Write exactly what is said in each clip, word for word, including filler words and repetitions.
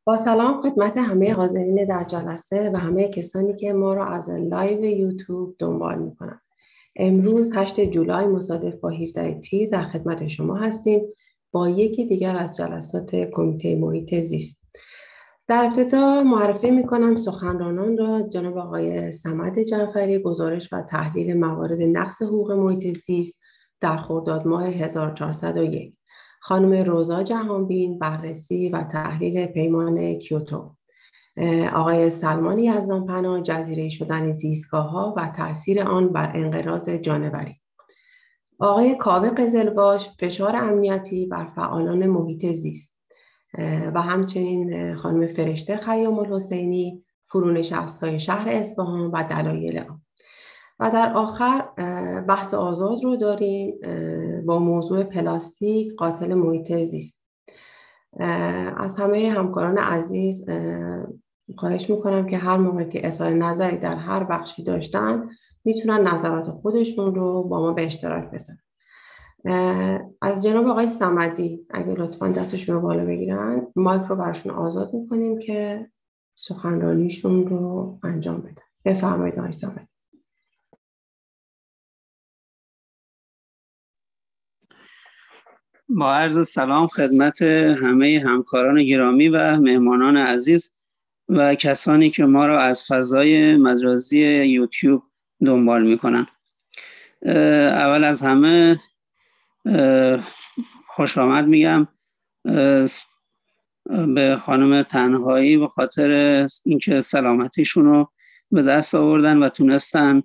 با سلام خدمت همه حاضرین در جلسه و همه کسانی که ما را از لایو یوتیوب دنبال می‌کنند. امروز هشتم جولای مصادف با هفدهم تیر در خدمت شما هستیم با یکی دیگر از جلسات کمیته محیط زیست. در ابتدا معرفی می‌کنم سخنرانان را: جناب آقای صمد جعفری، گزارش و تحلیل موارد نقض حقوق محیط زیست در خرداد ماه هزار و چهارصد و یک، خانم روزا جهانبین، بررسی و تحلیل پیمان کیوتو، آقای سلمان یزدانپناه، جزیره شدن زیستگاه‌ها و تأثیر آن بر انقراض جانوری، آقای کاوه قزلباش، فشار امنیتی بر فعالان محیط زیست، و همچنین خانم فرشته خیام الحسینی، فرونشست‌های شهر اصفهان و دلایل آن. و در آخر بحث آزاد رو داریم با موضوع پلاستیک قاتل محیط زیست. از همه همکاران عزیز خواهش میکنم که هر موقع که اظهار نظری در هر بخشی داشتن میتونن نظرات خودشون رو با ما به اشتراک بذارن. از جناب آقای صمدی اگه لطفاً دستشون رو بالا بگیرن، مایک رو براشون آزاد میکنیم که سخنرانیشون رو انجام بدن. بفرمایید آقای صمدی. با عرض سلام خدمت همه همکاران گرامی و مهمانان عزیز و کسانی که ما را از فضای مجازی یوتیوب دنبال میکنن. اول از همه خوش آمد میگم به خانم تنهایی به خاطر اینکه سلامتیشون رو به دست آوردن و تونستن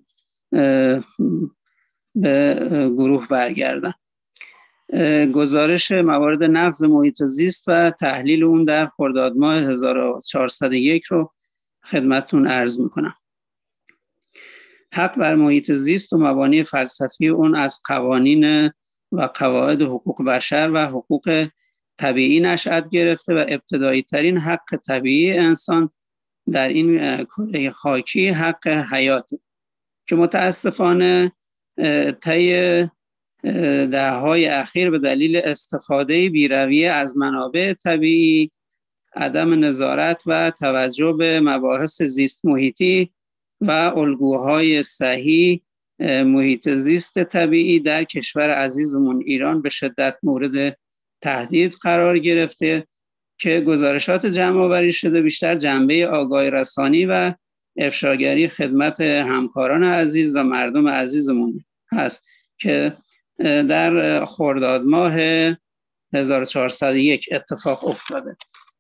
به گروه برگردن. گزارش موارد نقض محیط زیست و تحلیل اون در خرداد ماه هزار و چهارصد و یک رو خدمتتون عرض میکنم. حق بر محیط زیست و مبانی فلسفی اون از قوانین و قواعد حقوق بشر و حقوق طبیعی نشأت گرفته و ابتدایی ترین حق طبیعی انسان در این کره خاکی حق حیات که متاسفانه طی دهه‌های اخیر به دلیل استفاده بی‌رویه از منابع طبیعی، عدم نظارت و توجه به مباحث زیست محیطی و الگوهای صحیح محیط زیست طبیعی در کشور عزیزمون ایران به شدت مورد تهدید قرار گرفته که گزارشات جمع آوری شده بیشتر جنبه آگاهی رسانی و افشاگری خدمت همکاران عزیز و مردم عزیزمون هست که در خرداد ماه هزار و چهارصد و یک اتفاق افتاده.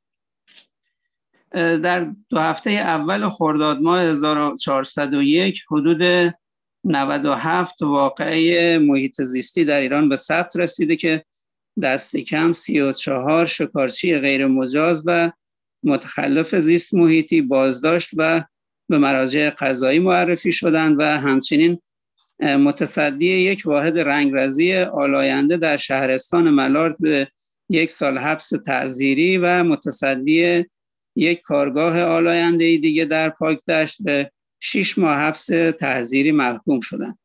در دو هفته اول خرداد ماه هزار و چهارصد و یک حدود نود و هفت واقعه محیط زیستی در ایران به ثبت رسیده که دست کم سی و چهار شکارچی غیر مجاز و متخلف زیست محیطی بازداشت و به مراجع قضایی معرفی شدند و همچنین متصدی یک واحد رنگرزی آلاینده در شهرستان ملارد به یک سال حبس تعزیری و متصدی یک کارگاه آلاینده دیگه در پاکدشت به شش ماه حبس تعزیری محکوم شدند.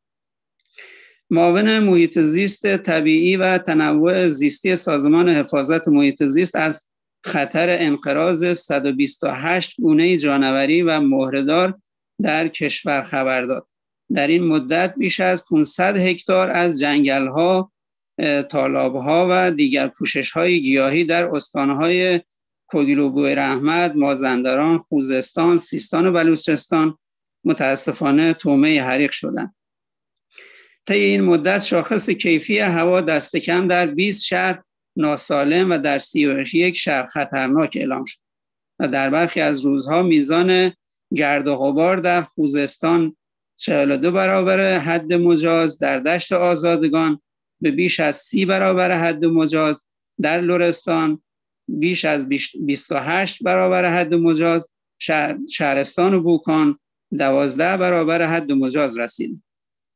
معاون محیط زیست طبیعی و تنوع زیستی سازمان حفاظت محیط زیست از خطر انقراض صد و بیست و هشت گونه جانوری و مهره‌دار در کشور خبر داد. در این مدت بیش از پانصد هکتار از جنگل‌ها، تالاب‌ها و دیگر پوشش‌های گیاهی در استان‌های کوگیل و بویراحمد، مازندران، خوزستان، سیستان و بلوچستان متاسفانه طعمه حریق شدند. طی این مدت شاخص کیفی هوا دست کم در بیست شهر ناسالم و در سی و یک شهر خطرناک اعلام شد و در برخی از روزها میزان گرد و غبار در خوزستان چهل و دو برابر حد مجاز، در دشت آزادگان به بیش از سی برابر حد مجاز، در لرستان بیش از بیست و هشت برابر حد مجاز، شهر، شهرستان و بوکان دوازده برابر حد مجاز رسید.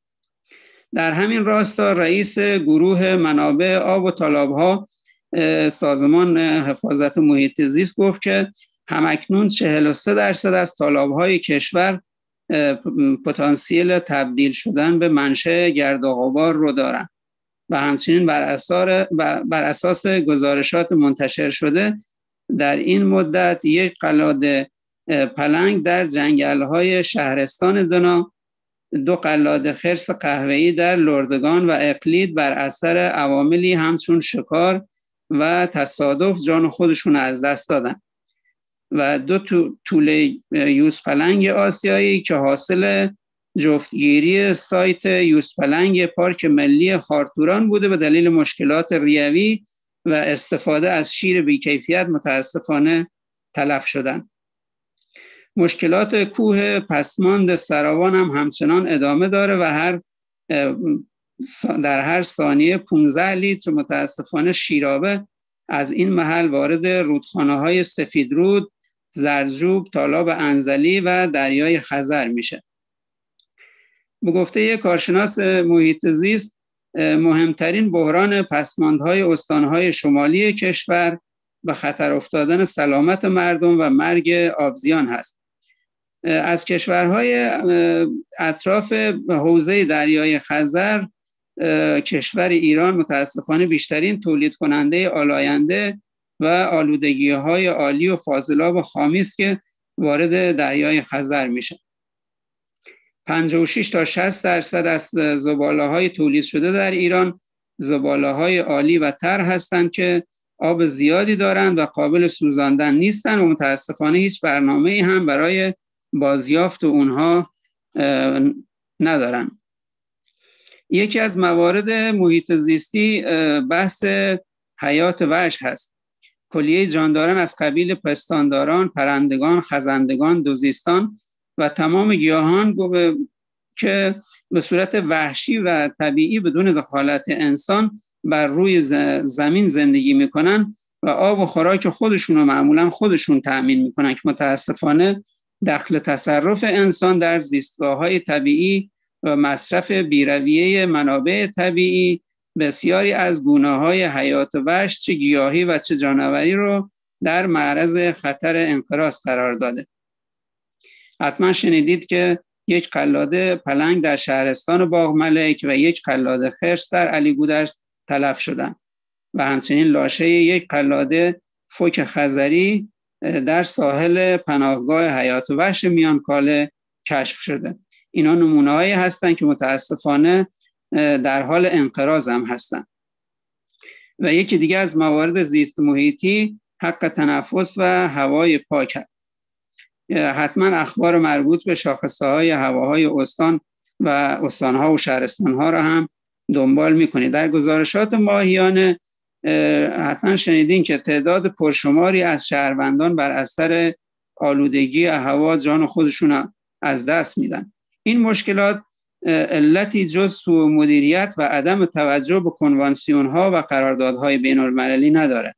در همین راستا رئیس گروه منابع آب و تالاب‌ها سازمان حفاظت محیط زیست گفت که همکنون چهل و سه درصد از تالاب‌های کشور پتانسیل تبدیل شدن به منشأ گرد و غبار رو دارند و همچنین بر اساس بر اساس گزارشات منتشر شده در این مدت یک قلاده پلنگ در جنگل‌های شهرستان دنا، دو قلاده خرس قهوه‌ای در لردگان و اقلید بر اثر عواملی همچون شکار و تصادف جان خودشون از دست دادن و دو توله یوزپلنگ آسیایی که حاصل جفتگیری سایت یوزپلنگ پارک ملی خارتوران بوده به دلیل مشکلات ریوی و استفاده از شیر بی‌کیفیت متاسفانه تلف شدند. مشکلات کوه پسماند سراوان هم همچنان ادامه داره و هر در هر ثانیه پانزده لیتر متاسفانه شیرابه از این محل وارد رودخانه‌های سفیدرود، زرجوب، تالاب انزلی و دریای خزر میشه. به گفته یک کارشناس محیط زیست، مهمترین بحران پسماندهای استانهای شمالی کشور به خطر افتادن سلامت مردم و مرگ آبزیان هست. از کشورهای اطراف حوزه دریای خزر، کشور ایران متاسفانه بیشترین تولید کننده آلاینده و آلودگی‌های آلی و فاضلاب خامی است که وارد دریای خزر میشه. پنجاه و شش تا شصت درصد از زباله‌های تولید شده در ایران زباله‌های آلی و تر هستند که آب زیادی دارند و قابل سوزاندن نیستند و متاسفانه هیچ برنامه‌ای هم برای بازیافت اونها ندارن. یکی از موارد محیط زیستی بحث حیات وحش هست. کلیه جانداران از قبیل پستانداران، پرندگان، خزندگان، دوزیستان و تمام گیاهان که به صورت وحشی و طبیعی بدون دخالت انسان بر روی زمین زندگی میکنن و آب و خوراک خودشون رو معمولا خودشون تأمین میکنن که متاسفانه دخل تصرف انسان در زیستگاه‌های طبیعی و مصرف بی‌رویه منابع طبیعی بسیاری از گونه‌های حیات وحش چه گیاهی و چه جانوری رو در معرض خطر انقراض قرار داده. حتما شنیدید که یک قلاده پلنگ در شهرستان باغملک و یک قلاده خرس در علیگودرز تلف شدند و همچنین لاشه یک قلاده فوک خزری در ساحل پناهگاه حیات وحش میانکاله کشف شده. اینا نمونه‌هایی هستند که متاسفانه در حال انقراض هم هستند. و یکی دیگه از موارد زیست محیطی حق تنفس و هوای پاک هست. حتما اخبار مربوط به شاخصه‌های هواهای استان و استان‌ها و شهرستان‌ها را هم دنبال می‌کنید. در گزارشات ماهیانه حتما شنیدین که تعداد پرشماری از شهروندان بر اثر آلودگی هوا جان خودشون از دست میدن. این مشکلات علتی جز سوء مدیریت و عدم توجه به کنوانسیون‌ها و قراردادهای بین‌المللی نداره.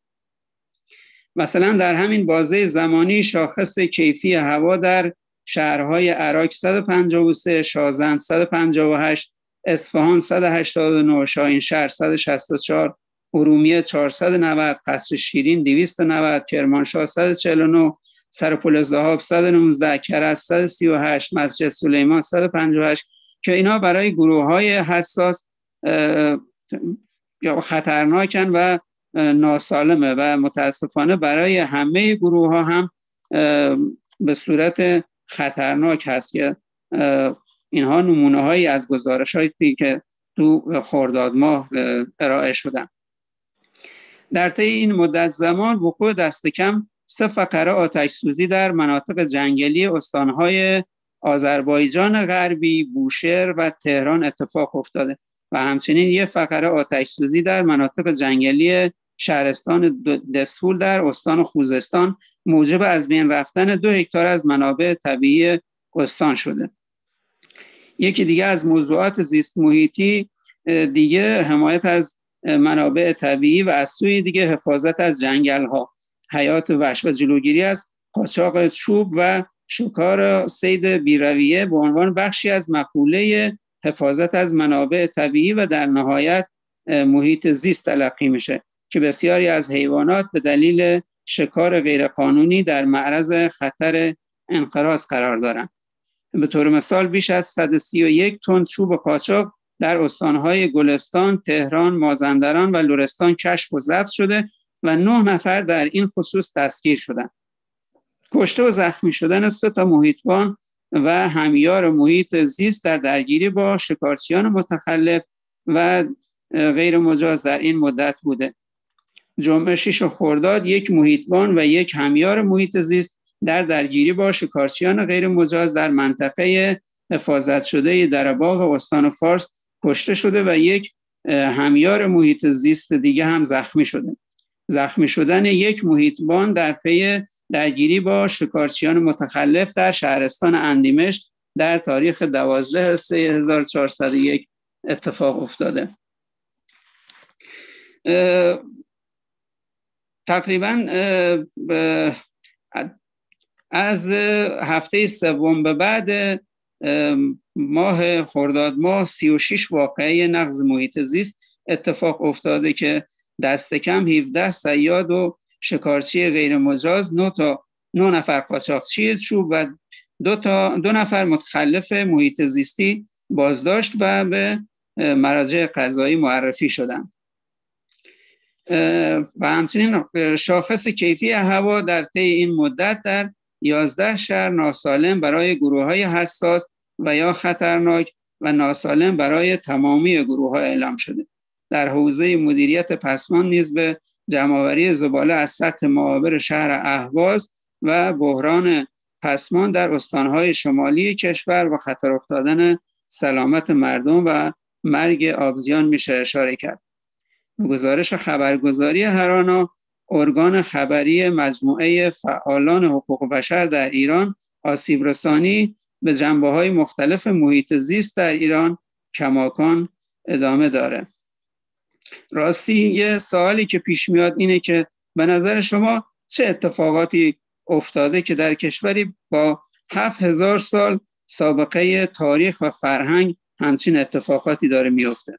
مثلا در همین بازه زمانی شاخص کیفی هوا در شهرهای عراق صد و پنجاه و سه، شازند صد و پنجاه و هشت، اصفهان صد و هشتاد و نه، شاهینشهر صد و شصت و چهار، ارومیه چهارصد و نود، قصر شیرین دویست و نود، کرمانشاه صد و چهل و نه، سرپل ذهاب صد و نوزده، کرج صد و سی و هشت، مسجد سلیمان صد و پنجاه و هشت که اینا برای گروه‌های حساس یا خطرناکن و ناسالمه و متاسفانه برای همه گروه‌ها هم به صورت خطرناک هست که اینها نمونه‌هایی از گزارش‌هایی که تو خرداد ماه ارائه شدن. در طی این مدت زمان وقوع دست کم سه فقره آتش سوزی در مناطق جنگلی استان‌های آذربایجان غربی، بوشهر و تهران اتفاق افتاده و همچنین یک فقره آتش سوزی در مناطق جنگلی شهرستان دسفول در استان خوزستان موجب از بین رفتن دو هکتار از منابع طبیعی استان شده. یکی دیگه از موضوعات زیست محیطی دیگه حمایت از منابع طبیعی و از سوی دیگه حفاظت از جنگل‌ها، حیات وحش و جلوگیری از قاچاق چوب و شکار صید بی‌رویه به عنوان بخشی از مقوله حفاظت از منابع طبیعی و در نهایت محیط زیست تلقی میشه که بسیاری از حیوانات به دلیل شکار غیرقانونی در معرض خطر انقراض قرار دارند. به طور مثال بیش از صد و سی و یک تن چوب قاچاق در استانهای گلستان، تهران، مازندران و لرستان کشف و ضبط شده و نه نفر در این خصوص دستگیر شدند. کشته و زخمی شدن سه تا محیطبان و همیار محیط زیست در درگیری با شکارچیان متخلف و غیر مجاز در این مدت بوده. جمعه شش خرداد یک محیطبان و یک همیار محیط زیست در درگیری با شکارچیان غیر مجاز در منطقه حفاظت شده درباغ استان فارس کشته شده و یک همیار محیط زیست دیگه هم زخمی شده. زخمی شدن یک محیطبان در پی درگیری با شکارچیان متخلف در شهرستان اندیمشق در تاریخ دوازده سه هزار و چهارصد و یک اتفاق افتاده. تقریبا از هفته سوم به بعد ماه خرداد ماه سی و شش واقعه نقض محیط زیست اتفاق افتاده که دست کم هفده صیاد و شکارچی غیر مجاز، نه تا نه نفر قاچاقچی چوب و دو تا دو نفر متخلف محیط زیستی بازداشت و به مراجع قضایی معرفی شدند. و همچنین شاخص کیفی هوا در طی این مدت در یازده شهر ناسالم برای گروه‌های حساس و یا خطرناک و ناسالم برای تمامی گروه‌ها اعلام شده. در حوزه مدیریت پسماند نیز به جمع‌آوری زباله از سطح معابر شهر اهواز و بحران پسماند در استان‌های شمالی کشور و خطر افتادن سلامت مردم و مرگ آبزیان میشه اشاره کرد. گزارش خبرگزاری هرانا، ارگان خبری مجموعه فعالان حقوق بشر در ایران، آسیب رسانی به جنبه‌های مختلف محیط زیست در ایران کماکان ادامه داره. راستی یه سوالی که پیش میاد اینه که به نظر شما چه اتفاقاتی افتاده که در کشوری با هفت هزار سال سابقه تاریخ و فرهنگ همچین اتفاقاتی داره میفته؟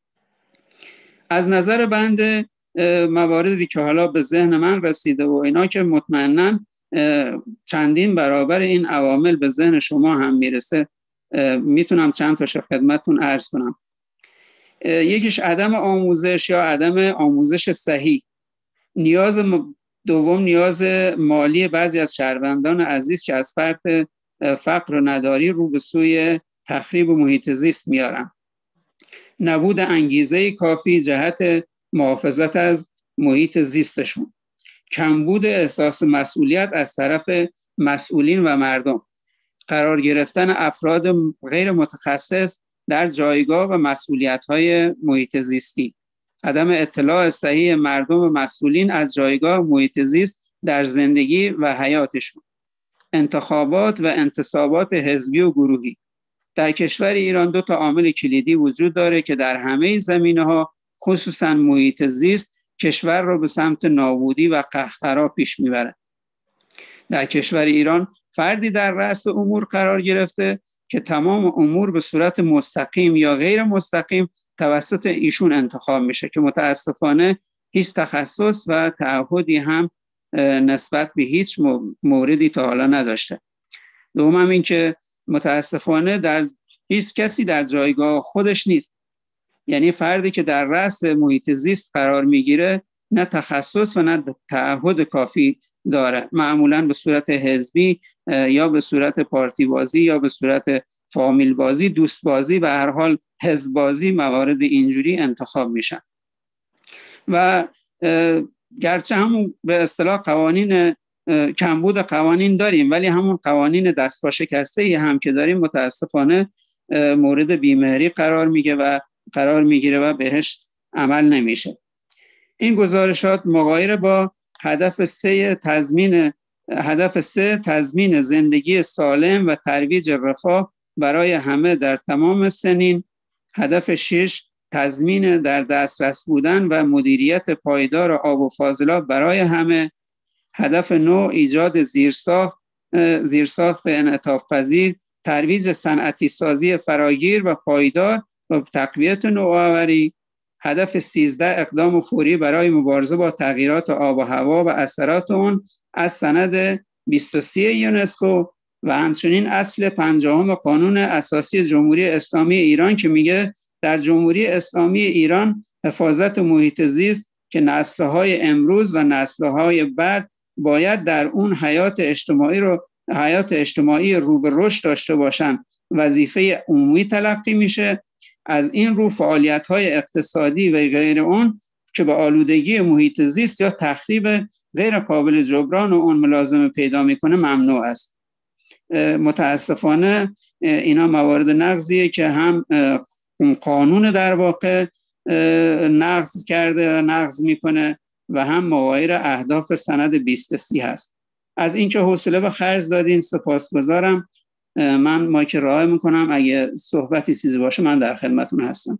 از نظر بنده مواردی که حالا به ذهن من رسیده و اینا که مطمئناً چندین برابر این عوامل به ذهن شما هم میرسه، میتونم چند تاشو خدمتتون عرض کنم. یکیش عدم آموزش یا عدم آموزش صحیح. نیاز دوم نیاز مالی بعضی از شهروندان عزیز که از فرط فقر و نداری رو به سوی تخریب محیط زیست میارن. نبود انگیزه کافی جهت محافظت از محیط زیستشون. کمبود احساس مسئولیت از طرف مسئولین و مردم. قرار گرفتن افراد غیر متخصص در جایگاه و مسئولیت‌های محیط زیستی. عدم اطلاع صحیح مردم و مسئولین از جایگاه محیط زیست در زندگی و حیاتشون. انتخابات و انتصابات حزبی و گروهی. در کشور ایران دو تا عامل کلیدی وجود داره که در همه زمینه‌ها خصوصا محیط زیست کشور رو به سمت نابودی و قهقرا پیش میبره. در کشور ایران فردی در رأس امور قرار گرفته که تمام امور به صورت مستقیم یا غیر مستقیم توسط ایشون انتخاب میشه که متاسفانه هیچ تخصص و تعهدی هم نسبت به هیچ موردی تا حالا نداشته. دوم این که متاسفانه در هیچ کسی در جایگاه خودش نیست. یعنی فردی که در رأس محیط زیست قرار میگیره نه تخصص و نه تعهد کافی داره. معمولاً به صورت حزبی یا به صورت پارتی بازی یا به صورت فامیل بازی، دوست بازی و هر حال حزب بازی موارد اینجوری انتخاب میشن. و گرچه همون به اصطلاح قوانین کمبود قوانین داریم، ولی همون قوانین دستپا شکسته هم که داریم متاسفانه مورد بیمهری قرار میگه و قرار میگیره و بهش عمل نمیشه. این گزارشات مغایر با هدف سه تضمین هدف سه تضمین زندگی سالم و ترویج رفاه برای همه در تمام سنین، هدف شش تضمین در دسترس بودن و مدیریت پایدار آب و فاضلاب برای همه، هدف نه ایجاد زیرساخت زیرساخت انعطاف پذیر، ترویج صنعتی سازی فراگیر و پایدار و تقویت نوآوری، هدف سیزده اقدام فوری برای مبارزه با تغییرات آب و هوا و اثرات آن از سند بیست و سه یونسکو و همچنین اصل پنجم قانون اساسی جمهوری اسلامی ایران که میگه در جمهوری اسلامی ایران حفاظت محیط زیست که نسل‌های امروز و نسل‌های بعد باید در اون حیات اجتماعی رو حیات اجتماعی رو به رشد داشته باشن، وظیفه عمومی تلقی میشه. از این رو فعالیت‌های اقتصادی و غیر اون که به آلودگی محیط زیست یا تخریب غیر قابل جبران اون ملازمه پیدا میکنه ممنوع است. متاسفانه اینا موارد نقضیه که هم قانون در واقع نقض کرده و نقض میکنه و هم مغایر اهداف سند بیست سی هست. از اینکه حوصله به خرج دادین سپاسگزارم. من مایک راه میکنم، اگه صحبتی چیزی باشه من در خدمتون هستم.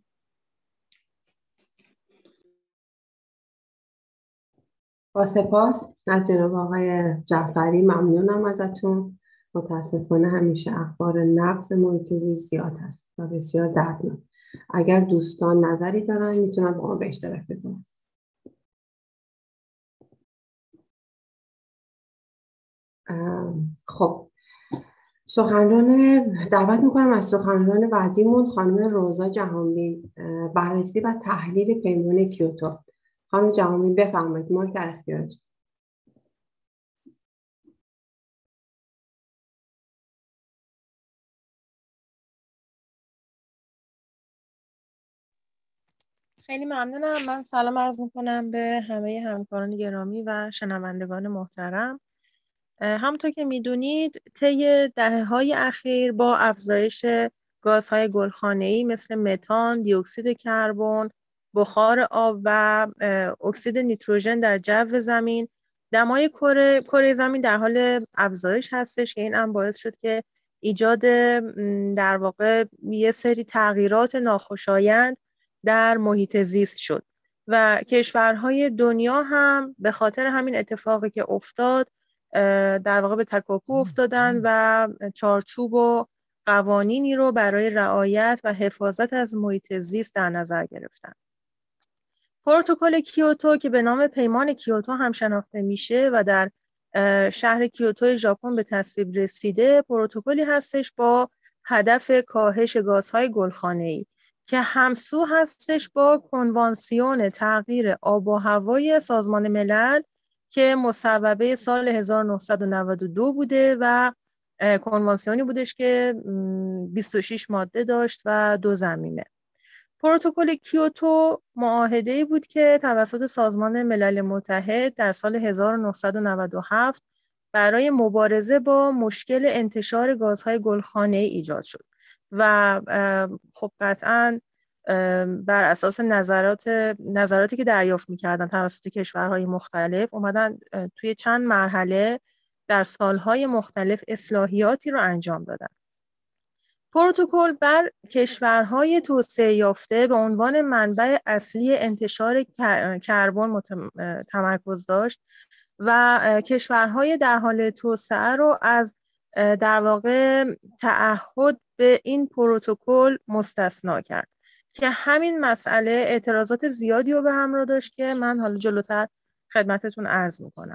با سپاس از جناب آقای جعفری، ممنونم ازتون. متاسفانه همیشه اخبار نقض محیط زیست زیاد هست و بسیار دردناک. اگر دوستان نظری دارن میتونن با ما به اشتراک بذارن. خب سخنران دعوت میکنم از سخنران بعدیمون خانم روزا جهانبین، بررسی و تحلیل پیمان کیوتو. خانم جهانبین بفرمایید، مایک در اختیارتون. خیلی ممنونم. من سلام عرض میکنم به همه همکاران گرامی و شنوندگان محترم. همونطور که میدونید طی دهه‌های اخیر با افزایش گازهای گلخانه‌ای مثل متان، دی اکسید کربن، بخار آب و اکسید نیتروژن در جو زمین، دمای کره کره زمین در حال افزایش هستش که این هم باعث شد که ایجاد در واقع یه سری تغییرات ناخوشایند در محیط زیست شد و کشورهای دنیا هم به خاطر همین اتفاقی که افتاد در واقع به تکاپو افتادن و چارچوب و قوانینی رو برای رعایت و حفاظت از محیط زیست در نظر گرفتن. پروتکل کیوتو که به نام پیمان کیوتو هم شناخته میشه و در شهر کیوتو ژاپن به تصویب رسیده، پروتکلی هستش با هدف کاهش گازهای گلخانه‌ای که همسو هستش با کنوانسیون تغییر آب و هوای سازمان ملل که مصوبه سال هزار و نهصد و نود و دو بوده و کنوانسیونی بودش که بیست و شش ماده داشت و دو ضمیمه. پروتکل کیوتو معاهده‌ای بود که توسط سازمان ملل متحد در سال هزار و نهصد و نود و هفت برای مبارزه با مشکل انتشار گازهای گلخانه‌ای ایجاد شد و خب قطعاً بر اساس نظرات نظراتی که دریافت می‌کردن توسط کشورهای مختلف اومدن توی چند مرحله در سالهای مختلف اصلاحیاتی رو انجام دادن. پروتکل بر کشورهای توسعه یافته به عنوان منبع اصلی انتشار کربن تمرکز داشت و کشورهای در حال توسعه رو از در واقع تعهد به این پروتکل مستثنا کرد که همین مسئله اعتراضات زیادی رو به همراه داشت که من حالا جلوتر خدمتتون عرض میکنم.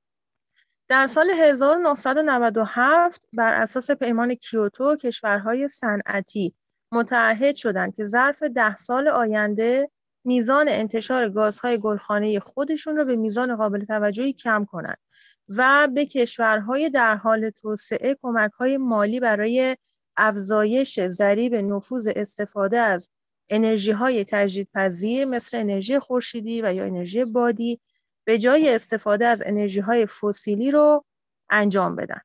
در سال هزار و نهصد و نود و هفت بر اساس پیمان کیوتو کشورهای صنعتی متعهد شدند که ظرف ده سال آینده میزان انتشار گازهای گلخانه‌ای خودشون رو به میزان قابل توجهی کم کنند و به کشورهای در حال توسعه کمک‌های مالی برای افزایش ضریب نفوذ استفاده از انرژی‌های تجدیدپذیر مثل انرژی خورشیدی و یا انرژی بادی به جای استفاده از انرژی‌های فسیلی رو انجام بدن.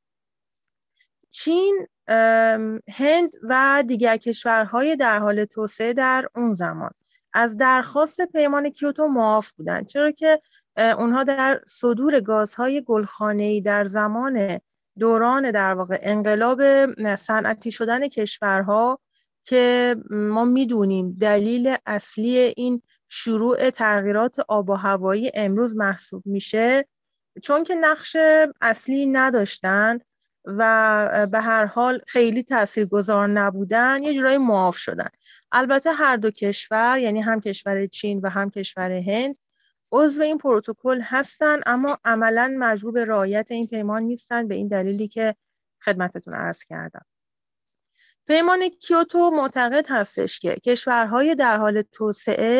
چین، هند و دیگر کشورهای در حال توسعه در اون زمان از درخواست پیمان کیوتو معاف بودند، چرا که اونها در صدور گازهای گلخانه‌ای در زمان دوران در واقع انقلاب صنعتی شدن کشورها که ما میدونیم دلیل اصلی این شروع تغییرات آب و هوایی امروز محسوب میشه، چون که نقش اصلی نداشتن و به هر حال خیلی تاثیرگذار نبودن یه جورایی معاف شدن. البته هر دو کشور یعنی هم کشور چین و هم کشور هند عضو این پروتکل هستن اما عملاً مجبور به رعایت این پیمان نیستن به این دلیلی که خدمتتون عرض کردم. پیمان کیوتو معتقد هستش که کشورهای در حال توسعه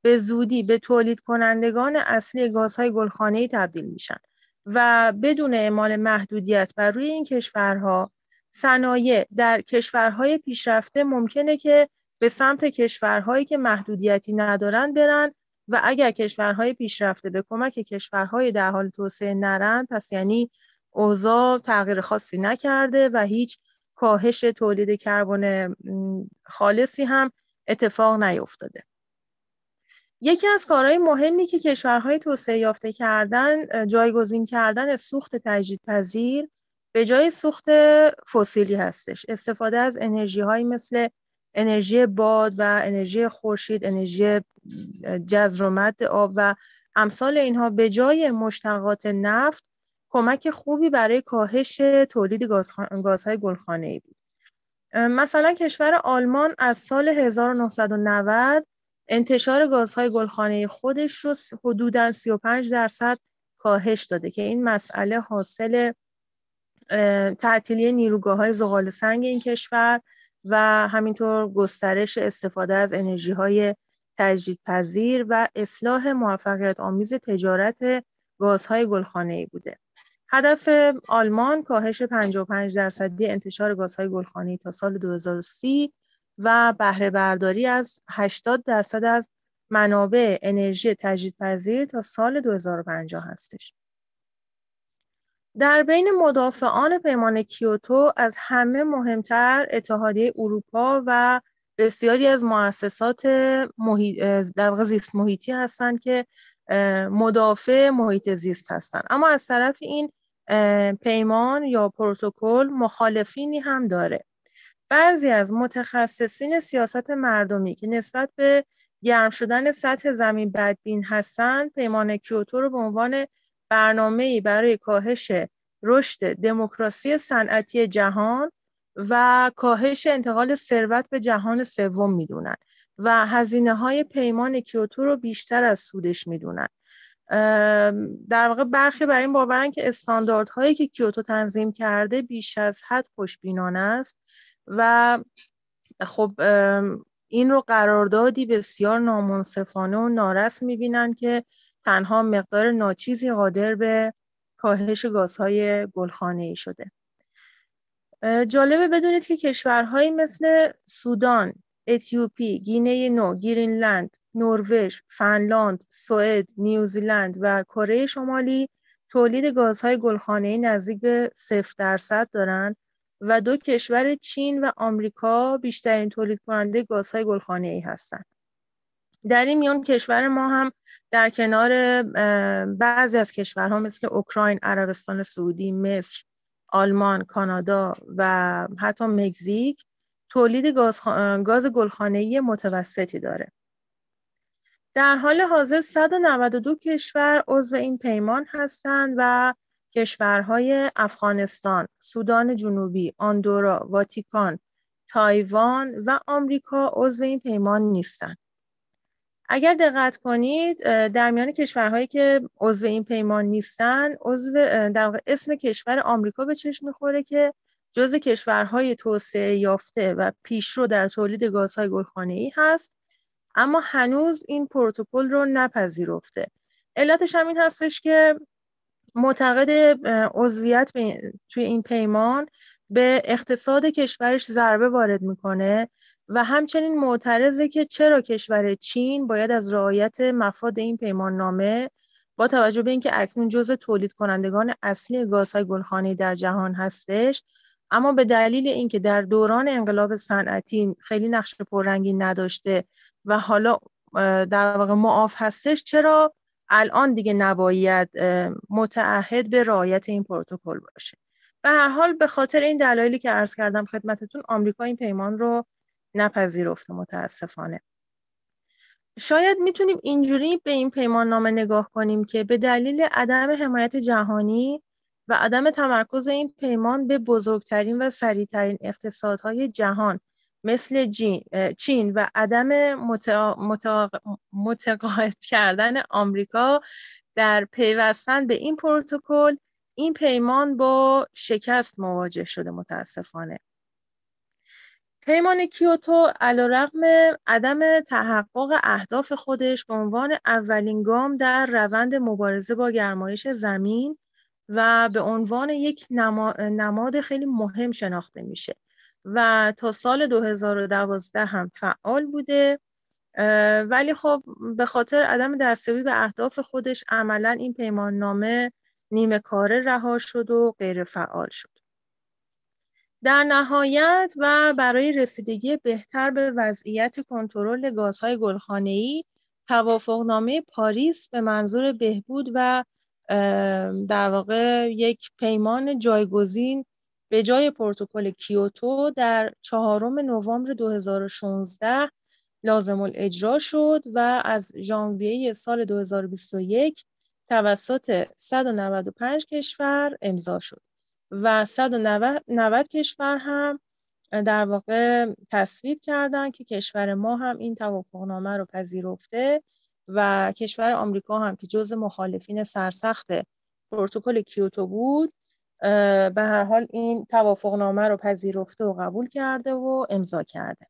به زودی به تولید کنندگان اصلی گازهای گلخانه‌ای تبدیل میشن و بدون اعمال محدودیت بر روی این کشورها، صنایع در کشورهای پیشرفته ممکنه که به سمت کشورهایی که محدودیتی ندارن برن و اگر کشورهای پیشرفته به کمک کشورهای در حال توسعه نرن، پس یعنی اوضاع تغییر خاصی نکرده و هیچ کاهش تولید کربن خالصی هم اتفاق نیفتاده. یکی از کارهای مهمی که کشورهای توسعه یافته کردن جایگزین کردن سوخت تجدیدپذیر به جای سوخت فسیلی هستش. استفاده از انرژی‌هایی مثل انرژی باد و انرژی خورشید، انرژی جزر و مد آب و امثال اینها به جای مشتقات نفت کمک خوبی برای کاهش تولید گازهای گلخانه‌ای بود. مثلا کشور آلمان از سال هزار و نهصد و نود انتشار گازهای گلخانه‌ای خودش رو حدوداً سی و پنج درصد کاهش داده که این مسئله حاصل تعطیلی نیروگاه‌های زغال سنگ این کشور و همینطور گسترش استفاده از انرژی‌های تجدیدپذیر و اصلاح موفقیت آمیز تجارت گازهای گلخانه‌ای بوده. هدف آلمان کاهش پنجاه و پنج درصدی انتشار گازهای گلخانه‌ای تا سال دو هزار و سی و بهره برداری از هشتاد درصد از منابع انرژی تجدیدپذیر تا سال دو هزار و پنجاه هستش. در بین مدافعان پیمان کیوتو از همه مهمتر اتحادیه اروپا و بسیاری از مؤسسات محیط در واقع زیست محیطی هستند که مدافع محیط زیست هستند. اما از طرف این پیمان یا پروتکل مخالفینی هم داره. بعضی از متخصصین سیاست مردمی که نسبت به گرم شدن سطح زمین بدبین هستند، پیمان کیوتو رو به عنوان برنامه‌ای برای کاهش رشد دموکراسی صنعتی جهان و کاهش انتقال ثروت به جهان سوم میدونن و هزینه‌های پیمان کیوتو رو بیشتر از سودش میدونن. در واقع برخی بر این باورن که استانداردهایی که کیوتو تنظیم کرده بیش از حد خوشبینانه است و خب این رو قراردادی بسیار نامنصفانه و نارس میبینن که تنها مقدار ناچیزی قادر به کاهش گازهای گلخانه‌ای شده. جالبه بدونید که کشورهایی مثل سودان، اتیوپی، گینه نو، گرینلند، نروژ، فنلاند، سوئد، نیوزیلند و کره شمالی تولید گازهای گلخانه‌ای نزدیک به صفر درصد دارن و دو کشور چین و آمریکا بیشترین تولید کننده گازهای گلخانه‌ای هستند. در این میان کشور ما هم در کنار بعضی از کشورها مثل اوکراین، عربستان سعودی، مصر، آلمان، کانادا و حتی مکزیک تولید گاز, گاز گلخانه‌ای متوسطی داره. در حال حاضر صد و نود و دو کشور عضو این پیمان هستند و کشورهای افغانستان، سودان جنوبی، آندورا، واتیکان، تایوان و آمریکا عضو این پیمان نیستند. اگر دقت کنید در میان کشورهایی که عضو این پیمان نیستن، عضو در واقع اسم کشور آمریکا به چشم میخوره که جزو کشورهای توسعه یافته و پیشرو در تولید گازهای گلخانه‌ای هست، اما هنوز این پروتکل رو نپذیرفته. علتش هم این هستش که معتقد عضویت توی این پیمان به اقتصاد کشورش ضربه وارد میکنه و همچنین معترضه که چرا کشور چین باید از رعایت مفاد این پیمان نامه با توجه به اینکه اکنون جزء تولید کنندگان اصلی گازهای گلخانه‌ای در جهان هستش، اما به دلیل اینکه در دوران انقلاب صنعتی خیلی نقش پررنگی نداشته و حالا در واقع معاف هستش، چرا الان دیگه نباید متعهد به رعایت این پروتکل باشه. به هر حال به خاطر این دلایلی که عرض کردم خدمتتون، آمریکا این پیمان رو نپذیرفته متاسفانه. شاید میتونیم اینجوری به این پیمان نامه نگاه کنیم که به دلیل عدم حمایت جهانی و عدم تمرکز این پیمان به بزرگترین و سریعترین اقتصادهای جهان مثل چین و عدم متقاعد کردن آمریکا در پیوستن به این پروتکل، این پیمان با شکست مواجه شده متاسفانه. پیمان کیوتو علیرغم عدم تحقق اهداف خودش به عنوان اولین گام در روند مبارزه با گرمایش زمین و به عنوان یک نماد خیلی مهم شناخته میشه و تا سال دو هزار و دوازده هم فعال بوده، ولی خب به خاطر عدم دستیابی به اهداف خودش عملاً این پیمان نامه نیمه کاره رها شد و غیر فعال شد. در نهایت و برای رسیدگی بهتر به وضعیت کنترل گازهای گلخانه‌ای، توافقنامه پاریس به منظور بهبود و در واقع یک پیمان جایگزین به جای پروتکل کیوتو در چهارم نوامبر دو هزار و شانزده لازم الاجرا شد و از ژانویه سال دو هزار و بیست و یک توسط صد و نود و پنج کشور امضا شد و صد و نود کشور هم در واقع تصویب کردند که کشور ما هم این توافقنامه رو پذیرفته و کشور آمریکا هم که جزو مخالفین سرسخت پروتکل کیوتو بود به هر حال این توافقنامه رو پذیرفته و قبول کرده و امضا کرده.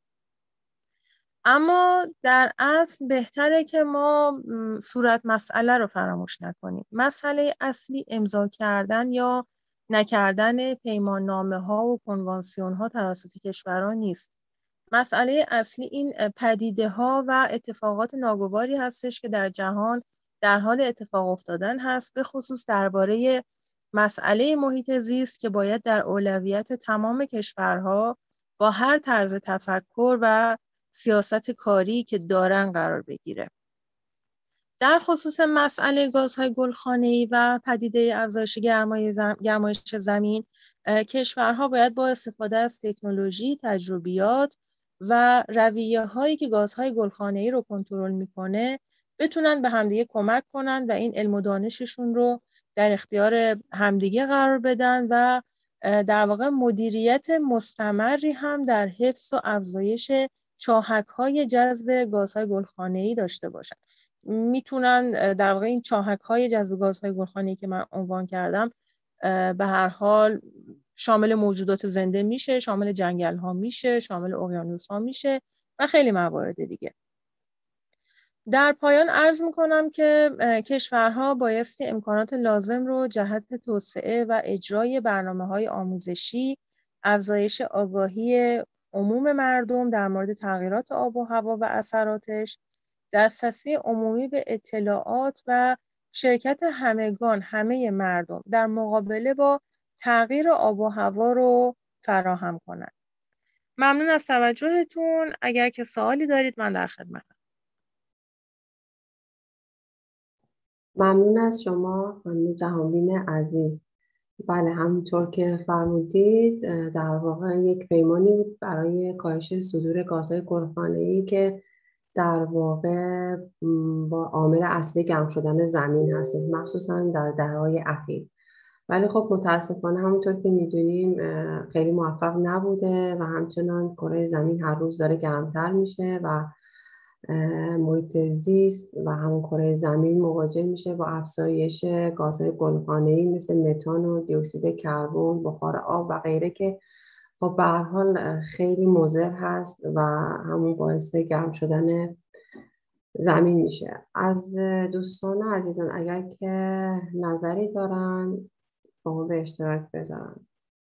اما در اصل بهتره که ما صورت مسئله رو فراموش نکنیم. مسئله اصلی امضا کردن یا نکردن پیمان نامه ها و کنوانسیون ها توسط کشوران نیست. مسئله اصلی این پدیده ها و اتفاقات ناگواری هستش که در جهان در حال اتفاق افتادن هست، به خصوص درباره مسئله محیط زیست که باید در اولویت تمام کشورها با هر طرز تفکر و سیاست کاری که دارن قرار بگیره. در خصوص مسئله گازهای گلخانه‌ای و پدیده افزایش گرمایش زمین، کشورها باید با استفاده از تکنولوژی، تجربیات و رویه‌هایی که گازهای گلخانه‌ای رو کنترل میکنه بتونن به همدیگه کمک کنن و این علم و دانششون رو در اختیار همدیگه قرار بدن و در واقع مدیریت مستمری هم در حفظ و افزایش چاهک‌های جذب گازهای گلخانه‌ای داشته باشن. میتونن در واقع این چاهک‌های جذب گازهای گلخانه‌ای که من عنوان کردم به هر حال شامل موجودات زنده میشه، شامل جنگل‌ها میشه، شامل اقیانوس‌ها میشه و خیلی موارد دیگه. در پایان عرض میکنم که کشورها بایستی امکانات لازم رو جهت توسعه و اجرای برنامه‌های آموزشی، افزایش آگاهی عموم مردم در مورد تغییرات آب و هوا و اثراتش، دسترسی عمومی به اطلاعات و شرکت همگان همه مردم در مقابله با تغییر آب و هوا رو فراهم کنند. ممنون از توجهتون. اگر که سوالی دارید من در خدمتم. ممنون از شما خانم جهانبین عزیز. بله، همونطور که فرمودید در واقع یک پیمانی بود برای کاهش صدور گازهای گلخانه‌ای که در واقع با عامل اصلی گرم شدن زمین هست، مخصوصا در دهه‌های اخیر. ولی خب متاسفانه همونطور که میدونیم خیلی موفق نبوده و همچنان کره زمین هر روز داره گرمتر میشه و محیط زیست و همون کره زمین مواجه میشه با افزایش گازهای گلخانه‌ای مثل متان و دی اکسید کربن، بخار آب و غیره که خب به هر حال خیلی مضر هست و همون باعث گرم شدن زمین میشه. از دوستان عزیزان اگر که نظری دارن با ما به اشتراک بذارن.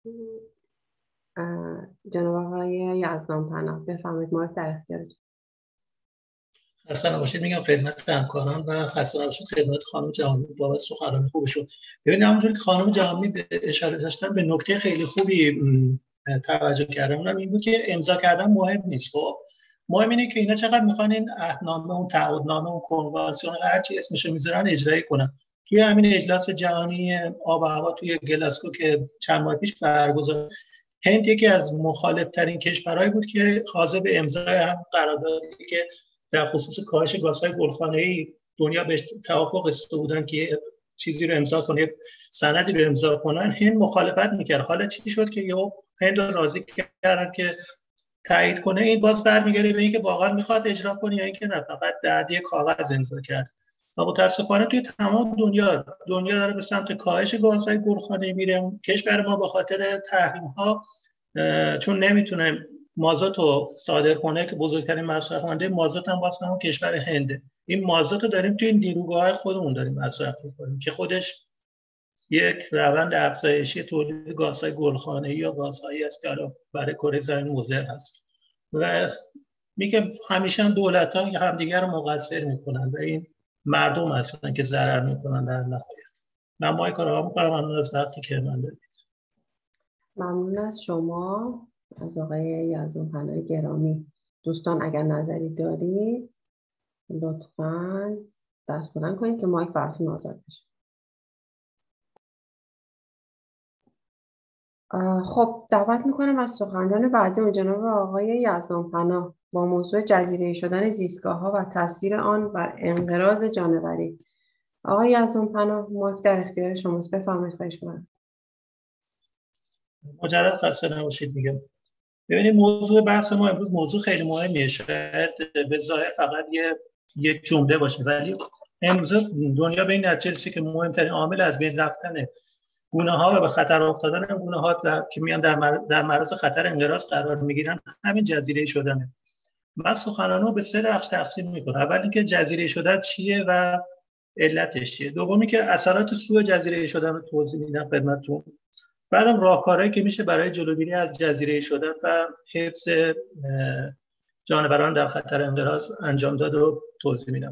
جناب آقای یزدان پناه بفرمایید، ما در اختیارتون. خسته نباشید میگم خدمت همکاران و خسته نباشید خدمت خانم جهانبین بابت سخنرانی خوبشون. ببینید همونجوری که خانم جهانبین به اشاره داشتن به نکته خیلی خوبی توجه کردم، اونم این بود که امضا کردن مهم نیست. خب مهم اینه که اینا چقدر میخوان این عهدنامه، اون تعهدنامه، اون کنوانسیون، هر چی اسمشو میذارن اجرایی کنن. توی همین اجلاس جهانی آب و هوا توی گلاسکو که چند ماه پیش برگزار، هند یکی از مخالف‌ترین کشورهایی بود که حاضر به امضای هم قراردادی که در خصوص کاهش گازهای گلخانه‌ای دنیا بهش توافق رسیده بودن که چیزی رو امضا کنه، سندی رو امضا کنن، هند مخالفت میکرد. حالا چی شد که یهو هند رو راضی کردن که تایید کنه؟ این باز برمیگره به اینکه واقعا میخواد اجرا کنه یا اینکه نه فقط در یه کاغذ امضا کرد. و متاسفانه توی تمام دنیا دنیا داره به سمت کاهش گازهای گلخانه‌ای میره. کشور ما به خاطر تحریم‌ها چون نمیتونه مازوت رو صادر کنه که بزرگترین مصرف کننده مازوت هم واسه همون کشور هنده. این مازوت رو داریم توی این نیروگاه‌های خودمون داریم مصرف می‌کنیم که خودش یک روند افزایشی تولید گازهای گلخانه‌ای یا گازهایی است که برای کره زمین مضر هست و میگه همیشه هم دولت‌ها همدیگر رو مقصر میکنن و این مردم هستن که ضرر میکنن در نهایت. من مای کارها میکنم. ممنون از وقتی که من دادید. ممنون از شما، از آقای یزدان پناه گرامی. دوستان اگر نظری دارید لطفاً دست بلند کنید که مایک براتون آزاد بشه. خب دعوت میکنم از سخنران بعدی جناب آقای یزدان پناه با موضوع جزیره شدن زیستگاه‌ها و تاثیر آن بر انقراض جانوری. آقای یزدان پناه، مایک در اختیار شماست. بفرمایید. خواهش می‌کنم. مجدد خسته نباشید میگم. ببینید موضوع بحث ما امروز موضوع خیلی مهمیه. شاید به ظاهر فقط یه یک جمله باشه ولی امروز دنیا به این نتیجه رسید که مهمترین عامل از بین رفتن گونه‌ها و به خطر افتادن گونه‌ها در که میان در مر... در معرض خطر انقراض قرار میگیرن همین جزیره شدنه. من سخنرانی‌مو به سه بخش تقسیم میکنم. اول اینکه جزیره شدن چیه و علتش چیه. دومی که اثرات سوء جزیره شدن رو توضیح میدم خدمتتون. بعدم راهکارهایی که میشه برای جلوگیری از جزیره شدن و حفظ جانوران در خطر انقراض انجام داد و توضیح میدم.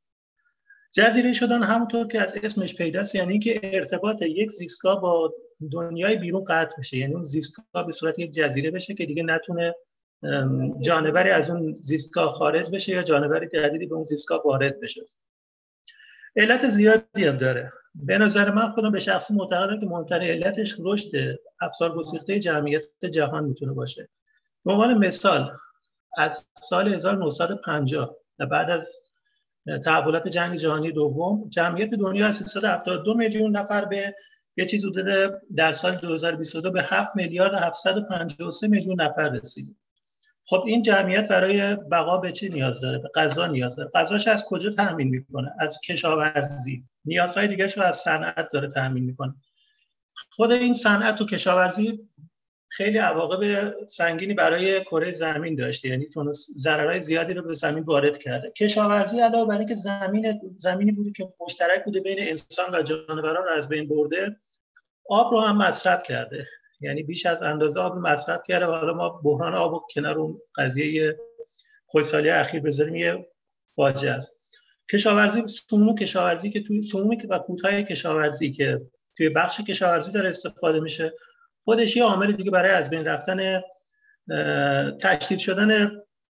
جزیره شدن همونطور که از اسمش پیداست یعنی که ارتباط یک زیستگاه با دنیای بیرون قطع بشه، یعنی اون زیستگاه به صورت یک جزیره بشه که دیگه نتونه جانوری از اون زیستگاه خارج بشه یا جانوری جدیدی به اون زیستگاه وارد بشه. علت زیادی هم داره. به نظر من خودم به شخصی معتقدم که مهمترین علتش رشد افزار گسیخته جمعیت جهان میتونه باشه. به عنوان مثال از سال هزار و نهصد و پنجاه بعد از تحولات جنگ جهانی دوم جمعیت دنیا از سیصد و هفتاد و دو میلیون نفر به یه چیز حدود در سال دو هزار و بیست و دو به هفت میلیارد و هفتصد و پنجاه و سه میلیون نفر رسید. خب این جمعیت برای بقا به چی نیاز داره؟ به غذا نیاز داره. غذاش از کجا تامین میکنه؟ از کشاورزی. نیازهای دیگه‌شو از صنعت داره تامین میکنه. خود این صنعت و کشاورزی خیلی عواقب سنگینی برای کره زمین داشته، یعنی تونست ضررهای زیادی رو به زمین وارد کرده. کشاورزی علاوه بر اینکه زمین زمینی بوده که مشترک بوده بین انسان و جانوران رو از بین برده، آب رو هم مصرف کرده، یعنی بیش از اندازه آب مصرف کرده و حالا ما بحران آب رو کنار اون قضیه خشکسالی اخیر بذاریم یه فاجعه است. کشاورزی سموم کشاورزی که توی سمومی و کودهای کشاورزی که توی بخش کشاورزی داره استفاده میشه خودش یه عامل دیگه برای از بین رفتن تشدید شدن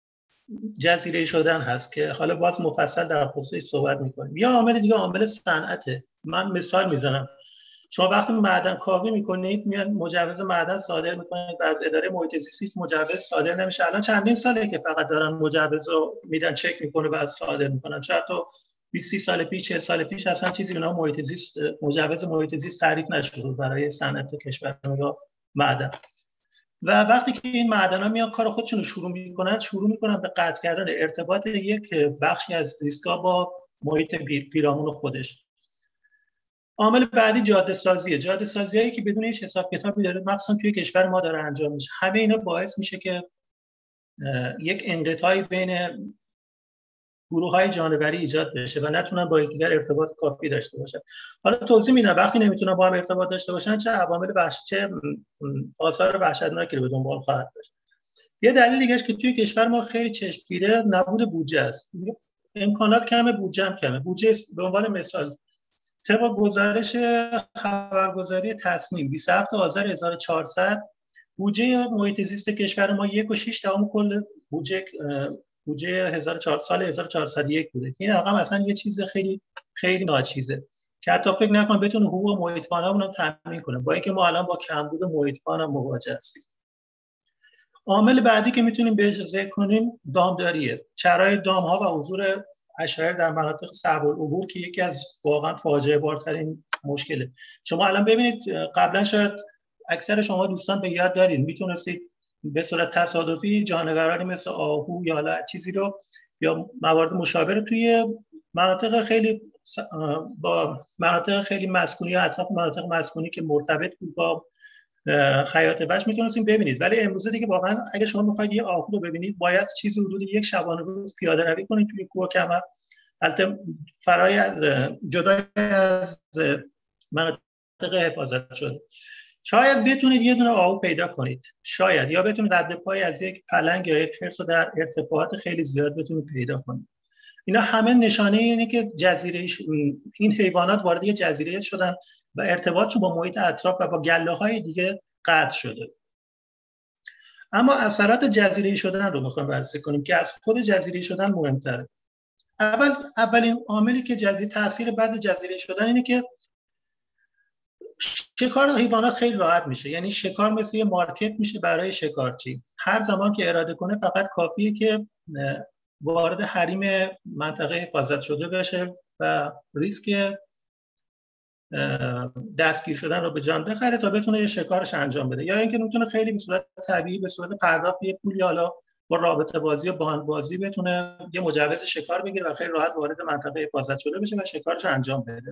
جزیره شدن هست که حالا باز مفصل در خصوصش صحبت میکنیم. یا عامل دیگه عامل صنعته. من مثال میزنم. شما وقتی معدن کاوی میکنید میاد مجوز معدن صادر میکنید و از اداره محیط زیستی مجوز صادر نمیشه. الان چندین ساله که فقط دارن مجوز رو میدن چک میکنه و از صادر میکنن. شاید تو بیست سال پیش چهل سال پیش اصلا چیزی به نام محیط زیست مجوز محیط زیست تعریف نشده برای صنعت کشور یا معدن. و وقتی که این معدن‌ها میان کار خودشون رو شروع میکنن شروع میکنن به قطع کردن ارتباط یک بخشی از زیستگاه با محیط پیرامون خودش. عامل بعدی جاده سازیه. جاده سازیایی که بدون هیچ حساب کتابی داره مخصوصا توی کشور ما داره انجام میشه. همه اینا باعث میشه که یک انقطاعی بین گروه‌های جانوری ایجاد بشه و نتونن با یکدیگر ارتباط کافی داشته باشن. حالا توضیح میدم وقتی نمیتونن با هم ارتباط داشته باشن چه عوامل وحشت چه آثار وحشتناکی رو به دنبال خواهد داشت. یه دلیل دیگه‌اش که توی کشور ما خیلی چشمگیره نبود بودجه است. امکانات کمه، بودجه هم کمه. بودجه به عنوان مثال طبق گزارش خبرگزاری تصمیم بیست و هفتم آذر هزار و چهارصد بودجه محیط زیست کشور ما یک و شش دهم کل بودجه بودجه هزار و چهارصد سال هزار و چهارصد و یک بوده. این رقم اصلا یه چیز خیلی خیلی ناچیزه که حتی فکر نکنم بتونه حقوق محیط‌خوانامون رو تامین کنه، با اینکه ما الان با کمبود محیط‌خوان هم مواجه هستیم. عامل بعدی که میتونیم بهش ذکر کنیم دامداریه. چرای دام‌ها و حضور اشایر در مناطق صعب العبور که یکی از واقعا فاجعه بارترین مشکله. شما الان ببینید قبلا شاید اکثر شما دوستان به یاد دارید میتونستید به صورت تصادفی جانورانی مثل آهو یا حالا چیزی رو یا موارد مشابه توی مناطق خیلی با مناطق خیلی مسکونی یا اطراف مناطق مسکونی که مرتبط بود با حیات وحش میتونستیم ببینید. ولی امروزه دیگه واقعا اگه شما میخواید یه آهو رو ببینید باید چیزی حدود یک شبانه روز پیاده روی کنید توی کوه کمر. البته فرای جدا از مناطق حفاظت شده. شاید بتونید یه دونه آهو پیدا کنید، شاید، یا بتونید رد پای از یک پلنگ یا یک خرس رو در ارتفاعات خیلی زیاد بتونید پیدا کنید. اینا همه نشانه اینه که جزیره این حیوانات وارد یه جزیره شدن و ارتباطشون با محیط اطراف و با گله‌های دیگه قطع شده. اما اثرات جزیره شدن رو میخوایم بررسی کنیم که از خود جزیره شدن مهمتره. اول اولین عاملی که جزیره تاثیر بعد جزیره شدن اینه که شکار حیوانات خیلی راحت میشه. یعنی شکار مثل یه مارکت میشه برای شکارچی. هر زمان که اراده کنه فقط کافیه که وارد حریم منطقه حفاظت شده بشه و ریسک دستگیر شدن رو به جان بخره تا بتونه یه شکارش انجام بده، یا اینکه میتونه خیلی به صورت طبیعی به صورت پرداخت یه پولی حالا با رابطه بازی و باند بازی بتونه یه مجوز شکار بگیره و خیلی راحت وارد منطقه حفاظت شده بشه و شکارش انجام بده.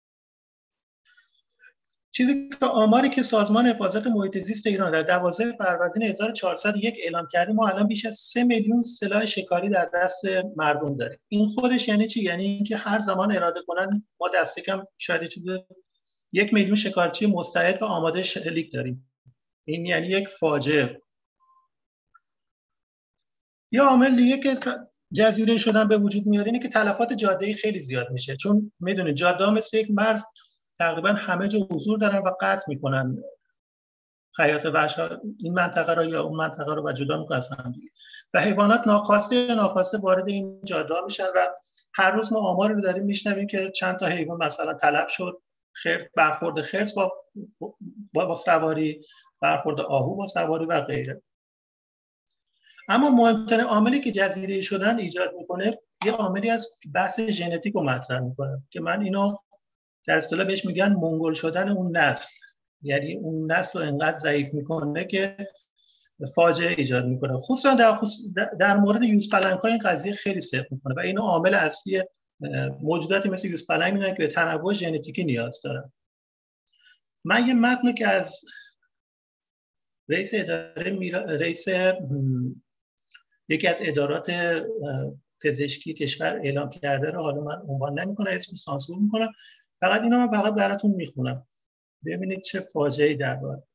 چیزی که آماری که سازمان حفاظت محیط زیست ایران در دوازده فروردین هزار و چهارصد و یک اعلام کرده، ما الان بیش از سه میلیون سلاح شکاری در دست مردم داریم. این خودش یعنی چی؟ یعنی اینکه هر زمان اراده کنن ما دست کم شاید چیزی یک میلیون شکارچی مستعد و آماده شلیک داریم. این یعنی یک فاجعه. یا عامل دیگه که جزیره شدن به وجود میاره اینه که تلفات جاده‌ای خیلی زیاد میشه، چون میدونید جاده‌ها مثل یک مرز تقریبا همه جا حضور دارن و قطع میکنن حیات وحش این منطقه رو یا اون منطقه رو و جدا میکنن از هم دیگه و حیوانات ناخواسته ناخواسته وارد این جاده‌ها میشن و هر روز ما آمار رو داریم میشنویم که چند تا حیوان مثلا تلف شد، خرس برخورد خرس با با, با سواری، برخورد آهو با سواری و غیره. اما مهمترین عاملی که جزیره شدن ایجاد میکنه یه عاملی از بحث ژنتیک رو مطرح میکنه که من اینو در اصطلاح بهش میگن منگول شدن اون نسل. یعنی اون نسل رو انقدر ضعیف میکنه که فاجعه ایجاد میکنه. خصوصا در, خصوص در مورد یوزپلنگ‌ها این قضیه خیلی صدق میکنه و اینو عامل اصلی موجوداتی مثل یوزپلنگ میدونن که به تنوع ژنتیکی نیاز دارن. من یه متنی که از رئیس اداره میرا... رئیس یکی از ادارات پزشکی کشور اعلام کرده رو حالا من عنوان نمی‌کنم، اسمش سانسور میکنم، فقط اینو من فقط براتون میخونم ببینید چه فاجعه‌ای در واقع.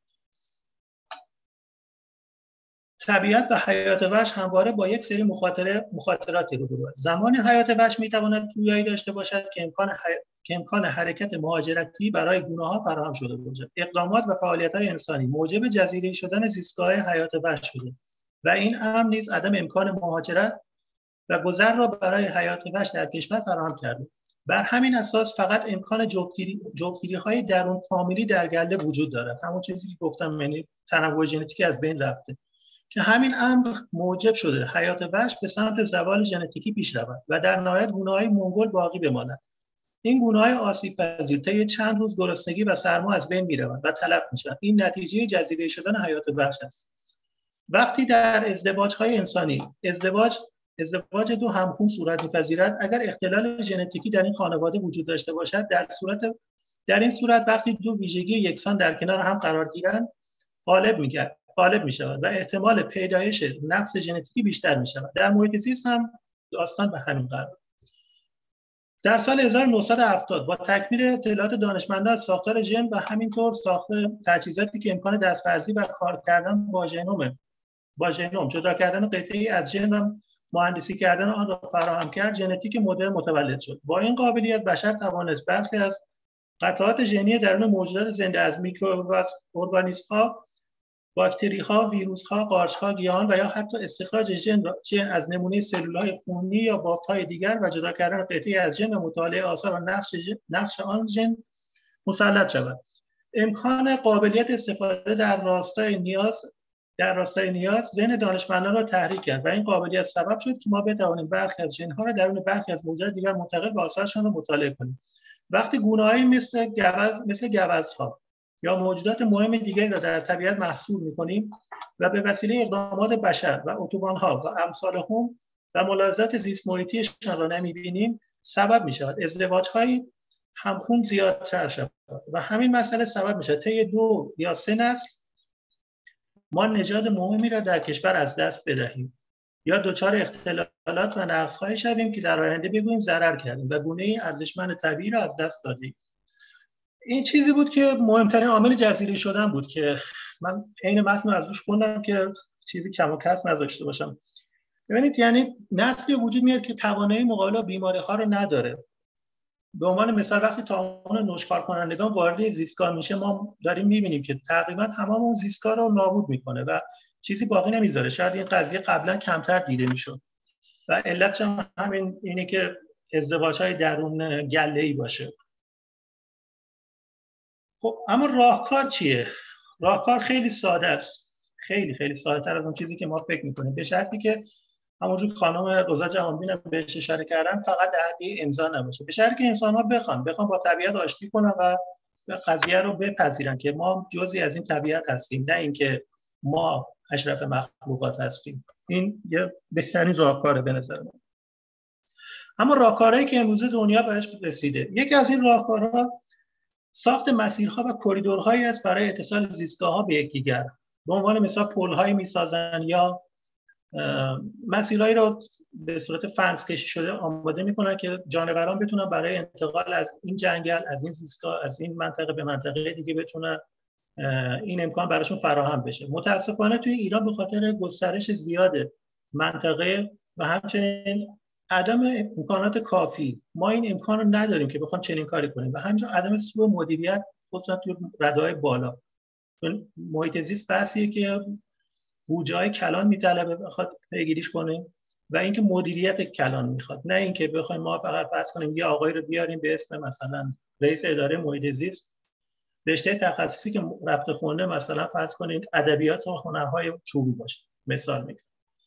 طبیعت و حیات وحش همواره با یک سری مخاطره مخاطراتی روبرو است. زمان حیات وحش میتواند پویایی داشته باشد که امکان حی... که امکان حرکت مهاجرتی برای گونه‌ها فراهم شده باشد. اقدامات و فعالیت‌های انسانی موجب جزیره شدن زیستگاه حیات وحش شده و این امر نیز عدم امکان مهاجرت و گذر را برای حیات وحش در کشور فراهم کرده. بر همین اساس فقط امکان جفتگیری جفتگیری‌های درون فامیلی در گله وجود دارد. همون چیزی که گفتم، یعنی تنوع ژنتیکی از بین رفته که همین امر موجب شده حیات وحش به سمت زوال ژنتیکی پیش رود و در نهایت گونه‌های منگول باقی بمانند. این گونه‌های آسیب‌پذیر طی چند روز گرسنگی و سرما از بین می‌روند و تلف می‌شوند. این نتیجه جزیره شدن حیات وحش است. وقتی در ازدواج‌های انسانی ازدواج ازدواج دو همخون صورت می‌پذیرد، اگر اختلال ژنتیکی در این خانواده وجود داشته باشد، در صورت در این صورت وقتی دو ویژگی یکسان در کنار هم قرار گیرند، غالب می‌گردد غالب می‌شود و احتمال پیدایش نقص ژنتیکی بیشتر می‌شود. در محیط زیست هم داستان به همین قرار. در سال هزار و نهصد و هفتاد با تکمیل اطلاعات دانشمندان از ساختار ژن و همینطور ساخت تجهیزاتی که امکان دست‌ورزی و کار کردن با ژنوم با ژنوم جدا کردن قطعه‌ای از ژن و مهندسی کردن آن را فراهم کرد، ژنتیک مدرن متولد شد. با این قابلیت بشر توانست برخی از قطعات ژنی درون موجودات زنده از میکروارگانیسم‌ها، باکتری‌ها، ویروس‌ها، قارچ‌ها، گیاهان و یا حتی استخراج ژن ژن از نمونه سلول‌های خونی یا بافت‌های دیگر و جدا کردن قطعه‌ای از ژن و مطالعه آثار و نقش نقش آن ژن مسلط شود. امکان قابلیت استفاده در راستای نیاز در راستای نیاز ذهن دانشمندان را تحریک کرد و این قابلیت سبب شد که ما بتوانیم برخی از ژن‌ها را درون برخی از موجودات دیگر منتقل و آثارشان را مطالعه کنیم. وقتی گونه‌هایی مثل گوز مثل گوزها یا موجودات مهم دیگری را در طبیعت محصور می‌کنیم و به وسیله اقدامات بشر و اتوبان‌ها و امثالهم و ملاحظات زیست محیطیشان را نمی‌بینیم، سبب می‌شود ازدواج‌های همخون زیادتر شود و همین مسئله سبب می‌شود طی دو یا سه نسل ما نژاد مهمی را در کشور از دست بدهیم یا دچار اختلالات و نقص‌های شویم که در آینده بگوییم ضرر کردیم و گونه‌ای ارزشمند طبیعی را از دست دادیم. این چیزی بود که مهمترین عامل جزیره شدن بود که من عین متن از روش خوندم که چیزی کم و کس نذاشته باشم. ببینید یعنی نسلی وجود میاد که توانایی مقابله با بیماری‌ها رو نداره. به عنوان مثال وقتی تعاون نوشکار کنندگان وارد زیستگاه میشه ما داریم میبینیم که تقریبا تمام اون زیستگاه رو نابود میکنه و چیزی باقی نمیذاره. شاید این قضیه قبلا کمتر دیده میشد و علتش هم همین اینه که ازدواج‌های درون گله‌ای باشه. خب اما راهکار چیه؟ راهکار خیلی ساده است. خیلی خیلی ساده تر از اون چیزی که ما فکر میکنیم، به شرطی که همونجور خانم رضا جهانبین بهش اشاره کردن فقط عهدی امضا نباشه، به شرطی که انسان‌ها بخوان بخوان با طبیعت آشتی کنن و قضیه رو بپذیرن که ما جزئی از این طبیعت هستیم، نه اینکه ما اشرف مخلوقات هستیم. این یه بهترین راهکاره به نظر من. اما راهکارهایی که امروز دنیا بهش رسیده، یکی از این راهکارها ساخت مسیرها و کریدورهایی است برای اتصال زیستگاه‌ها به یکدیگر. به عنوان مثال پل‌هایی می‌سازن یا مسیرهایی رو به صورت فرض کشی شده آماده میکنن که جانوران بتونن برای انتقال از این جنگل، از این زیستگاه، از این منطقه به منطقه دیگه بتونن این امکان براشون فراهم بشه. متاسفانه توی ایران به خاطر گسترش زیاد منطقه و همچنین عدم امکانات کافی ما این امکان رو نداریم که بخوام چنین کاری کنیم و همینجور عدم سوء مدیریت خصوصا توی رده‌های بالا. چون محیط زیست بحثیه که بودجه‌های کلان میطلبه بخواد پیگیریش کنیم و اینکه مدیریت کلان میخواد، نه اینکه بخوایم ما فقط فرض کنیم یه آقایی رو بیاریم به اسم مثلا رئیس اداره محیط زیست، رشته تخصصی که رفته خونده مثلا فرض کنید ادبیات و هنرهای چوبی باشه. مثال میگم.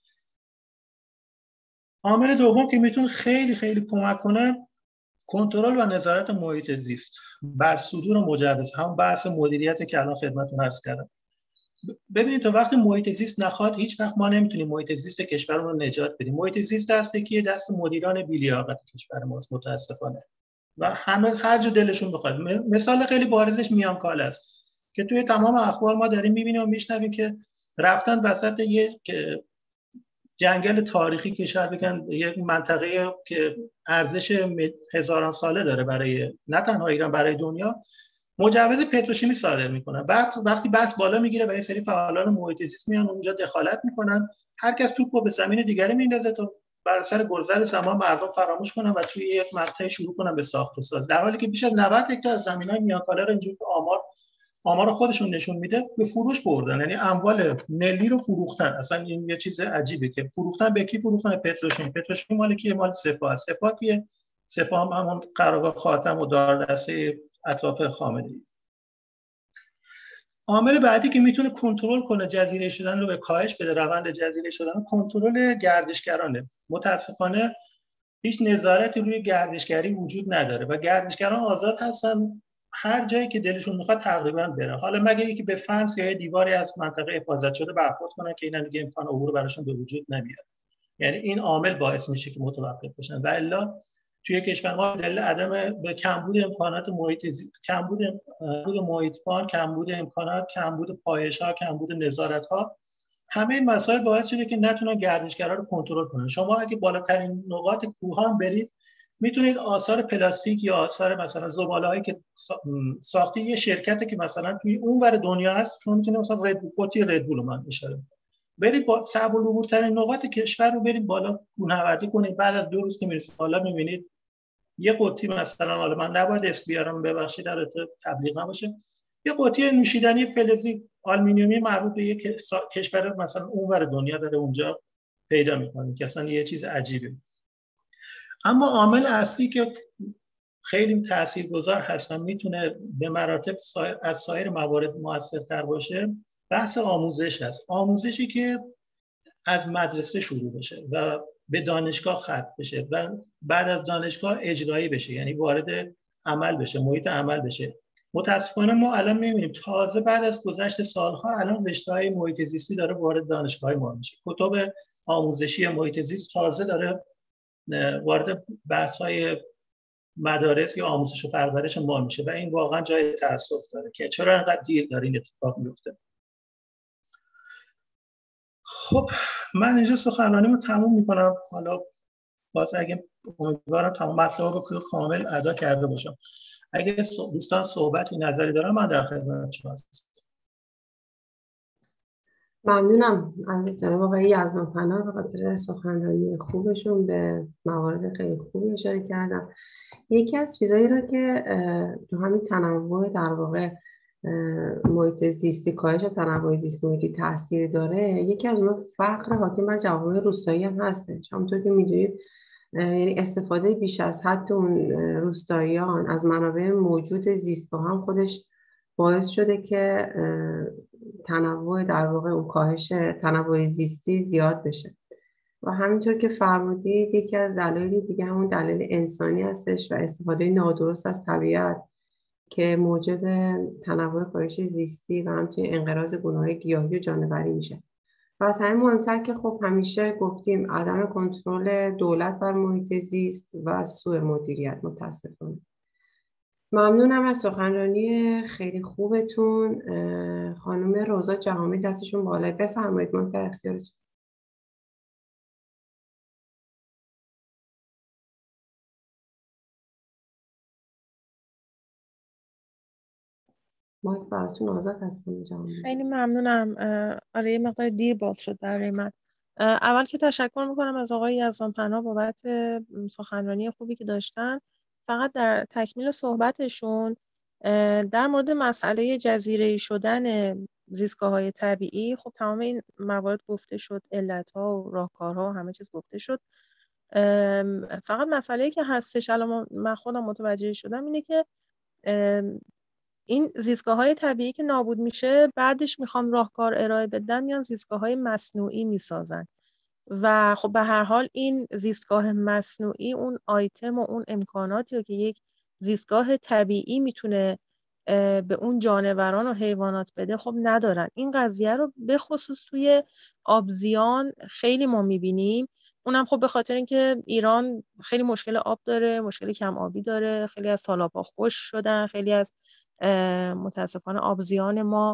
عامل دوم که میتونه خیلی خیلی کمک کنه کنترل و نظارت محیط زیست بر صدور مجوز، هم بحث مدیریت که الان خدمتتون عرض کردم. ببینید تا وقتی محیط زیست نخواد هیچ وقت ما نمیتونیم محیط زیست کشورمون رو نجات بدیم. محیط زیست هستی که دست مدیران بی‌لیاقت کشور ماست متاسفانه و همه هر جا دلشون بخواد. مثال خیلی بارزش میانکال است که توی تمام اخبار ما داریم میبینیم و میشنویم که رفتن وسط یک جنگل تاریخی که شاید بگن یک منطقه که ارزش هزاران ساله داره برای نه تنها ایران برای دنیا، مجوز پتروشیمی صادر میکنن. بعد وقتی بحث بالا میگیره و یه سری فعالان محیط زیست میان اونجا دخالت میکنن، هر کس توپو به زمین دیگری میندازه تا بر اثر گذر زمان مردم فراموش کنن و توی یک مقطعی شروع کنن به ساخت و ساز، در حالی که بیش از نود هکتار زمینای میانکاله رو اینجوری که آمار آمار خودشون نشون میده به فروش بردن، یعنی اموال ملی رو فروختن. اصلا این یه چیز عجیبه که فروختن به کی فروختن؟ پتروشیمی. پتروشیمی مال کیه؟ مال سپاه. سپاه کیه؟ سپاه هم همون قرارگاه خاتم و دارالدسته اطراف خامنه‌ای. عامل بعدی که میتونه کنترل کنه جزیره شدن رو به کاهش بده، روند جزیره شدن، کنترل گردشگرانه. متاسفانه هیچ نظارتی روی گردشگری وجود نداره و گردشگران آزاد هستن هر جایی که دلشون میخواد تقریبا برن، حالا مگه اینکه به فنس یا دیواری از منطقه حفاظت شده برخورد کنن که اینا دیگه امکان عبور براشون به وجود نمیاد. یعنی این عامل باعث میشه که متوقف بشن و الا توی کشور ما دلیل عدم به کمبود امکانات محیط زیست، کمبود محیط بان، کمبود امکانات، کمبود پایش‌ها، کمبود نظارت‌ها، همه این مسائل باعث شده که نتونن گردشگرا رو کنترل کنن. شما اگه بالاترین نقاط کوه‌ها برید میتونید آثار پلاستیک یا آثار مثلا زباله‌هایی که ساخته یه شرکتی که مثلا توی اونور دنیا هست، شما میتونید مثلا رد بول ردبول من اشاره برید با صعب العبورترین نقاط کشور رو برید بالا کوهنوردی کنید، بعد از دو روز که میرسید بالا میبینید یه قطی مثلا، حالا من نباید اسم بیارم ببخشید در تبلیغ نباشه، یه قطی نوشیدنی فلزی آلومینیومی مربوط به یک کشور مثلا اونور دنیا داره اونجا پیدا می‌کنید که اصلا یه چیز عجیبه. اما عامل اصلی که خیلی تاثیرگذار هست و میتونه به مراتب از سایر موارد موثرتر باشه بحث آموزش است. آموزشی که از مدرسه شروع بشه و به دانشگاه ختم بشه و بعد از دانشگاه اجرایی بشه، یعنی وارد عمل بشه، محیط عمل بشه. متاسفانه ما الان می‌بینیم تازه بعد از گذشت سالها الان رشته‌های محیط زیستی داره وارد دانشگاه‌های ما میشه، کتب آموزشی محیط زیست تازه داره وارد بحث‌های مدارس یا آموزش و پرورش ما میشه و این واقعا جای تأسف داره که چرا انقدر دیر داره این اتفاق میفته. خب من اینجا سخنرانیمو تموم میکنم. حالا باز اگه امیدوارم تمام مطلب رو کامل ادا کرده باشم. اگه دوستان صحبتی نظری دارن من در خدمت شما هستم. ممنونم از جناب آقای یزدانپناه به خاطر سخنرانی خوبشون، به موارد خیلی خوبی اشاره کردم. یکی از چیزایی رو که تو همین تنوع در واقع محیط زیستی، کاهش تنوع زیست محیطی تاثیر داره، یکی از اون فقر حاکم بر جوامع روستایی هم هستش. همونطور که میدونید یعنی استفاده بیش از حد اون روستاییان از منابع موجود زیستگاه هم خودش باعث شده که تنوع در واقع اون کاهش تنوع زیستی زیاد بشه. و همینطور که فرمودید یکی از دلایل دیگه همون دلیل انسانی هستش و استفاده نادرست از طبیعت که موجب تنوع کاهش زیستی و همچنین انقراض گونه‌های گیاهی و جانوری میشه. و از همین مهمتر که خب همیشه گفتیم عدم کنترل دولت بر محیط زیست و سوء مدیریت متاسفانه. ممنونم از سخنرانی خیلی خوبتون. خانم روزا جهامی دستشون بالای، بفرمایید، ما در اختیارتون. مایک براتون آزاد هست خانم جهامی. خیلی ممنونم. آره یه مقدار دیر باز شد برای من. اول که تشکر میکنم از آقای یزدانپناه بابت سخنرانی خوبی که داشتن. فقط در تکمیل صحبتشون در مورد مسئله جزیره‌ای شدن زیستگاه‌های طبیعی، خب تمام این موارد گفته شد، علت‌ها و راهکارها و همه چیز گفته شد. فقط مسئله‌ای که هستش الان من خودم متوجه شدم اینه که این زیستگاه‌های طبیعی که نابود میشه بعدش میخوام راهکار ارائه بدن میان زیستگاه‌های مصنوعی میسازن و خب به هر حال این زیستگاه مصنوعی اون آیتم و اون امکاناتی رو که یک زیستگاه طبیعی میتونه به اون جانوران و حیوانات بده خب ندارن. این قضیه رو به خصوص توی آبزیان خیلی ما میبینیم. اونم خب به خاطر اینکه ایران خیلی مشکل آب داره، مشکل کم آبی داره، خیلی از تالاب‌ها خشک شدن، خیلی از متاسفانه آبزیان ما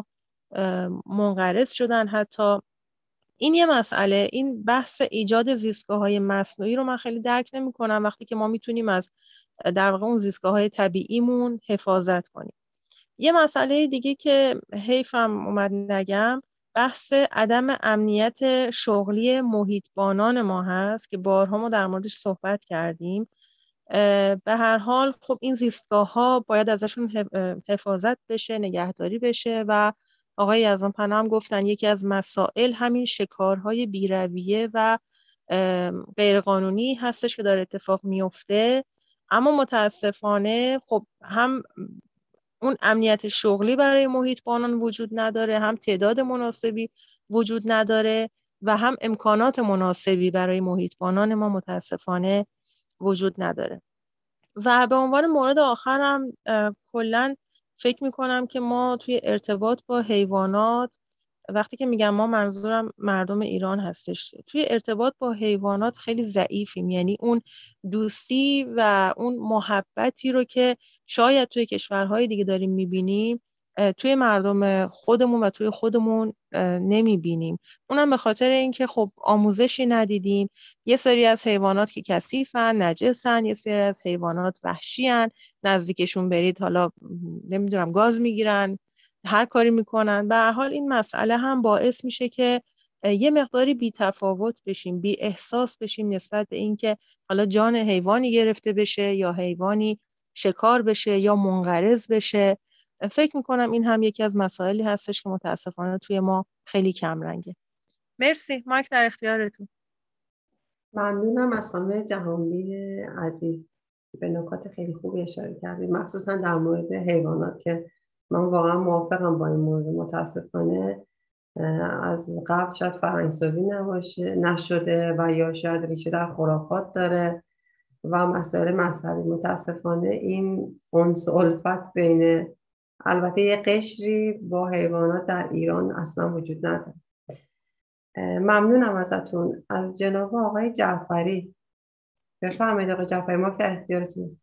منقرض شدن. حتی این یه مسئله، این بحث ایجاد زیستگاه‌های مصنوعی رو من خیلی درک نمی‌کنم وقتی که ما میتونیم از در واقع اون زیستگاه‌های طبیعیمون حفاظت کنیم. یه مسئله دیگه که حیفم اومد نگم، بحث عدم امنیت شغلی محیطبانان ما هست که بارها ما در موردش صحبت کردیم. به هر حال خب این زیستگاه‌ها باید ازشون حفاظت بشه، نگهداری بشه و آقای یزدانپناه هم گفتن یکی از مسائل همین شکارهای بی‌رویه و غیرقانونی هستش که داره اتفاق میفته. اما متاسفانه خب هم اون امنیت شغلی برای محیطبانان وجود نداره، هم تعداد مناسبی وجود نداره و هم امکانات مناسبی برای محیطبانان ما متاسفانه وجود نداره. و به عنوان مورد آخرم کلاً فکر میکنم که ما توی ارتباط با حیوانات، وقتی که میگم ما منظورم مردم ایران هستش، توی ارتباط با حیوانات خیلی ضعیفیم. یعنی اون دوستی و اون محبتی رو که شاید توی کشورهای دیگه داریم میبینیم توی مردم خودمون و توی خودمون نمیبینیم. اونم به خاطر اینکه خب آموزشی ندیدیم. یه سری از حیوانات که کثیفن، نجسن، یه سری از حیوانات وحشیان، نزدیکشون برید حالا نمیدونم گاز میگیرن، هر کاری میکنن. به هر حال این مسئله هم باعث میشه که یه مقداری بی تفاوت بشیم، بی احساس بشیم نسبت به اینکه حالا جان حیوانی گرفته بشه یا حیوانی شکار بشه یا منقرض بشه. فکر میکنم این هم یکی از مسائلی هستش که متاسفانه توی ما خیلی کم رنگه. مرسی، مایک در اختیارتون. ممنونم از خانم جهامی عزیز، به نکات خیلی خوبی اشاره کردید، مخصوصا در مورد حیوانات که من واقعا موافقم با این موضوع. متاسفانه از قبل شاید فرهنگ‌سازی نباشه نشده و یا شاید ریشه در خرافات داره و مسائل مذهبی. متاسفانه این انس الفت بین البته یه قشری با حیوانات در ایران اصلا وجود نداره. ممنونم ازتون. از جناب آقای جعفری بفرمایید. آقای جعفری ما که اختیارتون.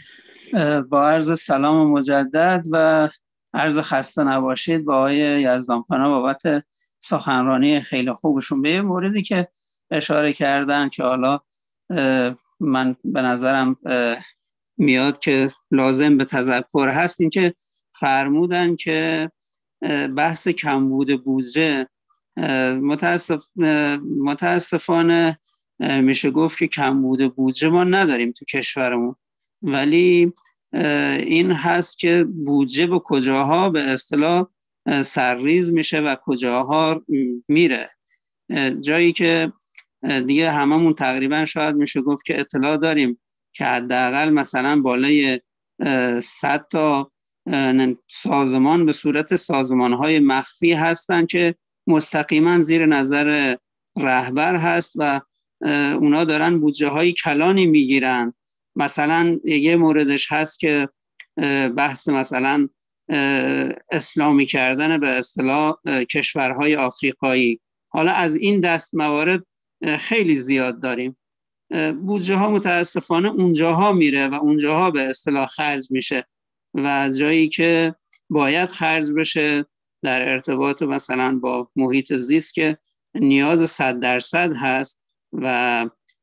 با عرض سلام مجدد و عرض خسته نباشید با آقای یزدانپناه بابت سخنرانی خیلی خوبشون. به موردی که اشاره کردن که حالا من به نظرم میاد که لازم به تذکر هست، این که فرمودن که بحث کمبود بودجه، متاسف متاسفانه میشه گفت که کمبود بودجه ما نداریم تو کشورمون، ولی این هست که بودجه به کجاها به اصطلاح سرریز میشه و کجاها میره. جایی که دیگه هممون تقریبا شاید میشه گفت که اطلاع داریم که حداقل مثلا بالای صد تا سازمان به صورت سازمان‌های مخفی هستن که مستقیما زیر نظر رهبر هست و اونا دارن بودجه های کلانی میگیرن. مثلا یه موردش هست که بحث مثلا اسلامی کردن به اصطلاح کشورهای آفریقایی. حالا از این دست موارد خیلی زیاد داریم. بودجه ها متاسفانه اونجاها میره و اونجاها به اصطلاح خرج میشه و جایی که باید خرج بشه در ارتباط مثلا با محیط زیست که نیاز صد درصد هست و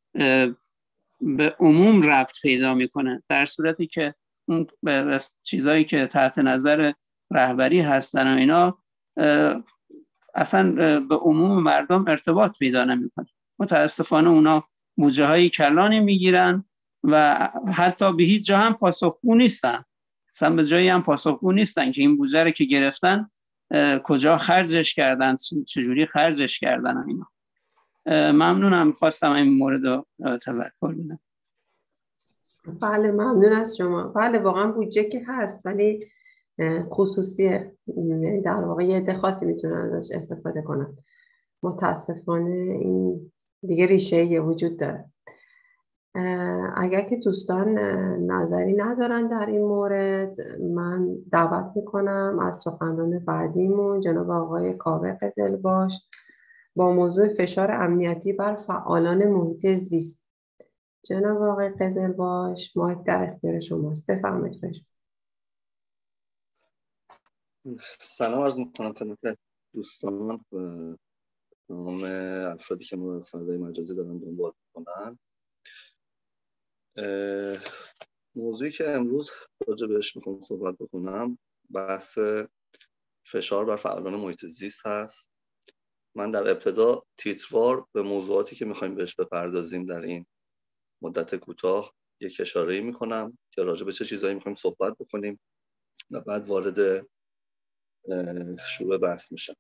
به عموم ربط پیدا میکنه، در صورتی که اون چیزایی که تحت نظر رهبری هستن و اینا اصلا به عموم مردم ارتباط پیدا نمیکنه. متاسفانه اونا بودجه های کلانی میگیرن و حتی به هیچ جا هم پاسخگو نیستن، اصلا به جایی هم پاسخگو نیستن که این بودجه رو که گرفتن کجا خرجش کردن، چجوری خرجش کردن. اینا ممنونم، خواستم این مورد رو تذکر بدم. بله ممنون از شما. بله واقعا بودجه که هست ولی خصوصیه، در واقع یه عده خاصی میتونن ازش استفاده کنن. متاسفانه این دیگه ریشه یه وجود داره. اگر که دوستان نظری ندارن در این مورد، من دعوت میکنم از سخنران بعدیمون جناب آقای کاوه قزلباش با موضوع فشار امنیتی بر فعالان محیط زیست. جناب آقای قزلباش مایک در اختیار شماست، بفرمایید. سلام عرض میکنم خدمت دوستان و تمام افرادی که ما از فضای مجازی دارن دنبال میکنن. موضوعی که امروز راجع بهش میخوام صحبت بکنم بحث فشار بر فعالان محیط زیست هست. من در ابتدا تیتروار به موضوعاتی که میخوایم بهش بپردازیم در این مدت کوتاه یک اشاره‌ای میکنم که راجع به چه چیزایی میخوایم صحبت بکنیم و بعد وارد شروع بحث میشم.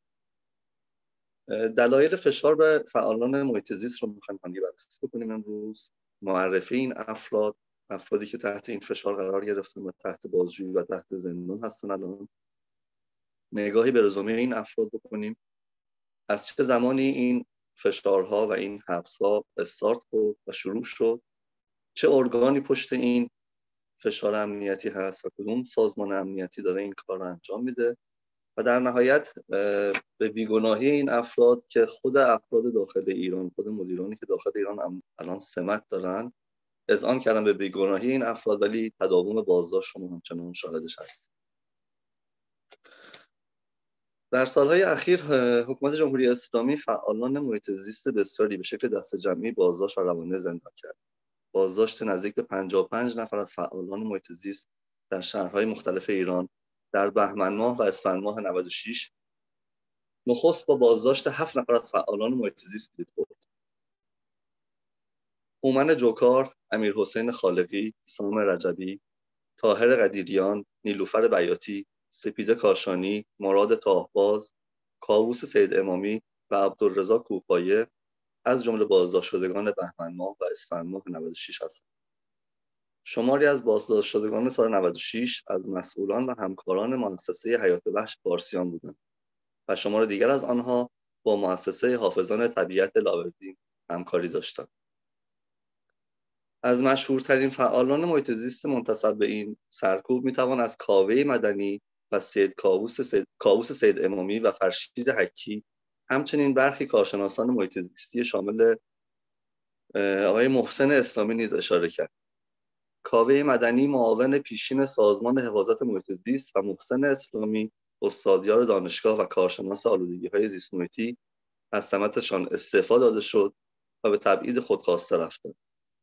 دلایل فشار به فعالان محیط زیست رو میخوایم هم بررسی بکنیم امروز. معرفی این افراد، افرادی که تحت این فشار قرار گرفتن و تحت بازجویی و تحت زندان هستن الان. نگاهی به رزومه این افراد بکنیم، از چه زمانی این فشارها و این حبس‌ها استارت خورد و شروع شد، چه ارگانی پشت این فشار امنیتی هست و کدوم سازمان امنیتی داره این کار رو انجام میده و در نهایت به بیگناهی این افراد که خود افراد داخل ایران، خود مدیرانی که داخل ایران الان سمت دارن اذعان کردن به بیگناهی این افراد، ولی تداوم بازداشت شما همچنان شاهدش هست. در سالهای اخیر حکومت جمهوری اسلامی فعالان محیط زیست بسیاری به شکل دست جمعی بازداشت و روانه زندان کرد. بازداشت نزدیک به پنجاه و پنج نفر از فعالان محیط زیست در شهرهای مختلف ایران در بهمن ماه و اسفند ماه نود و شش نخست با بازداشت هفت نفر از فعالان محیط زیست دید خورد. هومن جوکار، امیرحسین خالقی، سام رجبی، طاهر قدیریان، نیلوفر بیاتی، سپیده کاشانی، مراد تاهباز، کاووس سید امامی و عبدالرضا کوپایه از جمله بازداشت شدگان بهمن ماه و اسفند ماه نود و شش هستند. شماری از بازداشت شدگان سال نود و شش از مسئولان و همکاران مؤسسه حیات وحش پارسیان بودند و شمار دیگر از آنها با مؤسسه حافظان طبیعت لاوردین همکاری داشتند. از مشهورترین فعالان محیط زیست منتسب به این سرکوب میتوان از کاوه مدنی و سید کاووس سید, کاووس سید امامی و فرشید حکی، همچنین برخی کارشناسان محیط زیستی شامل آقای محسن اسلامی نیز اشاره کرد. کاوه مدنی معاون پیشین سازمان حفاظت محیط زیست و محسن اسلامی استادیار دانشگاه و کارشناس آلودگی‌های زیست محیطی از سمتشان استعفا داده شد و به تبعید خودخواسته رفتند.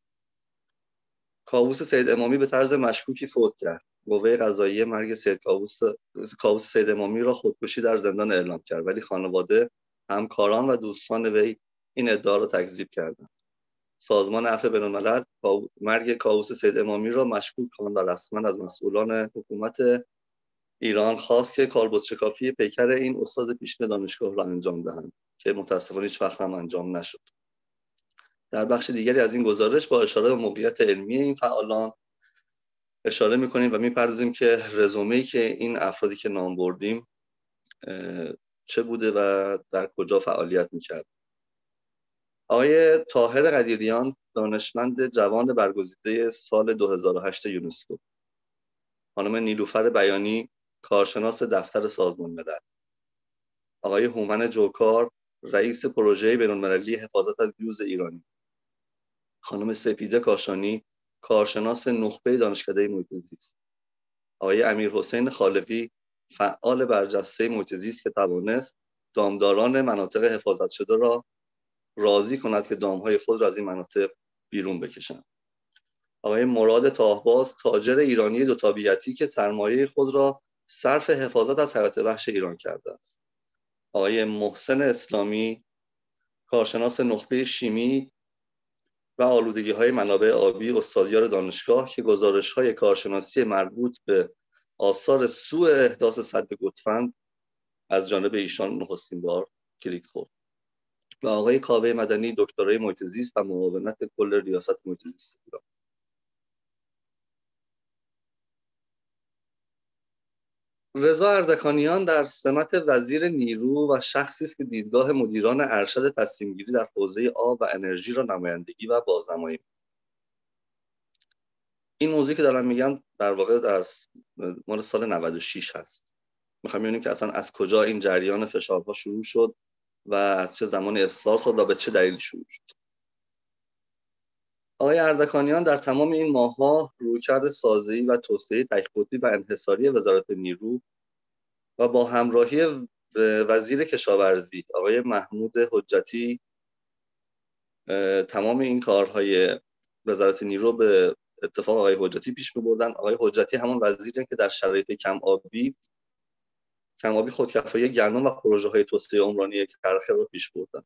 کاووس سید امامی به طرز مشکوکی فوت کرد. قوه قضاییه مرگ سید کاووس کاووس سید امامی را خودکشی در زندان اعلام کرد، ولی خانواده، همکاران و دوستان وی این ادعا را تکذیب کردند. سازمان عفو بین‌الملل مرگ کاووس سید امامی را مشکوک خواند و رسما از مسئولان حکومت ایران خواست که کالبدشکافی پیکر این استاد پیشین دانشگاه را انجام دهند که متاسفانه هیچ وقت هم انجام نشد. در بخش دیگری از این گزارش با اشاره به موقعیت علمی این فعالان اشاره می‌کنیم و می‌پردازیم که رزومه‌ای که این افرادی که نام بردیم چه بوده و در کجا فعالیت می‌کرد. آقای طاهر قدیریان، دانشمند جوان برگزیده سال دو هزار و هشت یونسکو. خانم نیلوفر بیانی، کارشناس دفتر سازمان ملل. آقای هومن جوکار، رئیس پروژه بین‌المللی حفاظت از یوز ایرانی. خانم سپیده کاشانی، کارشناس نخبه دانشکده محیط زیست. آقای امیرحسین خالقی، فعال برجسته محیط زیست که توانست دامداران مناطق حفاظت شده را راضی کند که دامهای خود را از این مناطق بیرون بکشند. آقای مراد تاهباز، تاجر ایرانی دو تابعیتی که سرمایه خود را صرف حفاظت از حیات وحش ایران کرده است. آقای محسن اسلامی، کارشناس نخبه شیمی و آلودگی‌های منابع آبی، استادیار دانشگاه که گزارش‌های کارشناسی مربوط به آثار سوء احداث سد گوتفند از جانب ایشان نخستین بار کلیک خورد. و آقای کاوه مدنی، دکترای محیط زیست و معاونت کل ریاست محیط زیست ایران. رضا اردکانیان در سمت وزیر نیرو و شخصی است که دیدگاه مدیران ارشد تصمیم‌گیری در حوزه آب و انرژی را نمایندگی و بازنمایی می‌کند. این موضوعی که دارم میگم در واقع در مال سال نود و شش هست. می‌خوام ببینیم که اصلا از کجا این جریان فشارها شروع شد و از چه زمانی استارت خورد و به چه دلیل شروع شد. آقای اردکانیان در تمام این ماه‌ها رویکرد سازی و توسعه تک‌قطبی و انحصاری وزارت نیرو و با همراهی وزیر کشاورزی آقای محمود حجتی تمام این کارهای وزارت نیرو به اتفاق آقای حجتی پیش می‌بردن. آقای حجتی همون وزیری که در شرایط کم آبی کم آبی خودکفایی گندم و پروژه‌های توسعه عمرانی کرخه رو پیش بردن.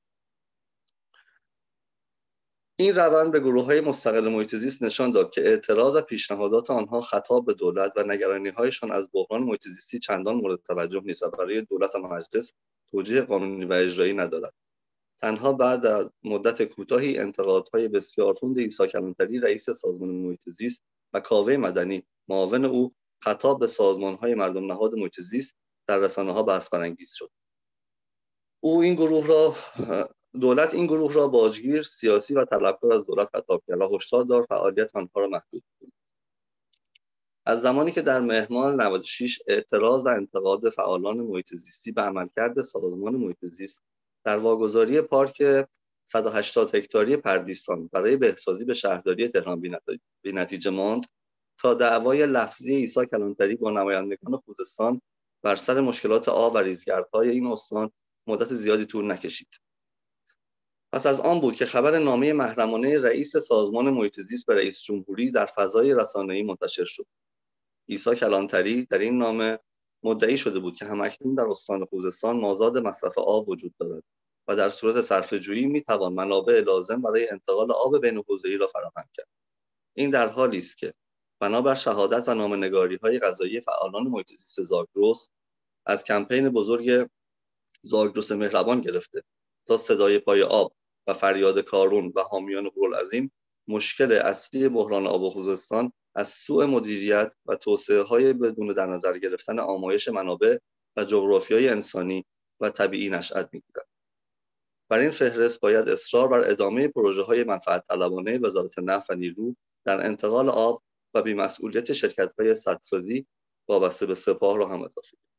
این روند به گروه‌های مستقل محیط زیست نشان داد که اعتراض و پیشنهادات آنها خطاب به دولت و نگرانی‌هایشان از بحران محیط زیستی چندان مورد توجه نیست و برای دولت و مجلس توجیه قانونی و اجرایی ندارد. تنها بعد از مدت کوتاهی انتقادهای بسیار تند عیسی کلانتری، رئیس سازمان محیط زیست، و کاوه مدنی، معاون او، خطاب به سازمان‌های مردم نهاد محیط زیست در رسانه‌ها بحث برانگیز شد. او این گروه را دولت این گروه را باجگیر، سیاسی و طلبکار از دولت خطاب کرد و هشدار داد فعالیت آنها را محدود کند. از زمانی که در مهر ماه نود و شش اعتراض و انتقاد فعالان محیط زیستی به عملکرد سازمان محیط زیست در واگذاری پارک صد و هشتاد هکتاری پردیسان برای بهسازی به شهرداری تهران بی‌نتیجه ماند، تا دعوای لفظی عیسی کلانتری با نمایندگان خوزستان بر سر مشکلات آب و ریزگردهای این استان مدت زیادی طول نکشید. پس از آن بود که خبر نامه محرمانه رئیس سازمان محیط زیست به رئیس جمهوری در فضای رسانه‌ای منتشر شد. عیسی کلانتری در این نامه مدعی شده بود که همکنون در استان خوزستان مازاد مصرف آب وجود دارد و در صورت صرفه‌جویی میتوان منابع لازم برای انتقال آب بین‌حوزه‌ای را فراهم کرد. این در حالی است که بنابر شهادت و نامه‌نگاری‌های قضایی فعالان محیط زیست زاگرس، از کمپین بزرگ زاگرس مهربان گرفته تا صدای پای آب و فریاد کارون و حامیان هورالعظیم، مشکل اصلی بحران آب خوزستان از سوء مدیریت و توسعه‌های بدون در نظر گرفتن آمایش منابع و جغرافیای انسانی و طبیعی نشأت می‌گیرد. بر این فهرست باید اصرار بر ادامه پروژه‌های منفعت طلبانه وزارت نفت و نیرو در انتقال آب و بی‌مسئولیت شرکت‌های سدسازی وابسته به سپاه را هم اضافه کنیم.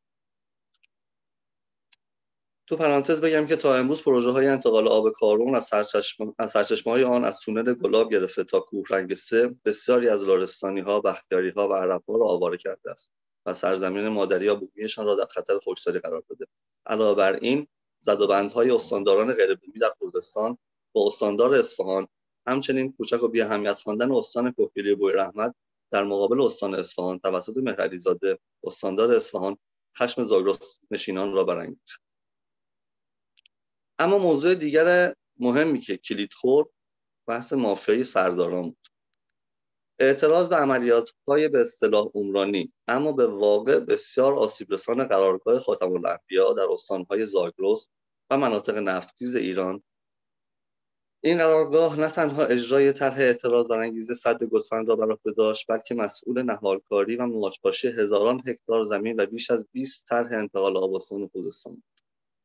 تو پرانتز بگم که تا امروز پروژه‌های انتقال آب کارون از سرچشمه از سرچشمه‌های آن از تونل گلاب گرفته تا کوهرنگ سه بسیاری از لرستانی‌ها، بختیاری‌ها و عرب‌ها را آواره کرده است. و سرزمین مادری یا بومیشان را در خطر خشکسالی قرار داده. علاوه بر این، زدوبندهای استانداران غیر بومی در کردستان با استاندار اصفهان، همچنین کوچک و بی اهمیت خواندن استان کوهگیری بویراحمد در مقابل استان اصفهان توسط مهرعلیزاده استاندار اصفهان، خشم زاگرس نشینان را برانگیخت. اما موضوع دیگر مهمی که کلید خورد بحث مافیای سرداران بود. اعتراض به عملیات‌های به اصطلاح عمرانی اما به واقع بسیار آسیب‌رسان قرارگاه خاتم الانبیا در استان‌های زاگرس و مناطق نفتخیز ایران. این قرارگاه نه تنها اجرای طرح اعتراض برانگیز سد گلفند را بر عهده داشت، بلکه مسئول نهالکاری و ماچ‌پاشی هزاران هکتار زمین و بیش از بیست طرح انتقال آب استان خوزستان بود.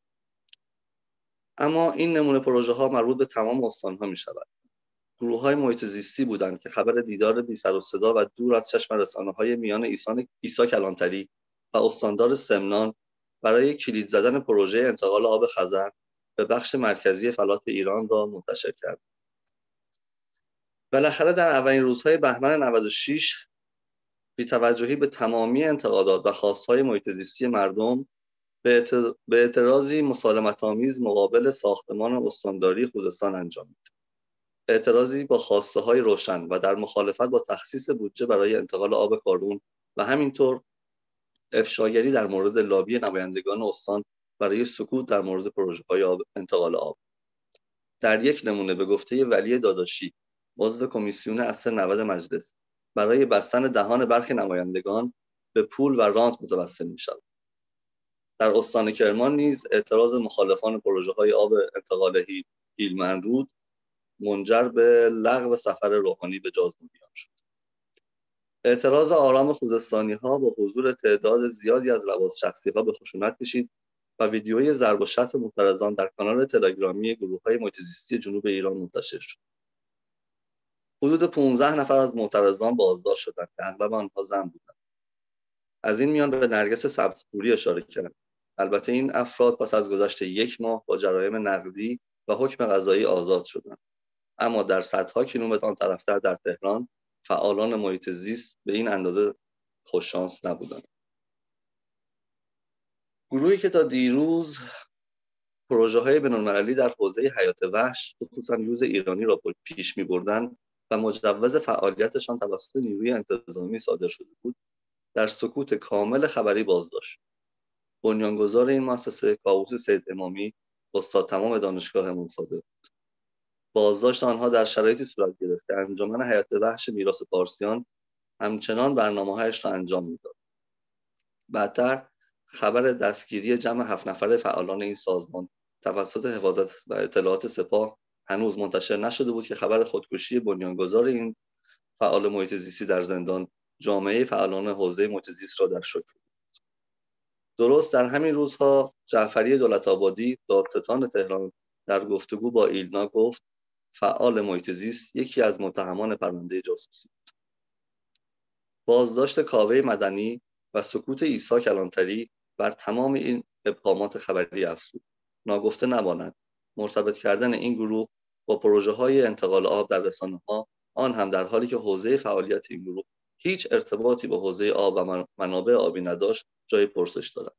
اما این نمونه پروژه ها مربوط به تمام استان‌ها می‌شود. گروه‌های محیط زیستی بودند که خبر دیدار بی سر و صدا و دور از چشم رسانه‌های میان عیسی کلانتری و استاندار سمنان برای کلید زدن پروژه انتقال آب خزر به بخش مرکزی فلات ایران را منتشر کرد. بالاخره در اولین روزهای بهمن نود و شش بی توجهی به تمامی انتقادات و خواست‌های محیط زیستی مردم به اعتراضی مسالمت‌آمیز مقابل ساختمان استانداری خوزستان انجامید. اعتراضی با خواسته‌های روشن و در مخالفت با تخصیص بودجه برای انتقال آب کارون و همینطور افشاگری در مورد لابی نمایندگان استان برای سکوت در مورد پروژه‌های آب انتقال آب. در یک نمونه به گفته ولی داداشی، عضو کمیسیون اصل نود مجلس، برای بستن دهان برخی نمایندگان به پول و رانت متوسل می‌شود. در استان کرمان نیز اعتراض مخالفان پروژه‌های آب انتقال هیلمندرود منجر به لغو سفر روحانی به جازمونیان شد. اعتراض آرام خوزستانی‌ها با حضور تعداد زیادی از لواط شخصی‌ها به خشونت کشید و ویدیوی ضرب و شتم معترضان در کانال تلگرامی گروه‌های محیط زیستی جنوب ایران منتشر شد. حدود پانزده نفر از معترضان بازداشت شدند که اغلب آنها زن بودند. از این میان به نرگس سبزپوری اشاره کرد. البته این افراد پس از گذشت یک ماه با جرایم نقدی و حکم قضایی آزاد شدند. اما در صدها کیلومتر آن طرفتر در تهران فعالان محیط زیست به این اندازه خوششانس نبودند. گروهی که تا دیروز پروژه‌های بین‌المللی در حوزه حیات وحش خصوصا یوز ایرانی را پیش می‌بردند و مجوز فعالیتشان توسط نیروی انتظامی صادر شده بود، در سکوت کامل خبری بازداشت. بنیانگذار این مؤسسه کاووس سید امامی، استاد تمام دانشگاه منصادر بود. بازداشت آنها در شرایطی صورت گرفت که انجمن حیات وحش میراث پارسیان همچنان برنامه‌هایش را انجام میداد. بعدتر خبر دستگیری جمع هفت نفره فعالان این سازمان توسط حفاظت و اطلاعات سپاه هنوز منتشر نشده بود که خبر خودکشی بنیانگذار این فعال محیط زیستی در زندان جامعه فعالان حوزه محیط زیست را در شوک بود. درست در همین روزها جعفری دولت‌آبادی دادستان تهران در گفتگو با ایلنا گفت فعال محیط زیست یکی از متهمان پرونده جاسوسی بود. بازداشت کاوه مدنی و سکوت عیسی کلانتری بر تمام این ابهامات خبری افزود. ناگفته نماند مرتبط کردن این گروه با پروژه‌های انتقال آب در رسانه‌ها، آن هم در حالی که حوزه فعالیت این گروه هیچ ارتباطی با حوزه آب و منابع آبی نداشت، جای پرسش دارد.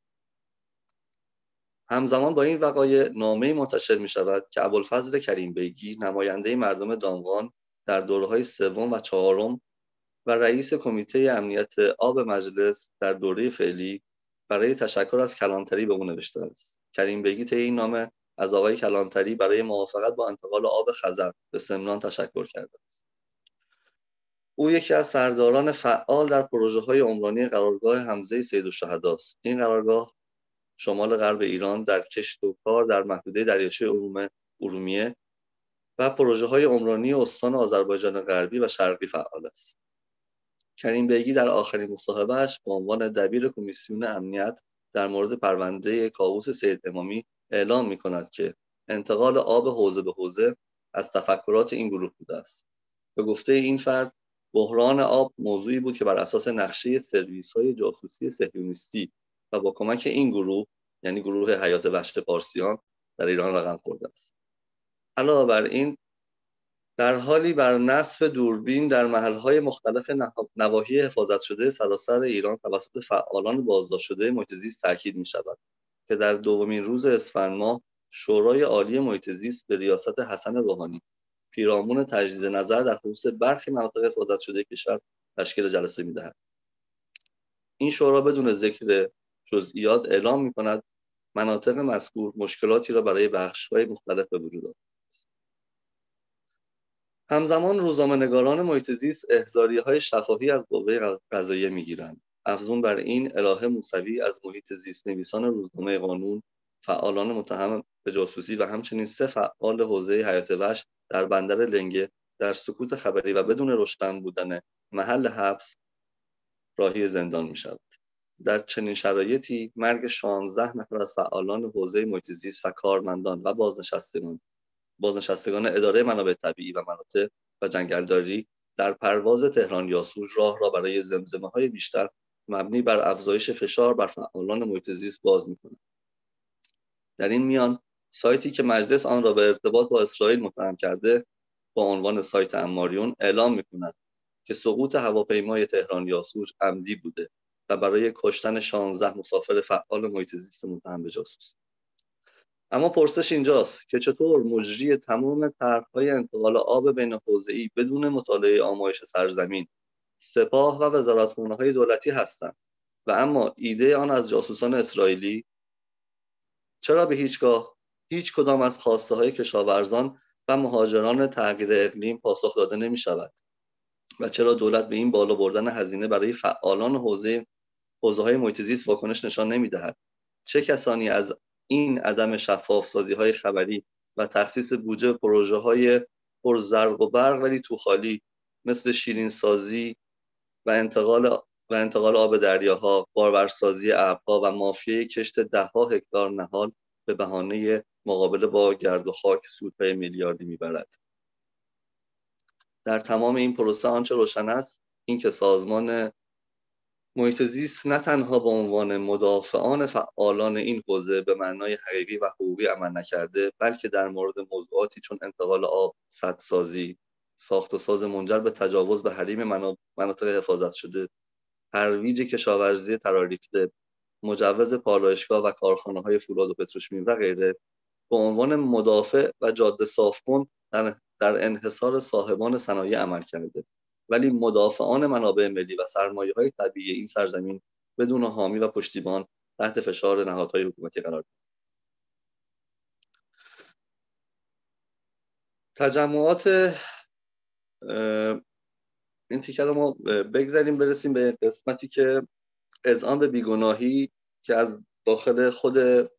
همزمان با این وقایع نامه‌ای منتشر می‌شود که ابوالفضل کریم بیگی، نماینده مردم دامغان در دوره‌های سوم و چهارم و رئیس کمیته امنیت آب مجلس در دوره فعلی، برای تشکر از کلانتری به او نوشته است. کریم بیگی طی این نامه از آقای کلانتری برای موافقت با انتقال آب خزر به سمنان تشکر کرده است. او یکی از سرداران فعال در پروژه‌های عمرانی قرارگاه حمزه سیدالشهدا است. این قرارگاه شمال غرب ایران در کشت و کار در محدوده دریاچه ارومیه و پروژه‌های عمرانی استان آذربایجان غربی و شرقی فعال است. کریم بیگی در آخرین مصاحبه‌اش به عنوان دبیر کمیسیون امنیت در مورد پرونده کاووس سید امامی اعلام می‌کند که انتقال آب حوزه به حوزه از تفکرات این گروه بوده است. به گفته این فرد، بحران آب موضوعی بود که بر اساس نقشه سرویس‌های جاسوسی صهیونیستی و با کمک این گروه، یعنی گروه حیات وحش پارسیان، در ایران رقم خورده است. علاوه بر این، در حالی بر نصب دوربین در محل‌های مختلف نواحی حفاظت شده سراسر ایران توسط فعالان بازداشت شده محیط زیست تاکید می‌شود که در دومین روز اسفند ماه شورای عالی محیط زیست به ریاست حسن روحانی پیرامون تجدید نظر در خصوص برخی مناطق حفاظت شده کشور تشکیل جلسه می‌دهد. این شورا بدون ذکر جزئیات اعلام می‌کند مناطق مذکور مشکلاتی را برای بخش‌های مختلف به وجود آورده. همزمان روزنامه‌نگاران محیط زیست احضاریه‌های شفاهی از قوه قضاییه می‌گیرند. افزون بر این الهه موسوی از محیط زیست نویسان روزنامه قانون، فعالان متهم به جاسوسی و همچنین سه فعال حوزه حیات وحش در بندر لنگه در سکوت خبری و بدون روشن بودن محل حبس راهی زندان می‌شود. در چنین شرایطی مرگ شانزده نفر از فعالان حوزه محیط زیست و کارمندان و بازنشستگان بازنشستگان اداره منابع طبیعی و مناطق و جنگلداری در پرواز تهران یاسوج راه را برای زمزمه‌های بیشتر مبنی بر افزایش فشار بر فعالان محیط زیست باز می‌کند. در این میان سایتی که مجلس آن را به ارتباط با اسرائیل متهم کرده با عنوان سایت اماریون اعلام می‌کند که سقوط هواپیمای تهران یاسوج عمدی بوده و برای کشتن شانزده مسافر فعال محیط زیست متهم به جاسوسی. اما پرسش اینجاست که چطور مجری تمام طرح‌های انتقال آب بین حوزه‌ای بدون مطالعه آمایش سرزمین، سپاه و وزارتخانه‌های دولتی هستند و اما ایده آن از جاسوسان اسرائیلی؟ چرا به هیچگاه هیچ کدام از خواسته‌های کشاورزان و مهاجران تغییر اقلیم پاسخ داده نمی‌شود؟ و چرا دولت به این بالا بردن هزینه برای فعالان حوزه حوزه‌های محیط زیست واکنش نشان نمی‌دهد؟ چه کسانی از این عدم شفاف سازی‌های خبری و تخصیص بودجه پروژه‌های پرزرق و برق ولی توخالی مثل شیرین سازی و انتقال و انتقال آب دریاها، بارورسازی ابرها و مافیای کشت ده‌ها هکتار نهال به بهانه مقابله با گرد و خاک سودهای میلیاردی میبرد. در تمام این پروسه آنچه روشن است این که سازمان محیط زیست نه تنها به عنوان مدافعان فعالان این حوزه به معنای حقیقی و حقوقی عمل نکرده، بلکه در مورد موضوعاتی چون انتقال آب، سدسازی، ساخت و ساز منجر به تجاوز به حریم مناطق حفاظت شده، ترویج کشاورزی تراریخته، مجوز پالایشگاه و کارخانه‌های فولاد و پتروشیمی و غیره، به عنوان مدافع و جاده صافکن در, در انحصار صاحبان صنایع عمل کرده. ولی مدافعان منابع ملی و سرمایه‌های طبیعی این سرزمین بدون حامی و پشتیبان تحت فشار نهادهای حکومتی قرار گرفت. تجمعات این تیکه رو ما بگذاریم برسیم به قسمتی که اذعان به بیگناهی که از داخل خود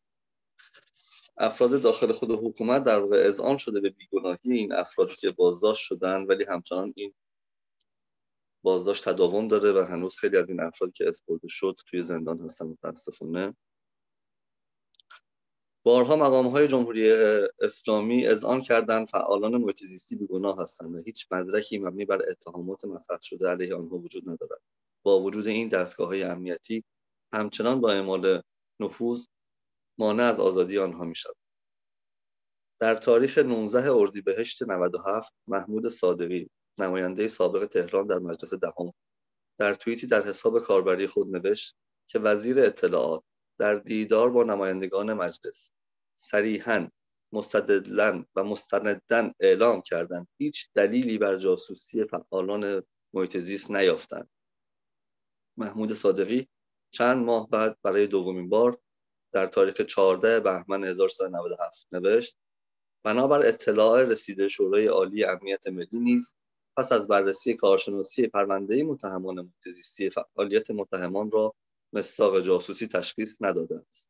افراد داخل خود حکومت در واقع اذعان شده به بیگناهی این افرادی که بازداشت شدن، ولی همچنان این بازداشت تداوم داره و هنوز خیلی از این افرادی که اسپرده شد توی زندان هستن متاسفانه. بارها مقام‌های جمهوری اسلامی اذعان کردند فعالان محیط زیستی بیگناه هستند و هیچ مدرکی مبنی بر اتهامات مطرح شده علیه آنها وجود ندارد. با وجود این دستگاه‌های امنیتی همچنان با اعمال نفوذ مانع از آزادی آنها می‌شود. در تاریخ نوزدهم اردیبهشت نود و هفت محمود صادقی نماینده سابق تهران در مجلس دهم در توییتی در حساب کاربری خود نوشت که وزیر اطلاعات در دیدار با نمایندگان مجلس صریحاً مستدلاً و مستنداً اعلام کردند هیچ دلیلی بر جاسوسی فعالان محیط زیست نیافتند. محمود صادقی چند ماه بعد برای دومین بار در تاریخ چهاردهم بهمن هزار و سیصد و نود و هفت نوشت بنابر اطلاع رسیده شورای عالی امنیت ملی نیز پس از بررسی کارشناسی پرونده متهمان محیط زیستی فعالیت متهمان را مصداق جاسوسی تشخیص نداده است.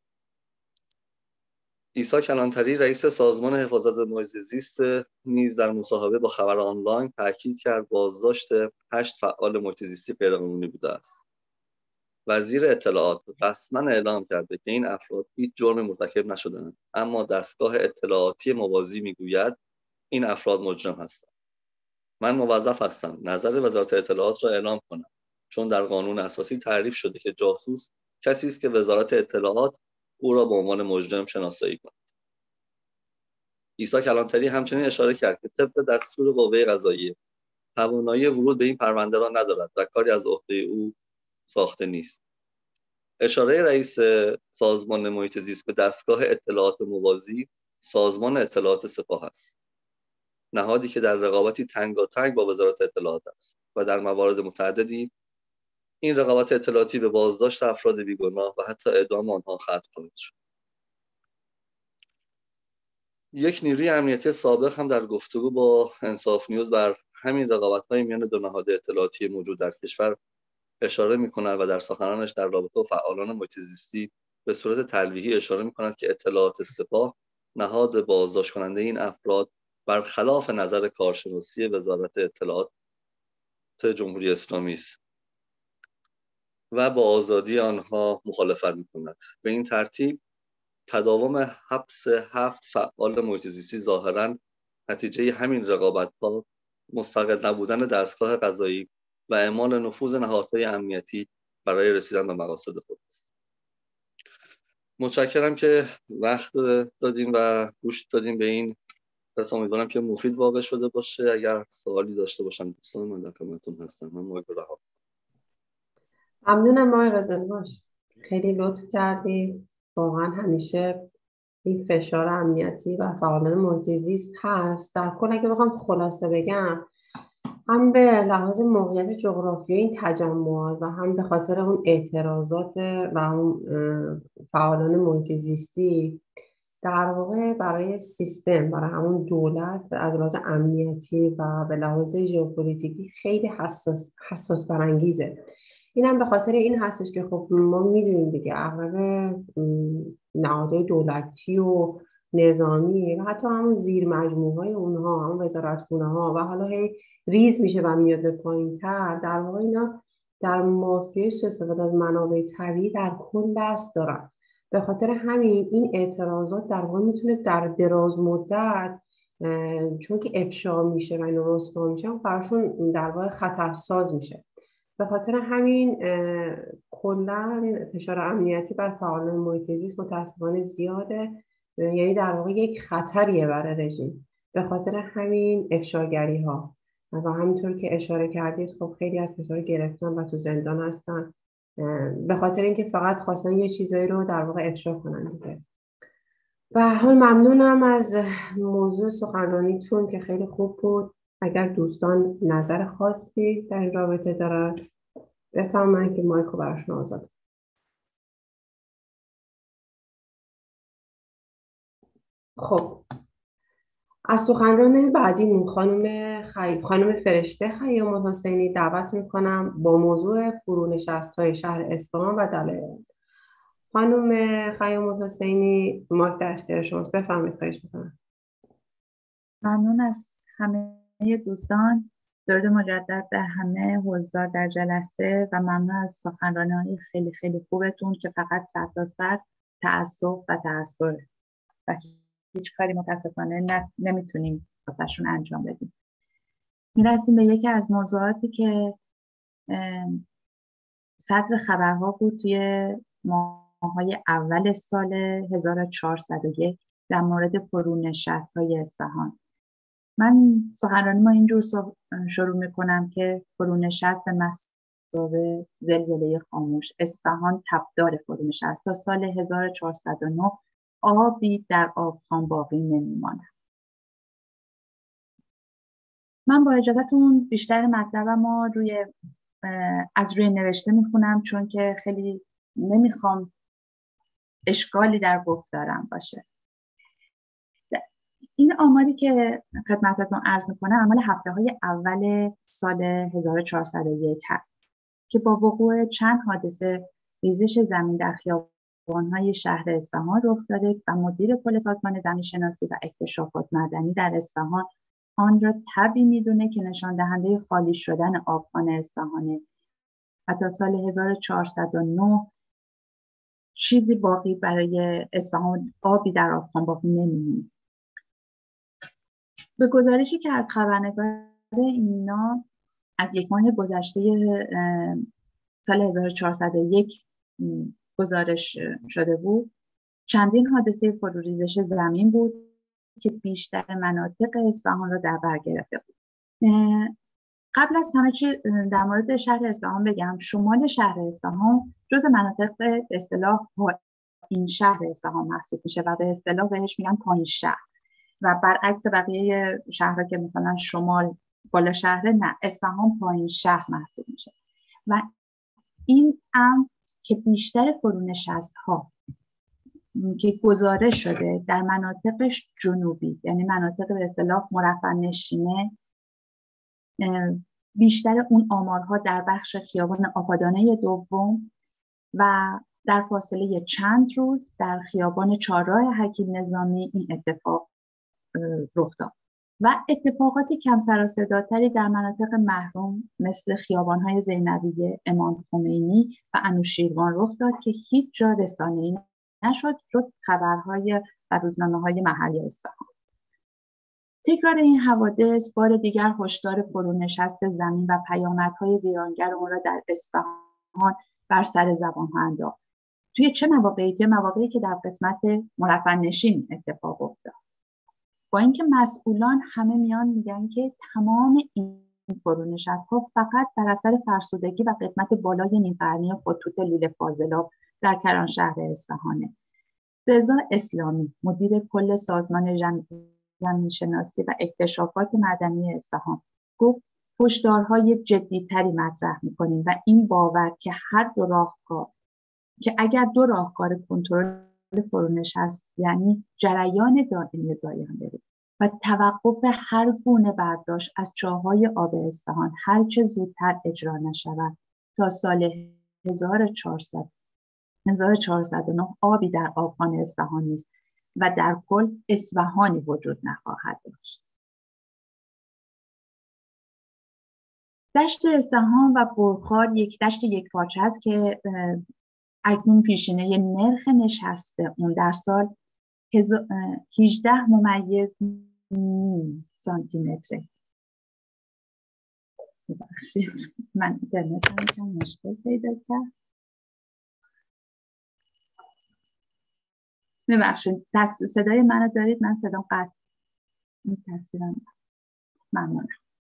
عیسی کلانتری رئیس سازمان حفاظت محیط زیست نیز در مصاحبه با خبر آنلاین تاکید کرد بازداشت هشت فعال محیط زیستی غیرقانونی بوده است. وزیر اطلاعات رسما اعلام کرده که این افراد هیچ جرمی مرتکب نشده‌اند، اما دستگاه اطلاعاتی موازی میگوید این افراد مجرم هستند. من موظف هستم نظر وزارت اطلاعات را اعلام کنم، چون در قانون اساسی تعریف شده که جاسوس کسی است که وزارت اطلاعات او را به عنوان مجرم شناسایی کند. عیسی کلانتری همچنین اشاره کرد که طبق دستور قوه قضاییه توانایی ورود به این پرونده را ندارد و کاری از عهده او ساخته نیست. اشاره رئیس سازمان محیط زیست به دستگاه اطلاعات موازی سازمان اطلاعات سپاه است، نهادی که در رقابتی تنگاتنگ با وزارت اطلاعات است و در موارد متعددی این رقابت اطلاعاتی به بازداشت افراد بیگناه و حتی اعدام آنها ختم خواهد شد. یک نیروی امنیتی سابق هم در گفتگو با انصاف نیوز بر همین رقابت‌های میان دو نهاد اطلاعاتی موجود در کشور اشاره می‌کند و در سخنانش در رابطه با فعالان محیط زیستی به صورت تلویحی اشاره می‌کند که اطلاعات سپاه نهاد بازداشت کننده این افراد برخلاف نظر کارشناسی وزارت اطلاعات جمهوری اسلامی است و با آزادی آنها مخالفت می‌کند. به این ترتیب تداوم حبس هفت فعال محیط زیستی ظاهراً نتیجه همین رقابت‌ها، مستقل نبودن دستگاه قضایی و اعمال نفوذ نهادهای امنیتی برای رسیدن به مقاصد خود است. متشکرم که وقت دادیم و گوش دادیم به این درس. امیدوارم که مفید واقع شده باشه. اگر سوالی داشته باشن دوستان من در خدمتتون هستم. من مایک رو رها. ممنونم آقای قزلباش، خیلی لطف کردی. واقعا همیشه این فشار امنیتی و فعالان محیط زیست هست. در کل اگه بخوام خلاصه بگم، هم به لحاظ موقعیت جغرافیایی این تجمعات و هم به خاطر اون اعتراضات و اون فعالان محیط زیستی در واقع برای سیستم، برای همون دولت از لحاظ امنیتی و به لحاظ ژئوپلیتیکی خیلی حساس حساس برانگیزه. این هم به خاطر این هستش که خب ما میدونیم دیگه اغلب نهادهای دولتی و نظامی و حتی همون زیر مجموعه های اونها، همون وزارتخونه ها و حالا هی ریز میشه و میاد به پایین تر، در واقع اینا در مافیای سوء استفاده از منابع طبیعی در کل دست دارن. به خاطر همین این اعتراضات در واقع میتونه در دراز مدت چون که افشا میشه و اینا رسوا میشن براشون در واقع خطرساز میشه. به خاطر همین کلا فشار امنیتی بر فعالان محیط زیست متاسفانه زیاده، یعنی در واقع یک خطریه برای رژیم. به خاطر همین افشاگری ها و همینطور که اشاره کردید خب خیلی از کسا رو گرفتن و تو زندان هستن به خاطر اینکه فقط خواستن یه چیزایی رو در واقع افشا کنن دیگه. به هر حال ممنونم از موضوع سخنرانیتون که خیلی خوب بود. اگر دوستان نظر خاصی در این رابطه دارن بفرمایید که مایک رو براشون آزاد. خب از سخنران بعدیمون خانم خی... خانم فرشته خیام حسینی دعوت میکنم با موضوع فرونشست‌های شهر اصفهان و دلایل. خانم خیام حسینی مایک در اختیار شماست، بفرمایید. خواهش میکنم. ممنون از همه دوستان. درود مجدد به همه حضار در جلسه و ممنون از سخنرانی‌های خیلی خیلی خوبتون که فقط سرتاسر تأسف و تأثره و هیچ کاری متاسفانه نمیتونیم واسهشون انجام بدیم. میرسیم به یکی از موضوعاتی که صدر خبرها بود توی ماه‌های اول سال هزار و چهارصد و یک در مورد فرونشست‌های اصفهان. من سخنرانی ما اینجور شروع میکنم که فرونشست به مثابه زلزله خاموش. اصفهان تبدار فرونشست. تا سال هزار و چهارصد و نه آبی در آبخوان باقی نمیماند. من با اجازهتون بیشتر مطلبم ما روی از روی نوشته میخونم چون که خیلی نمیخوام اشکالی در گفتارم باشه. این آماری که خدمتتون عرض میکنه اعمال هفته های اول سال هزار و چهارصد و یک هست که با وقوع چند حادثه ریزش زمین در خیابان‌های شهر اصفهان رخ داده و مدیر کل سازمان زمین‌شناسی و اکتشافات معدنی در اصفهان آن را طبعی میدونه که نشان دهنده خالی شدن آبخوان اصفهانه و تا سال هزار و چهارصد و نه چیزی باقی برای اصفهان، آبی در آبخوان باقی نمیمونه. به گزارشی که از خبرنگار اینا از یک ماه گذشته سال هزار و چهارصد و یک گزارش شده بود، چندین حادثه فروریزش زمین بود که بیشتر مناطق اصفهان را در بر گرفته بود. قبل از همه چیز در مورد شهر اصفهان بگم، شمال شهر اصفهان جز مناطق به اصطلاح این شهر اصفهان محسوب میشه و به اصطلاح بهش میگن پایین شهر، و برعکس بقیه شهرها که مثلا شمال بالا شهر، نه، اصفهان پایین شهر محسوب میشه. و این امر که بیشتر فرونشست ها که گزارش شده در مناطقش جنوبی، یعنی مناطق به اصطلاح مرفه نشینه، بیشتر اون آمارها در بخش خیابان آبادانه دوم و در فاصله چند روز در خیابان چهارراه حکیم نظامی این اتفاق رخ داد و اتفاقات کم سر و صداتری در مناطق محروم مثل خیابان‌های زینبیه، امام خمینی و انوشیروان رخ داد که هیچ جا رسانه‌ای نشد جز خبرهای و روزنامه‌های محلی اصفهان. تکرار این حوادث بار دیگر هشدار فرونشست زمین و پیامدهای ویرانگر آن را در اصفهان بر سر زبان‌ها انداخت. توی چه مواقعی؟ توی مواقعی که در قسمت مرفه نشین اتفاق افتاد. با اینکه مسئولان همه میان میگن که تمام این فرونشست‌ها فقط بر اثر فرسودگی و قدمت بالای نیم‌قرنی خطوط لوله فاضلاب در کرانشهر اصفهانه. رضا اسلامی، مدیر کل سازمان زمین‌شناسی و اکتشافات معدنی اصفهان، گفت هشدارهای جدی‌تری مطرح می‌کنیم و این باور که هر دو راهکار که اگر دو راهکار کنترل فرونشست یعنی جریان دائمی زاینده‌رود و توقف هر گونه برداشت از چاه‌های آب اصفهان هر چه زودتر اجرا نشود تا سال هزار و چهارصد و نه آبی در آبخانه اصفهان نیست و در کل اصفهانی وجود نخواهد داشت. دشت اصفهان و برخار یک دشت یک پارچه است که اکنون پیشینه نرخ نشست اون در سال هجده ممیز سانتی متره. ببخشید من اینترنتم یکم مشکل پیدا کرد. ببخشید صدای منو دارید؟ من صدام قطع تصویرم. ممنونم.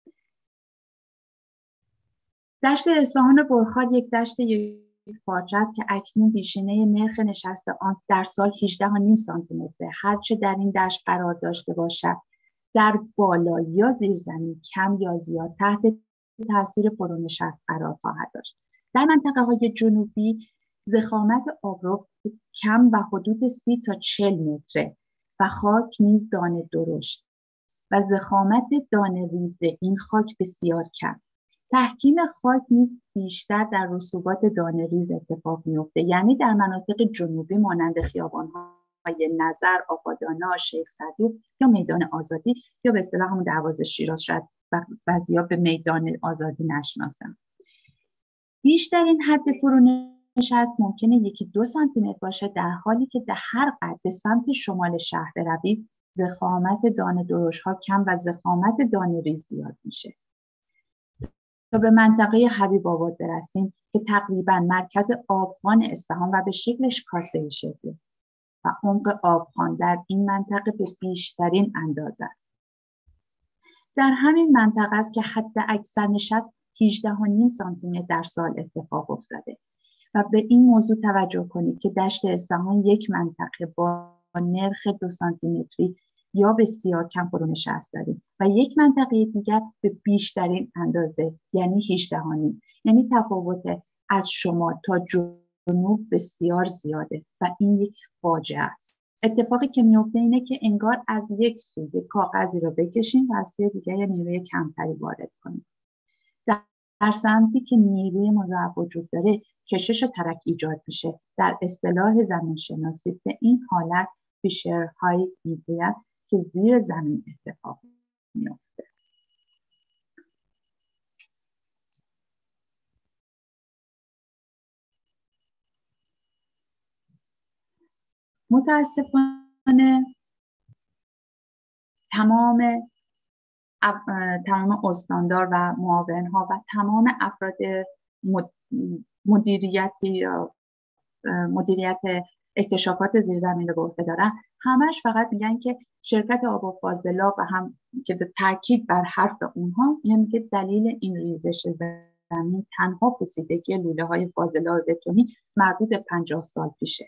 دشت اصفهان برخار یک دشت یک پارچه است که اکنون بیشینه نرخ نشست آن در سال هجده و نیم سانتی متر. هرچه در این دشت قرار داشته باشد در بالا یا زیر زمین کم یا زیاد تحت تاثیر فرونشست قرار خواهد داشت. در منطقه های جنوبی ضخامت آبرو کم و حدود سی تا چهل متره و خاک نیز دانه درشت و ضخامت دانه ریز این خاک بسیار کم. تحکیم خاک نیز بیشتر در رسوبات دانه ریز اتفاق میفته، یعنی در مناطق جنوبی مانند خیابان‌های نظر، آبادانه، شیخ صدوق یا میدان آزادی یا به اصطلاح همون دروازه شیراز، شاید بعضیا به میدان آزادی نشناسن. بیشترین حد فرونشست ممکنه یکی دو سانتی متر باشه، در حالی که در هر قدر به سمت شمال شهر بروید ضخامت دانه درشت‌ها کم و ضخامت دانه ریز زیاد میشه. تا به منطقه حبیب آباد برسیم که تقریبا مرکز آبخوان اصفهان و به شکلش کاسه شکله و عمق آبخوان در این منطقه به بیشترین اندازه است. در همین منطقه است که حد اکثر نشست هجده و نیم سانتی متر در سال اتفاق افتاده و به این موضوع توجه کنید که دشت اصفهان یک منطقه با نرخ دو سانتی متری یا بسیار کم فرونشست داریم و یک منطقه دیگر به بیشترین اندازه یعنی هجده و نیم، یعنی تفاوت از شمال تا جنوب بسیار زیاده و این یک فاجعه است. اتفاقی که میفته اینه که انگار از یک سوی کاغذی رو بکشیم و از سوی دیگر نیروی کمتری وارد کنیم. در سمتی که نیروی مضاعف وجود داره کشش و ترک ایجاد میشه. در اصطلاح زمین‌شناسی به این حالت فیشرهای میگوید که زیر زمین اتفاق میفته. متاسفانه تمام تمام استاندار و معاونها و تمام افراد مدیریتی مدیریت اکتشافات زیرزمینی رو به عهده دارن، همش فقط میگن که شرکت آب و فاضلاب و هم که به تاکید بر حرف اونها میگه دلیل این ریزش زمین تنها پوسیدگی لوله های فاضلاب بتونی مربوط به پنجاه سال پیشه.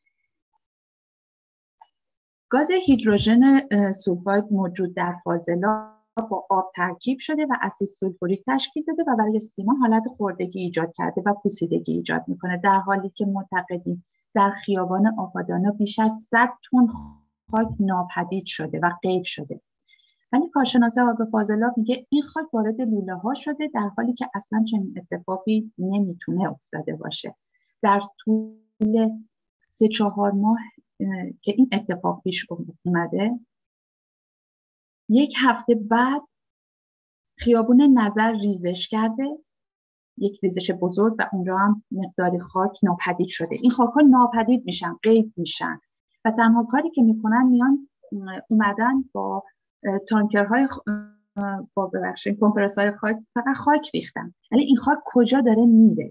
گاز هیدروژن سولفاید موجود در فاضلاب با آب ترکیب شده و اسید سولفوریک تشکیل داده و برای سیمان حالت خوردگی ایجاد کرده و پوسیدگی ایجاد میکنه، در حالی که معتقدین در خیابان آبادانه بیش از صد تن خاک ناپدید شده و غیب شده. ولی کارشناس آب فاضلاب میگه این خاک وارد لوله ها شده، در حالی که اصلا چنین اتفاقی نمیتونه افتاده باشه. در طول سه چهار ماه که این اتفاق پیش اومده، یک هفته بعد خیابون نظر ریزش کرده، یک ریزش بزرگ، و اونجا هم مقداری خاک ناپدید شده. این خاک‌ها ناپدید میشن، غیب میشن و تنها کاری که میکنن میان اومدن با تانکرهای با ببخشید کمپرسورهای خاک فقط خاک ریختن، ولی این خاک کجا داره میره؟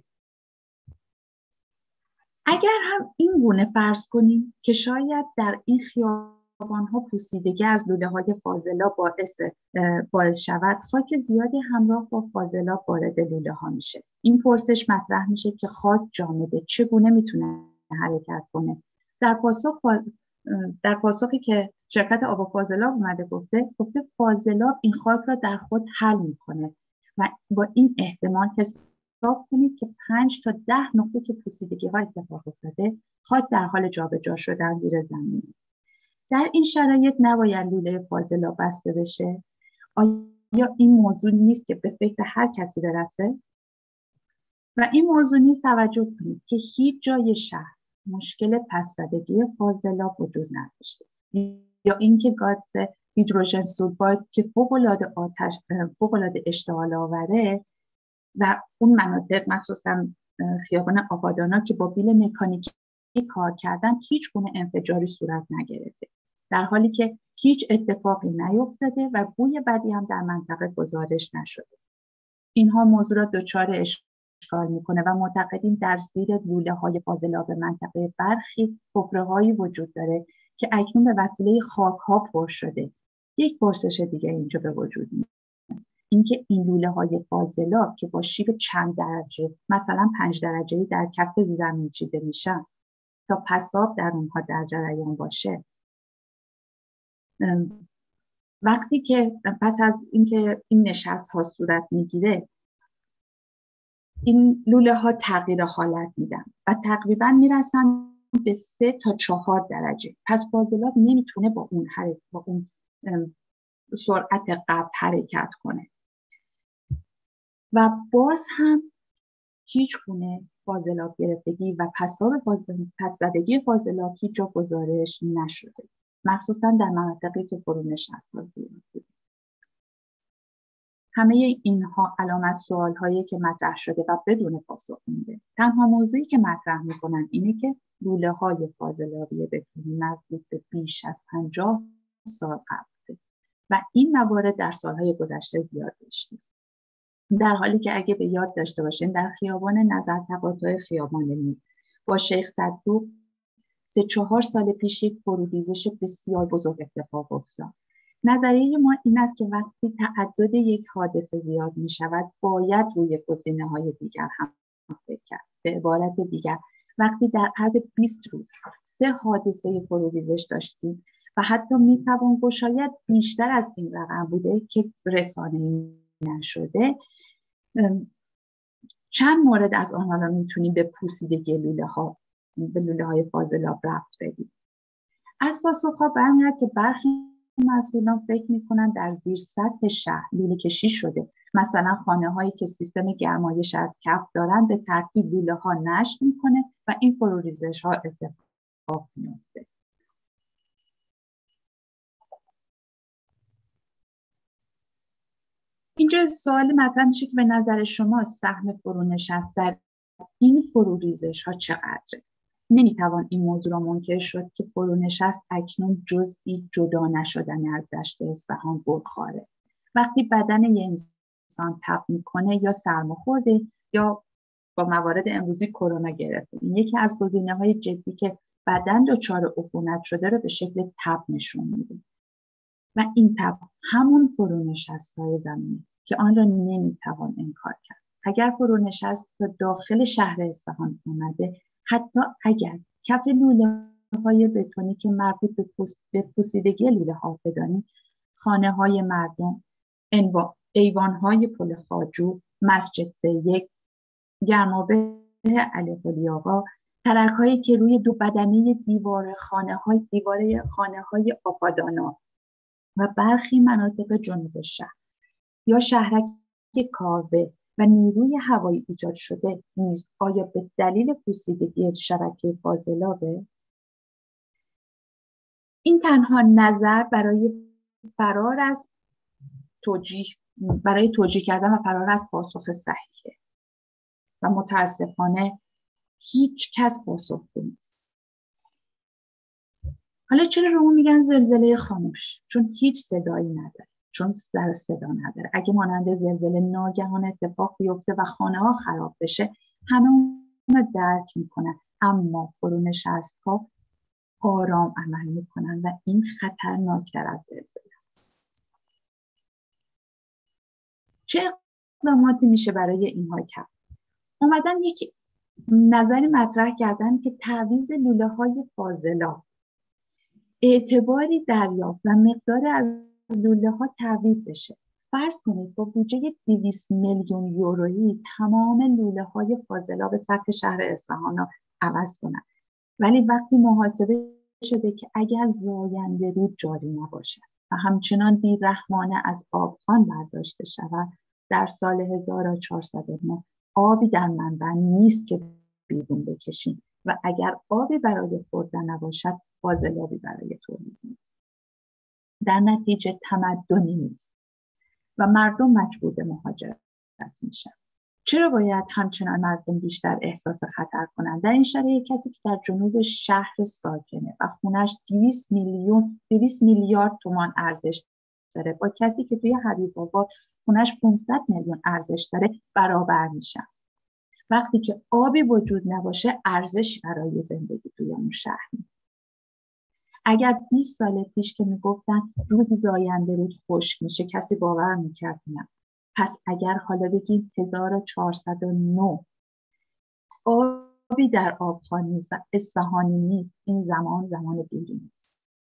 اگر هم این گونه فرض کنیم که شاید در این خیابان‌ها پوسیدگی از لوله‌های فاضلاب باعث باعث شود خاک زیادی همراه با فاضلاب وارد لوله‌ها میشه، این پرسش مطرح میشه که خاک جامده چگونه میتونه حرکت کنه؟ در پاسخ در پاسخی که شرکت آب و فاضلاب اومده گفته گفته فاضلاب این خاک را در خود حل میکنه و با این احتمال حساب کنید که پنج تا ده نقطه که پوسیدگی ها اتفاق افتاده، خاک در حال جابجا شدن زیر زمین. در این شرایط نباید لوله فاضلاب بسته بشه. آیا این موضوع نیست که به فکر هر کسی برسه؟ و این موضوع نیست توجه کنید که هیچ جای شهر مشکل پس‌زدگی فاضلاب وجود نداشته، یا اینکه گاز هیدروژن سولفاید که فوق‌العاده آتش فوق‌العاده اشتعال آوره و اون مناطق مخصوصا خیابان آبادانا که با بیل مکانیکی کار کردن هیچ گونه انفجاری صورت نگرفته، در حالی که هیچ اتفاقی نیفتاده و بوی بدی هم در منطقه گزارش نشده. اینها موضوع را دچار اشکال میکنه و معتقدین در زیر لوله های فاضلاب منطقه برخی حفره‌هایی وجود داره که اکنون به وسیله خاک ها پر شده. یک پرسش دیگه اینجا به وجود میاد، اینکه این لوله های فاضلاب که با شیب چند درجه مثلا پنج درجه‌ای در کف زمین چیده میشن تا پساب در اونها در جریان باشه، وقتی که پس از اینکه این نشست ها صورت میگیره این لوله ها تغییر حالت میدن و تقریبا میرسن به سه تا چهار درجه. پس فاضلاب نمیتونه با اون حرکت با اون سرعت قبل حرکت کنه و باز هم هیچ گونه فاضلاب گرفتگی و پساب پس‌زدگی فاضلاب هیچ جا گزارش نشده، مخصوصا در مناطقی که فرونشست ها زیاد بوده. همه اینها علامت سوال هایی که مطرح شده و بدون پاسخ مونده. تنها موضوعی که مطرح میکنن اینه که لوله های فاضلابی بتونی مربوط به بیش از پنجاه سال قبل بوده و این موارد در سالهای گذشته زیاد داشتیم، در حالی که اگه به یاد داشته باشین در خیابان نظر تقاطع خیابان نور با شیخ صدوق سه چهار سال پیش یک فروریزش بسیار بزرگ اتفاق افتاد. نظریه ما این است که وقتی تعدد یک حادثه زیاد می شود باید روی گزینه های دیگر هم فکر کرد. به عبارت دیگر وقتی در عرض بیست روز سه حادثه فروریزش داشتیم و حتی می توان گفت شاید بیشتر از این رقم بوده که رسانه‌ای نشده، چند مورد از آنها را میتونیم به پوسیدگی لوله ها به لوله های فاضلاب ربط بدیم. از پاسخها برمیاد که برخی مسئولان فکر میکنن در زیر سطح شهر لوله کشی شده، مثلا خانه هایی که سیستم گرمایش از کف دارن به ترتیب لوله ها نشت میکنه و این فروریزش ها اتفاق میفته. اینجا سوال مطرح میشه که به نظر شما سهم فرونشست در این فروریزش ها چقدره؟ نمیتوان این موضوع را منکر شد که فرونشست اکنون جزئی جدا نشدنی از دشت اصفهان بخاره. وقتی بدن یک انسان تب میکنه یا سرما خورده یا با موارد امروزی کرونا گرفته، این یکی از گزینه‌های جدی که بدن دچار عفونت شده رو به شکل تب نشون میده و این تب همون فرونشست‌های زمینی که آن را نمیتوان انکار کرد. اگر فرونشست تا داخل شهر اصفهان اومده، حتی اگر کف لوله های بتونی که مربوط به, پوس... به پوسیدگی لوله ها بدانید، خانه های مردم، ایوان های پل خواجو، مسجد سه یک، گرمابه علی قلی آقا، ترک هایی که روی دو بدنه دیوار خانه های دیواره خانه های آبادانا و برخی مناطق جنوب شهر یا شهرک کاوه و نیروی هوایی ایجاد شده نیز آیا به دلیل پوسیدگی شبکه فاضلابه؟ این تنها نظر برای فرار از توجیه برای توجیه کردن و فرار از پاسخ صحیحه و متاسفانه هیچ کس پاسخگو نیست. حالا چرا رو میگن زلزله خاموش؟ چون هیچ صدایی نداره، چون سر صدا نداره. اگه مانند زلزله ناگهان اتفاق بیفته و خانه ها خراب بشه، همه اون درک میکنن، اما فرونشست‌ها آرام عمل میکنن و این خطرناکتر از زلزله است. چه اقداماتی میشه برای اینها کرد؟ اومدن یک نظری مطرح کردن که تعویض لوله های فاضلاب اعتباری دریافت و مقدار از لوله ها تعویض بشه. فرض کنید با بودجه دویست میلیون یورویی تمام لوله های فاضلاب سطح شهر اصفهان را عوض کنند، ولی وقتی محاسبه شده که اگر زاینده رود جاری نباشد و همچنان بیرحمانه از آبخوان برداشته شود، در سال هزار و چهارصد و نه آبی در منبع نیست که بیرون بکشیم و اگر آبی برای خوردن نباشد، فاضلابی برای تولید نیست. در نتیجه تمدنی نیست و مردم مجبور به مهاجرت میشن. چرا باید همچنان مردم بیشتر احساس خطر کنند؟ در این شرایط کسی که در جنوب شهر ساکنه و خونش دویست میلیون دویست میلیارد تومان ارزش داره با کسی که توی حبیب آباد خونش پانصد میلیون ارزش داره برابر میشن. وقتی که آبی وجود نباشه، ارزشی برای زندگی توی اون شهر نیست. اگر بیست سال پیش که میگفتن روزی زاینده رود خشک میشه کسی باور میکرد نه. پس اگر حالا بگیم هزار و چهارصد و نه آبی در آبخوان نیست و اصفهانی نیست، این زمان زمان دوری نیست.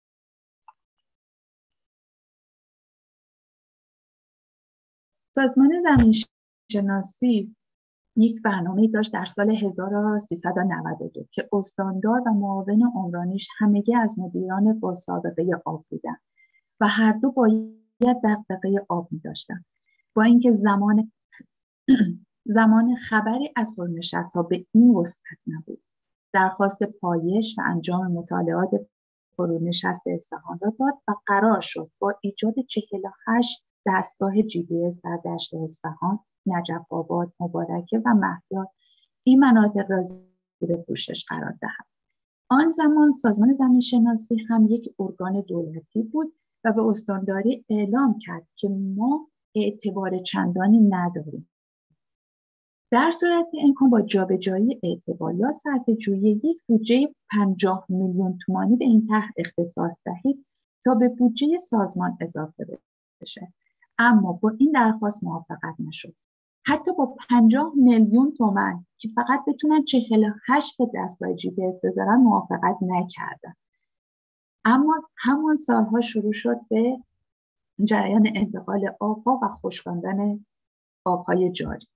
سازمان زمین شناسی یک برنامه داشت در سال هزار و سیصد و نود و دو که استاندار و معاون عمرانیش همگی از مدیران با سابقه آب بودند و هر دو باید دغدغه آب می داشتن. با اینکه زمان زمان خبری از فرونشست‌ها به این وسعت نبود، درخواست پایش و انجام مطالعات فرونشست اصفهان را داد و قرار شد با ایجاد چهل و هشت دستگاه جی پی اس در دشت اصفهان، نجف آباد، مبارکه و مهیار این مناطق را زیر پوشش قرار دهد. آن زمان سازمان زمین شناسی هم یک ارگان دولتی بود و به استانداری اعلام کرد که ما اعتبار چندانی نداریم. در صورت امکان با جابجایی اعتبار یا صرفه‌جویی یک بودجه پنجاه میلیون تومانی به این طرح اختصاص دهید تا به بودجه سازمان اضافه بشه. اما با این درخواست موافقت نشد. حتی با پنجاه میلیون تومان که فقط بتونن چهل و هشت دستگاه جی پی اس بذارن موافقت نکردن. اما همان سالها شروع شد به جریان انتقال آبها و خشکاندن آبهای جاری.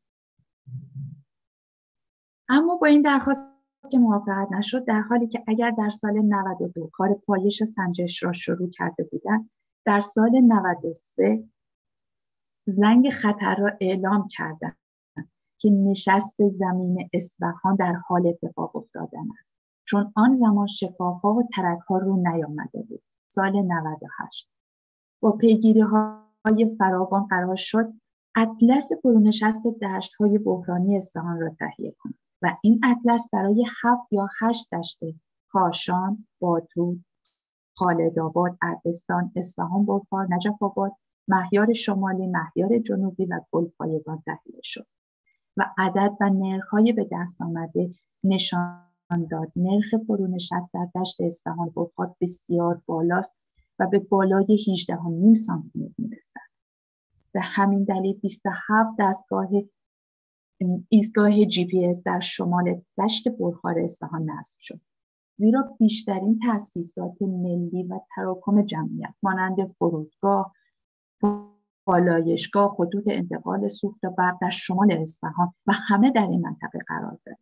اما با این درخواست که موافقت نشد، در حالی که اگر در سال نود و دو کار پایش سنجش را شروع کرده بودند، در سال نود و سه زنگ خطر را اعلام کردند که نشست زمین اصفهان در حال اتفاق افتادن است، چون آن زمان شکاف‌ها و ترک‌ها رو نیامده بود. سال نود و هشت با پیگیری‌های فراوان قرار شد اطلس فرونشست دشت‌های بحرانی اصفهان را تهیه کنند و این اطلس برای هفت یا هشت دشت کاشان، باتوت، خالدآباد، اردستان، اصفهان بلخار، نجف آباد، مهیار شمالی، مهیار جنوبی و گلپایگان تهیه شد و عدد و نرخ‌های به دست آمده نشان داد نرخ فرونشست در دشت اصفهان فرخاد بسیار بالاست و به بالای هجده و نیم سانتی متر میرسد. به همین دلیل بیست و هفت دستگاه ایستگاه جی پی اس در شمال دشت پرخار اصفهان نصب شد، زیرا بیشترین تأسیسات ملی و تراکم جمعیت مانند فرودگاه، پالایشگاه، خطوط انتقال سوخت و برق در شمال اصفهان و همه در این منطقه قرار دارند.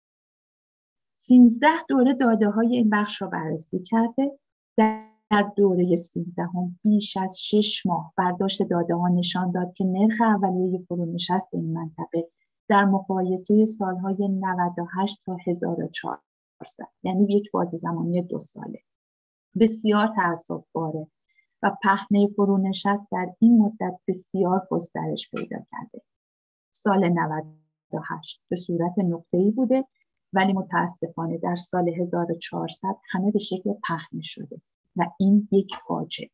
سیزده دوره داده های این بخش را بررسی کرده. در دوره سیزدهم بیش از شش ماه برداشت داده ها نشان داد که نرخ اولیه فرونشست این منطقه در مقایسه سالهای نود و هشت تا هزار و چهارصد، یعنی یک باز زمانی دو ساله، بسیار تأسف‌باره و پهنه فرونشست در این مدت بسیار گسترش پیدا کرده. سال نود و هشت به صورت نقطه‌ای بوده، ولی متاسفانه در سال هزار و چهارصد همه به شکل پهنه شده و این یک فاجعه.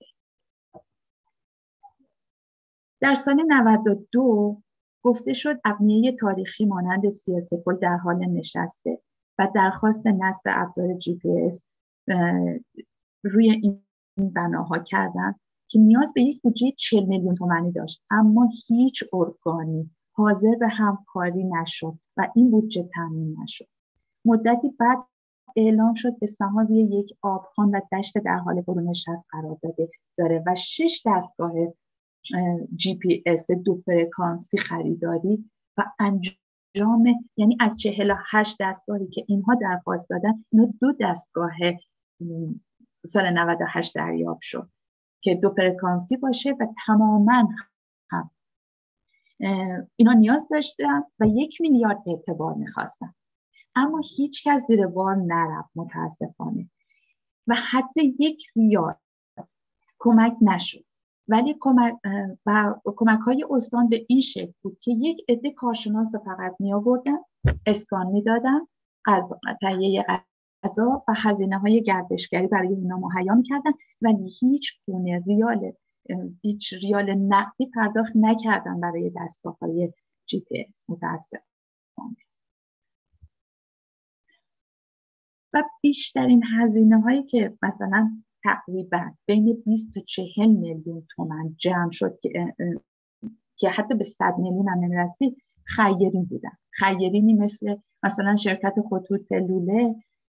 در سال نود و دو گفته شد ابنیه تاریخی مانند سیاسفول در حال نشسته و درخواست نصب ابزار جی پی اس روی این بناها کردن که نیاز به یک بودجه چهل میلیون تومانی داشت، اما هیچ ارگانی حاضر به همکاری نشد و این بودجه تامین نشد. مدتی بعد اعلام شد اصفهان روی یک آبخوان و دشت در حال فرونشست قرار داده داره و شش دستگاه جی پی اس دو فرکانسی خریداری و انجام، یعنی از چهل و هشت دستگاهی که اینها درخواست دادن، اینا دو دستگاه سال نود و هشت دریافت شد که دو فرکانسی باشه و تماما هم اینا نیاز داشتن و یک میلیارد اعتبار میخواستن، اما هیچ کس زیر بار نرفت متاسفانه و حتی یک ریال کمک نشد. ولی کمک و کمک های استان به این شکل بود که یک عده کارشناس فقط می آوردن، اسکان می دادن، تهیه غذا و هزینه های گردشگری برای اینا مهیا می کردن، ولی هیچ گونه ریال هیچ ریال نقدی پرداخت نکردن برای دستگاه های جی پی اس متاسفانه. و بیشترین هزینه هایی که مثلا تقریبا بین بیست تا چهل میلیون تومان جمع شد که که حتی به صد میلیون هم نمیرسید، خیرین بودن. خیرینی مثل مثلا شرکت خطوط لوله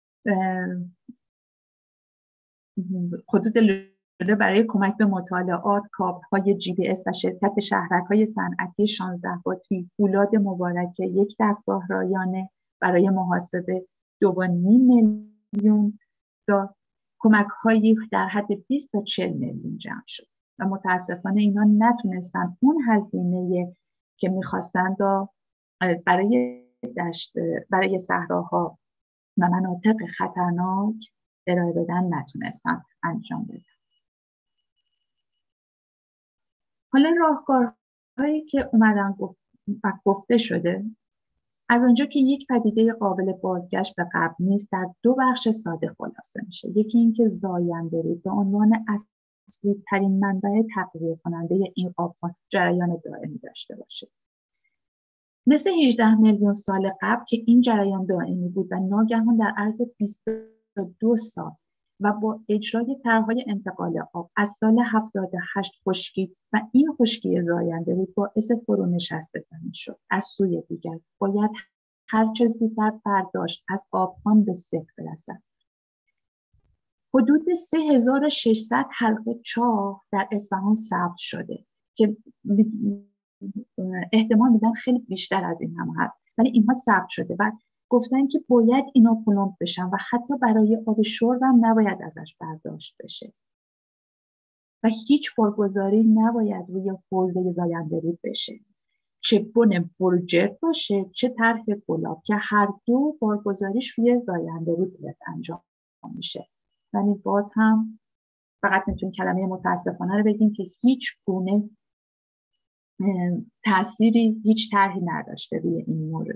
خطوط لوله برای کمک به مطالعات کابل‌های جی پی اس و شرکت شهرک‌های صنعتی شانزده باتری، فولاد مبارکه یک دستگاه رایانه برای محاسبه دو و نیم میلیون تا کمک هایی در حد بیست تا چهل میلیون جمع شد و متاسفانه اینا نتونستن اون هزینه که میخواستن برای دشت برای صحراها و مناطق خطرناک ارائه بدن نتونستن انجام بدن. حالا راهکارهایی که اومدن گفت و گفته شده از آنجا که یک پدیده قابل بازگشت به قبل نیست، در دو بخش ساده خلاصه میشه. یکی اینکه زاینده‌رود به عنوان اصلی ترین منبع تغذیه کننده این آبخوان جریان دائمی داشته باشه، مثل هجده میلیون سال قبل که این جریان دائمی بود و ناگهان در عرض بیست و دو سال و با اجرای طرح‌های انتقال آب از سال هفتاد و هشت خشکی و این خشکی زاینده‌رود باعث فرونشست زمین شد. از سوی دیگر باید هر چه زودتر برداشت از آبخوان به صفر برسد. حدود سه هزار و ششصد حلقه چاه در اصفهان ثبت شده که احتمال میدن خیلی بیشتر از این هم هست، ولی اینها ثبت شده و گفتن که باید اینا پلمپ بشن و حتی برای آب شرب هم نباید ازش برداشت بشه و هیچ بارگذاری نباید روی حوزه زاینده‌رود بشه، چه بن بروجرد باشه چه طرح گلاب که هر دو بارگذاریش روی زاینده‌رود باید انجام میشه. یعنی باز هم فقط میتونیم کلمه متاسفانه رو بگیم که هیچ گونه تأثیری هیچ طرحی نداشته روی این مورد.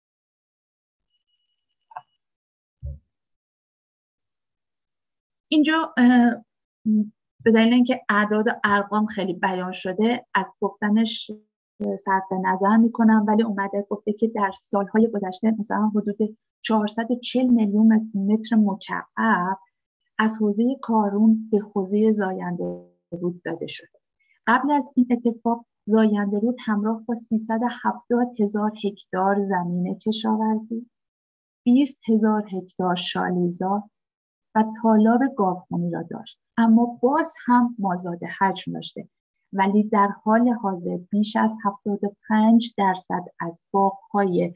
اینجا به دلیل اینکه اعداد و ارقام خیلی بیان شده از گفتنش صرف نظر میکنم، ولی اومده گفته که در سالهای گذشته مثلا حدود چهارصد و چهل میلیون متر مکعب از حوزه کارون به حوزه زاینده رود داده شده. قبل از این اتفاق زاینده رود همراه با سیصد و هفتاد هزار هکتار زمین کشاورزی، بیست هزار هکتار شالیزار و تالاب گاوخوانی را داشت، اما باز هم مازاد حجم داشته، ولی در حال حاضر بیش از هفتاد و پنج درصد از باغ‌های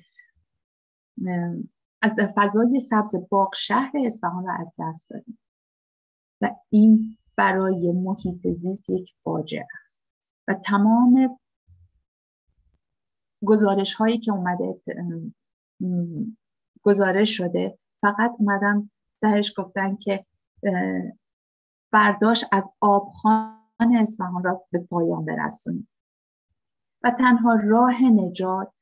از فضای سبز باغ شهر اصفهان را از دست دادیم و این برای محیط زیست یک فاجعه است و تمام گزارش هایی که اومده گزارش شده فقط اومدن دهش گفتن که برداشت از آبخوان اصفهان را به پایان برسونیم و تنها راه نجات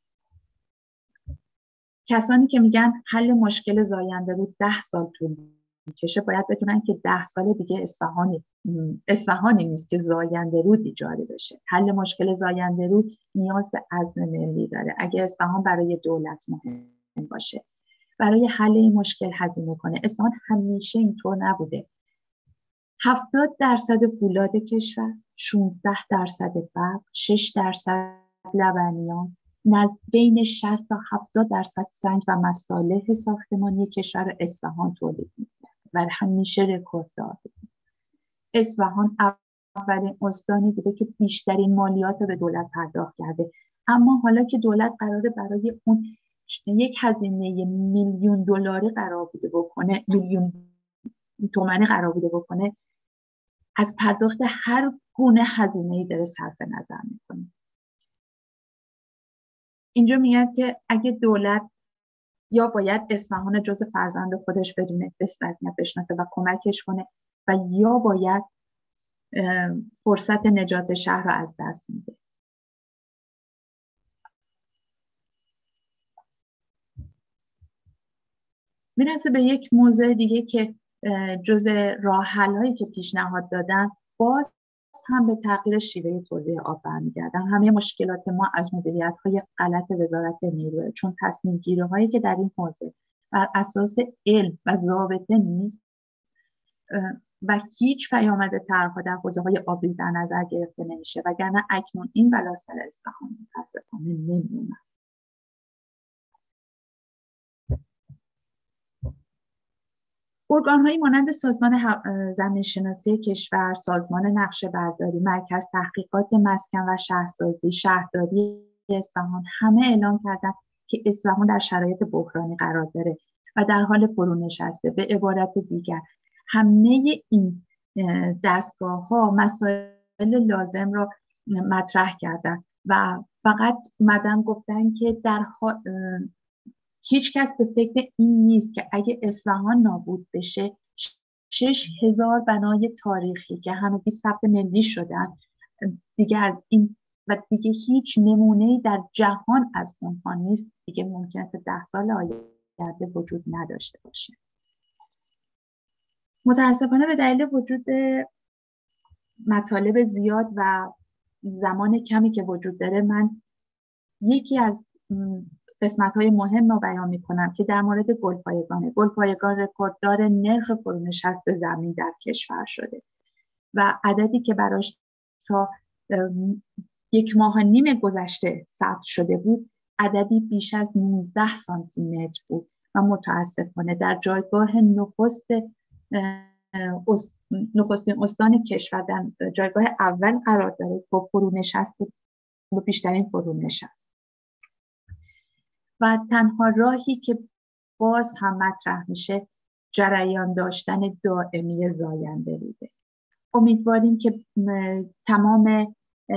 کسانی که میگن حل مشکل زاینده رود ده سال طول میکشه باید بدونن که ده سال دیگه اصفهانی اصفهانی نیست که زاینده رود ایجاد بشه. حل مشکل زاینده رود نیاز به عزم ملی داره. اگه اصفهان برای دولت مهم باشه برای حل این مشکل هزینه کنه. اصفهان همیشه اینطور نبوده. هفتاد درصد فولاد کشور، شانزده درصد برق، شش درصد لبنیات، نزد بین شصت تا هفتاد درصد سنگ و مصالح ساختمانی کشور اصفهان تولید می‌کنه و همیشه رکورد داره. اصفهان اولین استانی بوده که بیشترین مالیات رو به دولت پرداخت کرده، اما حالا که دولت قراره برای اون یک هزینه میلیون دلاری قرار بوده بکنه، میلیون تومانی قرار بوده بکنه، از پرداخت هر گونه هزینه‌ای داره صرف نظر میکنه. اینجا میگن که اگه دولت یا باید اصفهان جز فرزند خودش بدونه، بسنجه بشناسه و کمکش کنه و یا باید فرصت نجات شهر رو از دست میده. میرسه به یک موضوع دیگه که جز راه حل‌هایی که پیشنهاد دادن باز هم به تغییر شیوه توزیع آب برمیگردن. همه مشکلات ما از مدیریت‌های غلط وزارت نیروه، چون تصمیم گیری‌هایی که در این حوزه بر اساس علم و ضابطه نیست و هیچ پیامد طرح‌ها در حوزه‌های آبریز در نظر گرفته نمیشه، وگرنه اکنون این بلا سر اصفهان متأسفانه نمی‌اومد. ارگان‌هایی مانند سازمان زمین‌شناسی کشور، سازمان نقشه برداری، مرکز تحقیقات مسکن و شهرسازی، شهرداری اصفهان همه اعلام کردند که اصفهان در شرایط بحرانی قرار داره و در حال فرونشسته. به عبارت دیگر همه این دستگاه‌ها مسائل لازم را مطرح کردند و فقط اومدن گفتن که در حال هیچ کس به فکر این نیست که اگه اصفهان نابود بشه شش هزار بنای تاریخی که همگی ثبت ملی شدن دیگه از این و دیگه هیچ نمونه‌ای در جهان از اونها نیست، دیگه ممکنه ده سال آینده وجود نداشته باشه. متاسفانه به دلیل وجود مطالب زیاد و زمان کمی که وجود داره من یکی از قسمت‌های مهم رو بیان می‌کنم که در مورد گلپایگانه. گلپایگان رکورددار نرخ فرونشست زمین در کشور شده و عددی که براش تا یک ماه و نیم گذشته ثبت شده بود عددی بیش از نوزده سانتی متر بود و متاسفانه در جایگاه نخست نخستین استان کشور در جایگاه اول قرار داره با فرونشست با بیشترین فرونشست. و تنها راهی که باز هم مطرح میشه جریان داشتن دائمی زاینده روده. امیدواریم که تمام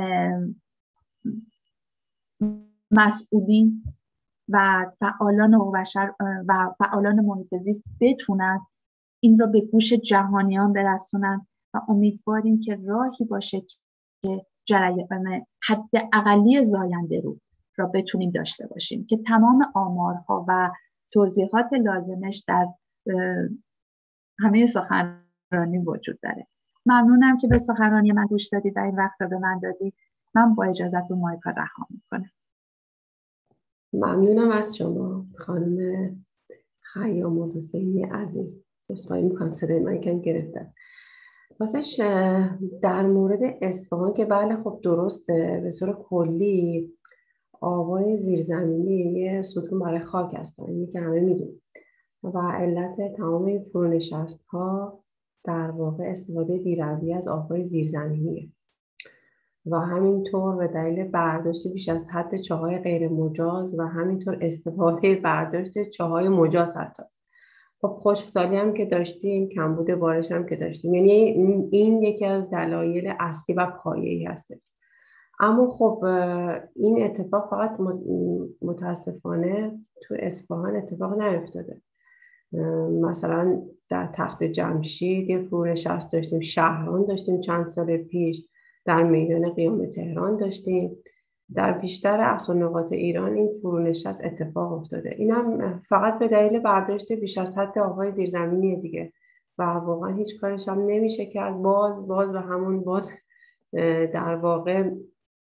مسئولین و فعالان حقوق بشر و فعالان محیط زیست بتونن این رو به گوش جهانیان برسونن و امیدواریم که راهی باشه که جریان حد اقلی زاینده رود را بتونیم داشته باشیم که تمام آمارها و توضیحات لازمش در همه سخنرانی وجود داره. ممنونم که به سخنرانی من گوش دادید و این وقت را به من دادید. من با اجازهتون مایک را رها میکنم. ممنونم از شما خانم خیام حسینی عزیز، اصخایی میکنم صدای من کم گرفتم. واسش در مورد اصفهان که بله خب درسته، به طور کلی آبای زیرزمینی یه ستون برای خاک هستن، اینی که همه میدونیم و علت تمام این فرونشست ها در واقع استفاده بی‌رویه از آبهای زیرزمینیه و همینطور به دلیل برداشت بیش از حد چاهای غیر مجاز و همینطور استفاده برداشت چاهای مجاز حتی. خب خشکسالی هم که داشتیم، کمبود بارش هم که داشتیم، یعنی این یکی از دلایل اصلی و پایه‌ای هست. اما خب این اتفاق فقط متاسفانه تو اصفهان اتفاق نیفتاده. مثلا در تخت جمشید یه فرونشست داشتیم، شهران داشتیم چند سال پیش، در میدان قیام تهران داشتیم، در بیشتر اقصا نقاط ایران این فرونشست اتفاق افتاده. این هم فقط به دلیل برداشت بیش از حد آبهای زیرزمینی دیگه و واقعا هیچ کارش هم نمیشه کرد. باز باز و همون باز در واقع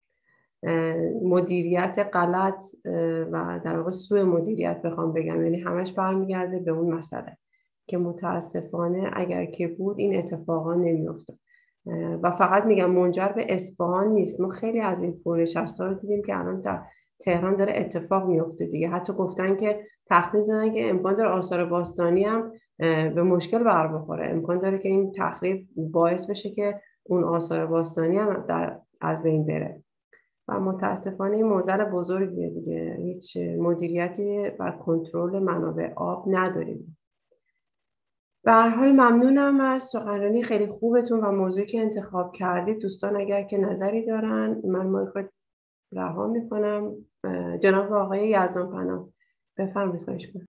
مدیریت غلط و در واقع سوء مدیریت بخوام بگم، یعنی همش برمیگرده به اون مسئله که متاسفانه اگر که بود این اتفاقا نمیافتاد. و فقط میگم منجر به اصفهان نیست، ما خیلی از این فرونشست‌ها رو دیدیم که الان در تهران داره اتفاق میفته دیگه. حتی گفتن که تخمین زدن که امکان داره آثار باستانی هم به مشکل بر بخوره، امکان داره که این تخریب باعث بشه که اون آثار باستانی هم در از بین بره و متاسفانه این معضل بزرگیه دیگه. هیچ مدیریتی و کنترل منابع آب نداریم. به هر حال ممنونم از سخنرانی خیلی خوبتون و موضوعی که انتخاب کردید. دوستان اگر که نظری دارن من مایک رو رها میکنم. جناب آقای یزدان پناه بفرمایید. خواهش می‌کنم.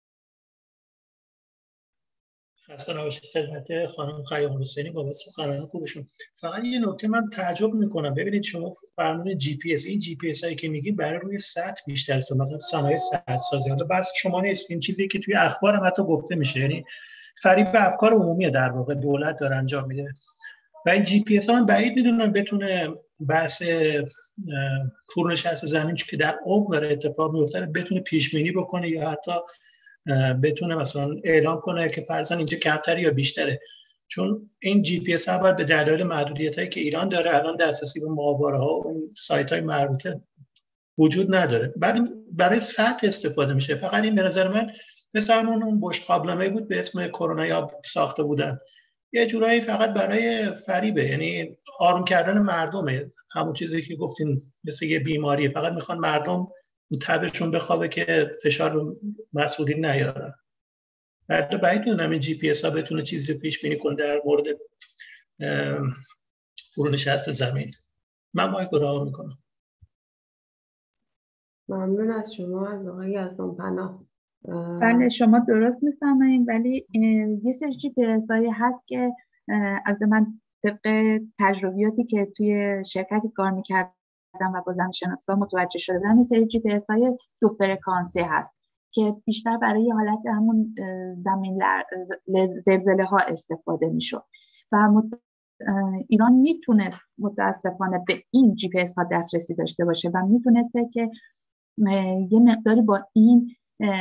خسته نباشید خدمت خانم خیام حسینی بابت سخنرانی خوبشون. فقط یه نکته من تعجب میکنم، ببینید شما فرمون جی پی اس، این جی پی اس هایی که میگید برای روی سطح بیشتر است، مثلا صنایع سطح سازی. حالا بس شما نیست، این چیزی که توی اخبار هم حتی گفته میشه، یعنی فریب افکار عمومی در واقع دولت داره انجام میده و این جی پی اس ها من بعید میدونم بتونه بحث فرونشست زمین که در عمق داره اتفاق میفته بتونه پیش بینی بکنه یا حتی بتونه مثلا اعلام کنه که فرضاً اینجا کمتره یا بیشتره، چون این جی پی اس اول به دلایل محدودیتایی که ایران داره الان دسترسی به ماهواره ها و این سایت های مربوطه وجود نداره. بعد برای سطح استفاده میشه. فقط این به نظر من مثل همون اون بشقابلمه بود به اسم کرونا یا ساخته بودن، یه جورایی فقط برای فریبه، یعنی آروم کردن مردمه، همون چیزی که گفتین مثل یه بیماریه، فقط میخوان مردم تبشون بخوابه که فشار مسئولین نیارن. بعد باید میدونم این جی پی اس ها بتونه چیزی رو پیش بینی کنه در مورد فرونشست زمین. من مایک رو رها میکنم. ممنون از شما از آقای یزدان پناه. بله شما درست میفهمین، ولی یه سری جی پی اس هایی هست که از من طبق تجربیاتی که توی شرکتی کار میکردم و با زمین‌شناسا متوجه شدم، یه سری جی پی اس های دو فرکانسی هست که بیشتر برای حالت همون زمین زلزله ها استفاده میشد و ایران میتونست متاسفانه به این جی پی اس ها دسترسی داشته باشه و میتونسته که یه مقداری با این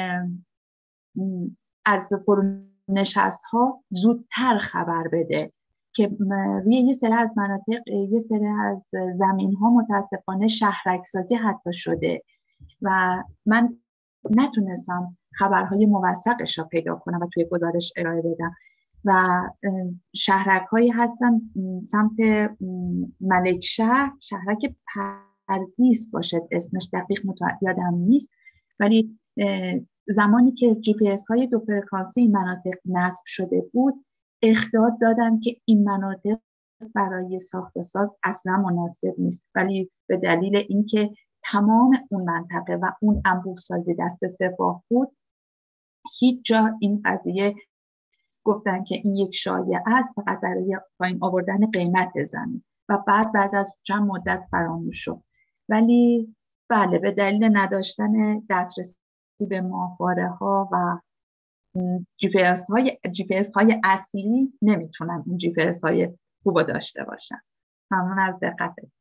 از فرونشست ها زودتر خبر بده که روی یه سری از مناطق یه سری از زمین ها متاسفانه شهرک سازی حتی شده و من نتونستم خبرهای موثقش را پیدا کنم و توی گزارش ارائه بدم و شهرک هایی هستن سمت ملکشهر، شهرک پردیس باشد اسمش، دقیق یادم نیست، ولی زمانی که جی پی اس های دو فرکانسی این مناطق نصب شده بود اخطار دادن که این مناطق برای ساخت و ساز اصلا مناسب نیست، ولی به دلیل اینکه تمام اون منطقه و اون انبوه سازی دست سپاه بود هیچ جا این قضیه گفتن که این یک شایعه است فقط برای پایین آوردن قیمت زمین و بعد بعد از چند مدت فراموش شد. ولی بله به دلیل نداشتن دسترسی به ماهواره ها و جی پی اس های جی پی اس های اصلی نمیتونن این جی پی اس های خوب داشته باشن. ممنون از دقتتون.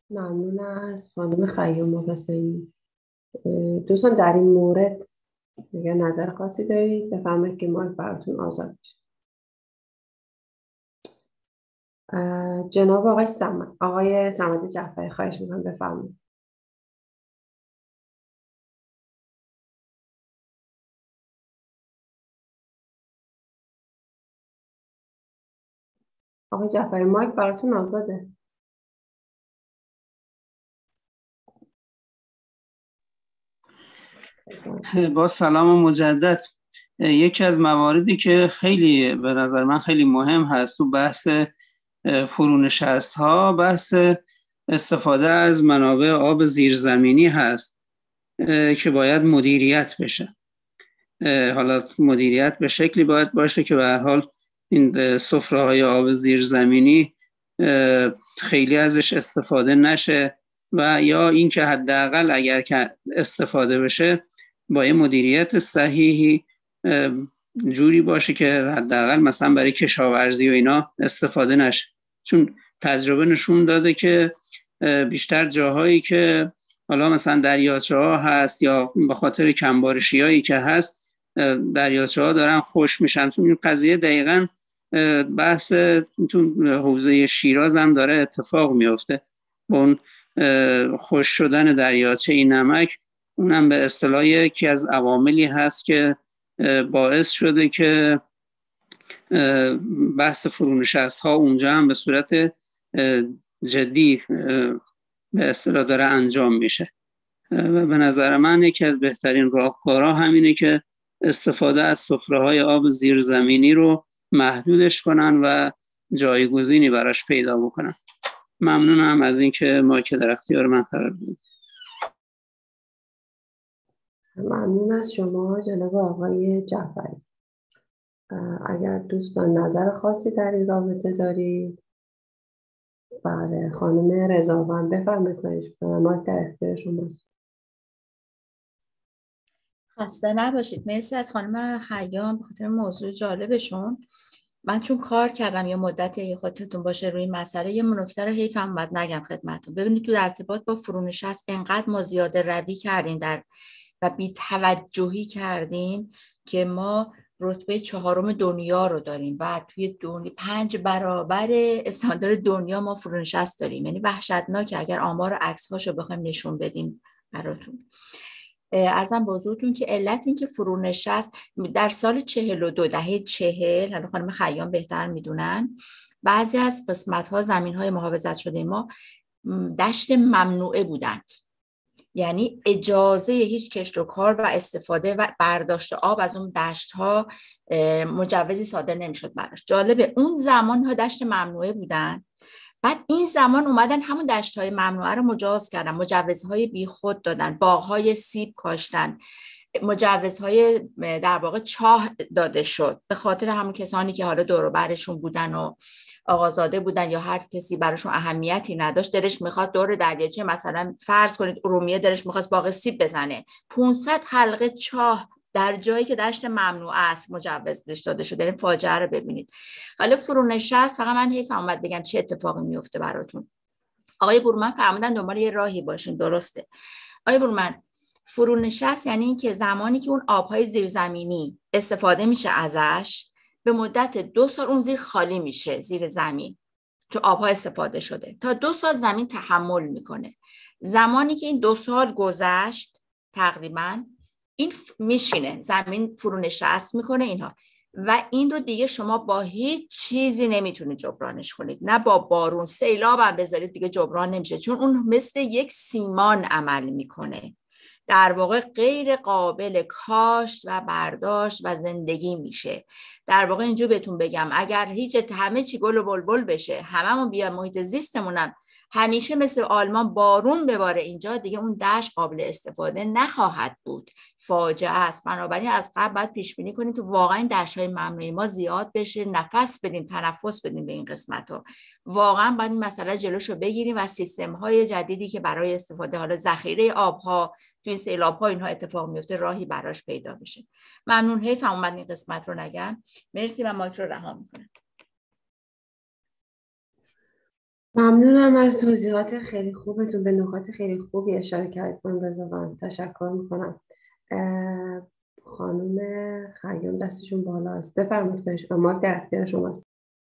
ممنون از خانم خیام حسینی. دوستان در این مورد اگر نظر خاصی دارید بفرمایید که مایک براتون آزاد میشه. جناب آقای صمد آقای صمد جعفری خواهش میکنم بفرمایید. آقای جعفری مایک براتون آزاده. با سلام مجدد. یکی از مواردی که خیلی به نظر من خیلی مهم هست تو بحث فرونشست ها بحث استفاده از منابع آب زیرزمینی هست که باید مدیریت بشه. حالا مدیریت به شکلی باید باشه که به هر حال این سفره های آب زیرزمینی خیلی ازش استفاده نشه و یا اینکه حداقل اگر که استفاده بشه با یه مدیریت صحیحی جوری باشه که حداقل مثلا برای کشاورزی و اینا استفاده نشه. چون تجربه نشون داده که بیشتر جاهایی که حالا مثلا دریاچه ها هست یا به خاطر کمبارشی هایی که هست دریاچه ها دارن خوش میشن. تو این قضیه دقیقاً بحث تو حوزه شیراز هم داره اتفاق میفته با اون خوش شدن دریاچه این نمک. اونم به اصطلاح یکی از عواملی هست که باعث شده که بحث فرونشست ها اونجا هم به صورت جدی به اصطلاح داره انجام میشه و به نظر من یکی از بهترین راهکارها همینه که استفاده از سفره های آب زیرزمینی رو محدودش کنن و جایگزینی براش پیدا بکنن. ممنونم از اینکه ما که در اختیار من قرار بدید. ممنون از شما جناب آقای جعفری. اگر دوستان نظر خاصی در این رابطه دارید. بله خانم رضاوند بفرمایید. ما در اختیار شماست. خسته نباشید. مرسی از خانم خیام به خاطر موضوع جالبشون. من چون کار کردم یه مدتی خاطرتون باشه روی مسئله یه نکته رو حیفم اومد نگم خدمتتون. ببینید تو در ارتباط با فرونشست انقدر ما زیاده روی کردیم در و بی توجهی کردیم که ما رتبه چهارم دنیا رو داریم و توی دنیا پنج برابر استاندارد دنیا ما فرونشست داریم. یعنی وحشتناکه اگر آمار و عکس‌هاشو بخوایم نشون بدیم براتون. عرضم به حضورتون که علت این که فرونشست در سال چهل و دو دهه چهل، حالا خانم خیام بهتر میدونن، بعضی از قسمت‌ها زمین‌های محافظت شده ما دشت ممنوعه بودند. یعنی اجازه هیچ کشت و کار و استفاده و برداشت آب از اون دشت‌ها مجوزی صادر نمی‌شد براش. جالبه اون زمان‌ها دشت ممنوعه بودن. بعد این زمان اومدن همون دشت‌های ممنوعه رو مجاز کردن، مجوزهای بیخود دادن، باغ‌های سیب کاشتن، مجوزهای در واقع چاه داده شد به خاطر همون کسانی که حالا دور و برشون بودن و آقازاده بودن یا هر کسی براشون اهمیتی نداشت، دلش میخواست دور دریاچه مثلا فرض کنید ارومیه دلش میخواست باغ سیب بزنه، پانصد حلقه چاه در جایی که دشت ممنوع است مجوز داده شده. این فاجعه رو ببینید. حالا فرونشست فقط من حیفم اومد بگم چه اتفاقی میفته براتون. آقای بورمن فرمودن دنبال یه راهی باشین. درسته آقای بورمن، فرونشست یعنی این که زمانی که اون آبهای زیرزمینی استفاده میشه ازش به مدت دو سال اون زیر خالی میشه، زیر زمین تو آبها استفاده شده تا دو سال زمین تحمل میکنه. زمانی که این دو سال گذشت تقریبا این میشینه، زمین فرونشست میکنه اینها و این رو دیگه شما با هیچ چیزی نمیتونید جبرانش کنید، نه با بارون، سیلاب هم بذارید دیگه جبران نمیشه، چون اون مثل یک سیمان عمل میکنه، در واقع غیر قابل کاشت و برداشت و زندگی میشه. در واقع اینجا بهتون بگم اگر هیچ همه چی گل و بلبل بشه، هممون بیا محیط زیستمونم همیشه مثل آلمان بارون بباره اینجا، دیگه اون دشت قابل استفاده نخواهد بود. فاجعه است. بنابراین از قبل باید پیش بینی کنیم که واقعا این دشت‌های ممنوعه ما زیاد بشه، نفس بدیم، تنفس بدیم به این قسمت‌ها. واقعا باید این مسئله جلوشو بگیریم و سیستم‌های جدیدی که برای استفاده حالا ذخیره آب‌ها توی سیلاب‌ها اینها اتفاق میفته راهی براش پیدا بشه. ممنون. حیفم اومد این قسمت رو نگم. مرسی و مایک رو رها می‌کنم. ممنونم از توضیحات خیلی خوبتون، به نکات خیلی خوبی اشاره کردید. بذارم تشکر میکنم. خانم خیام دستشون بالاست، بفرمایید بهش و ما در اختیار شماست.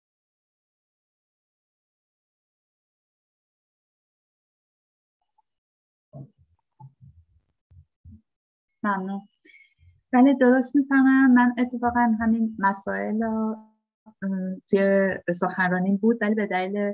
ممنون. بله درست میفهمم. من اتفاقا همین مسائل توی سخنرانیم بود ولی به دلیل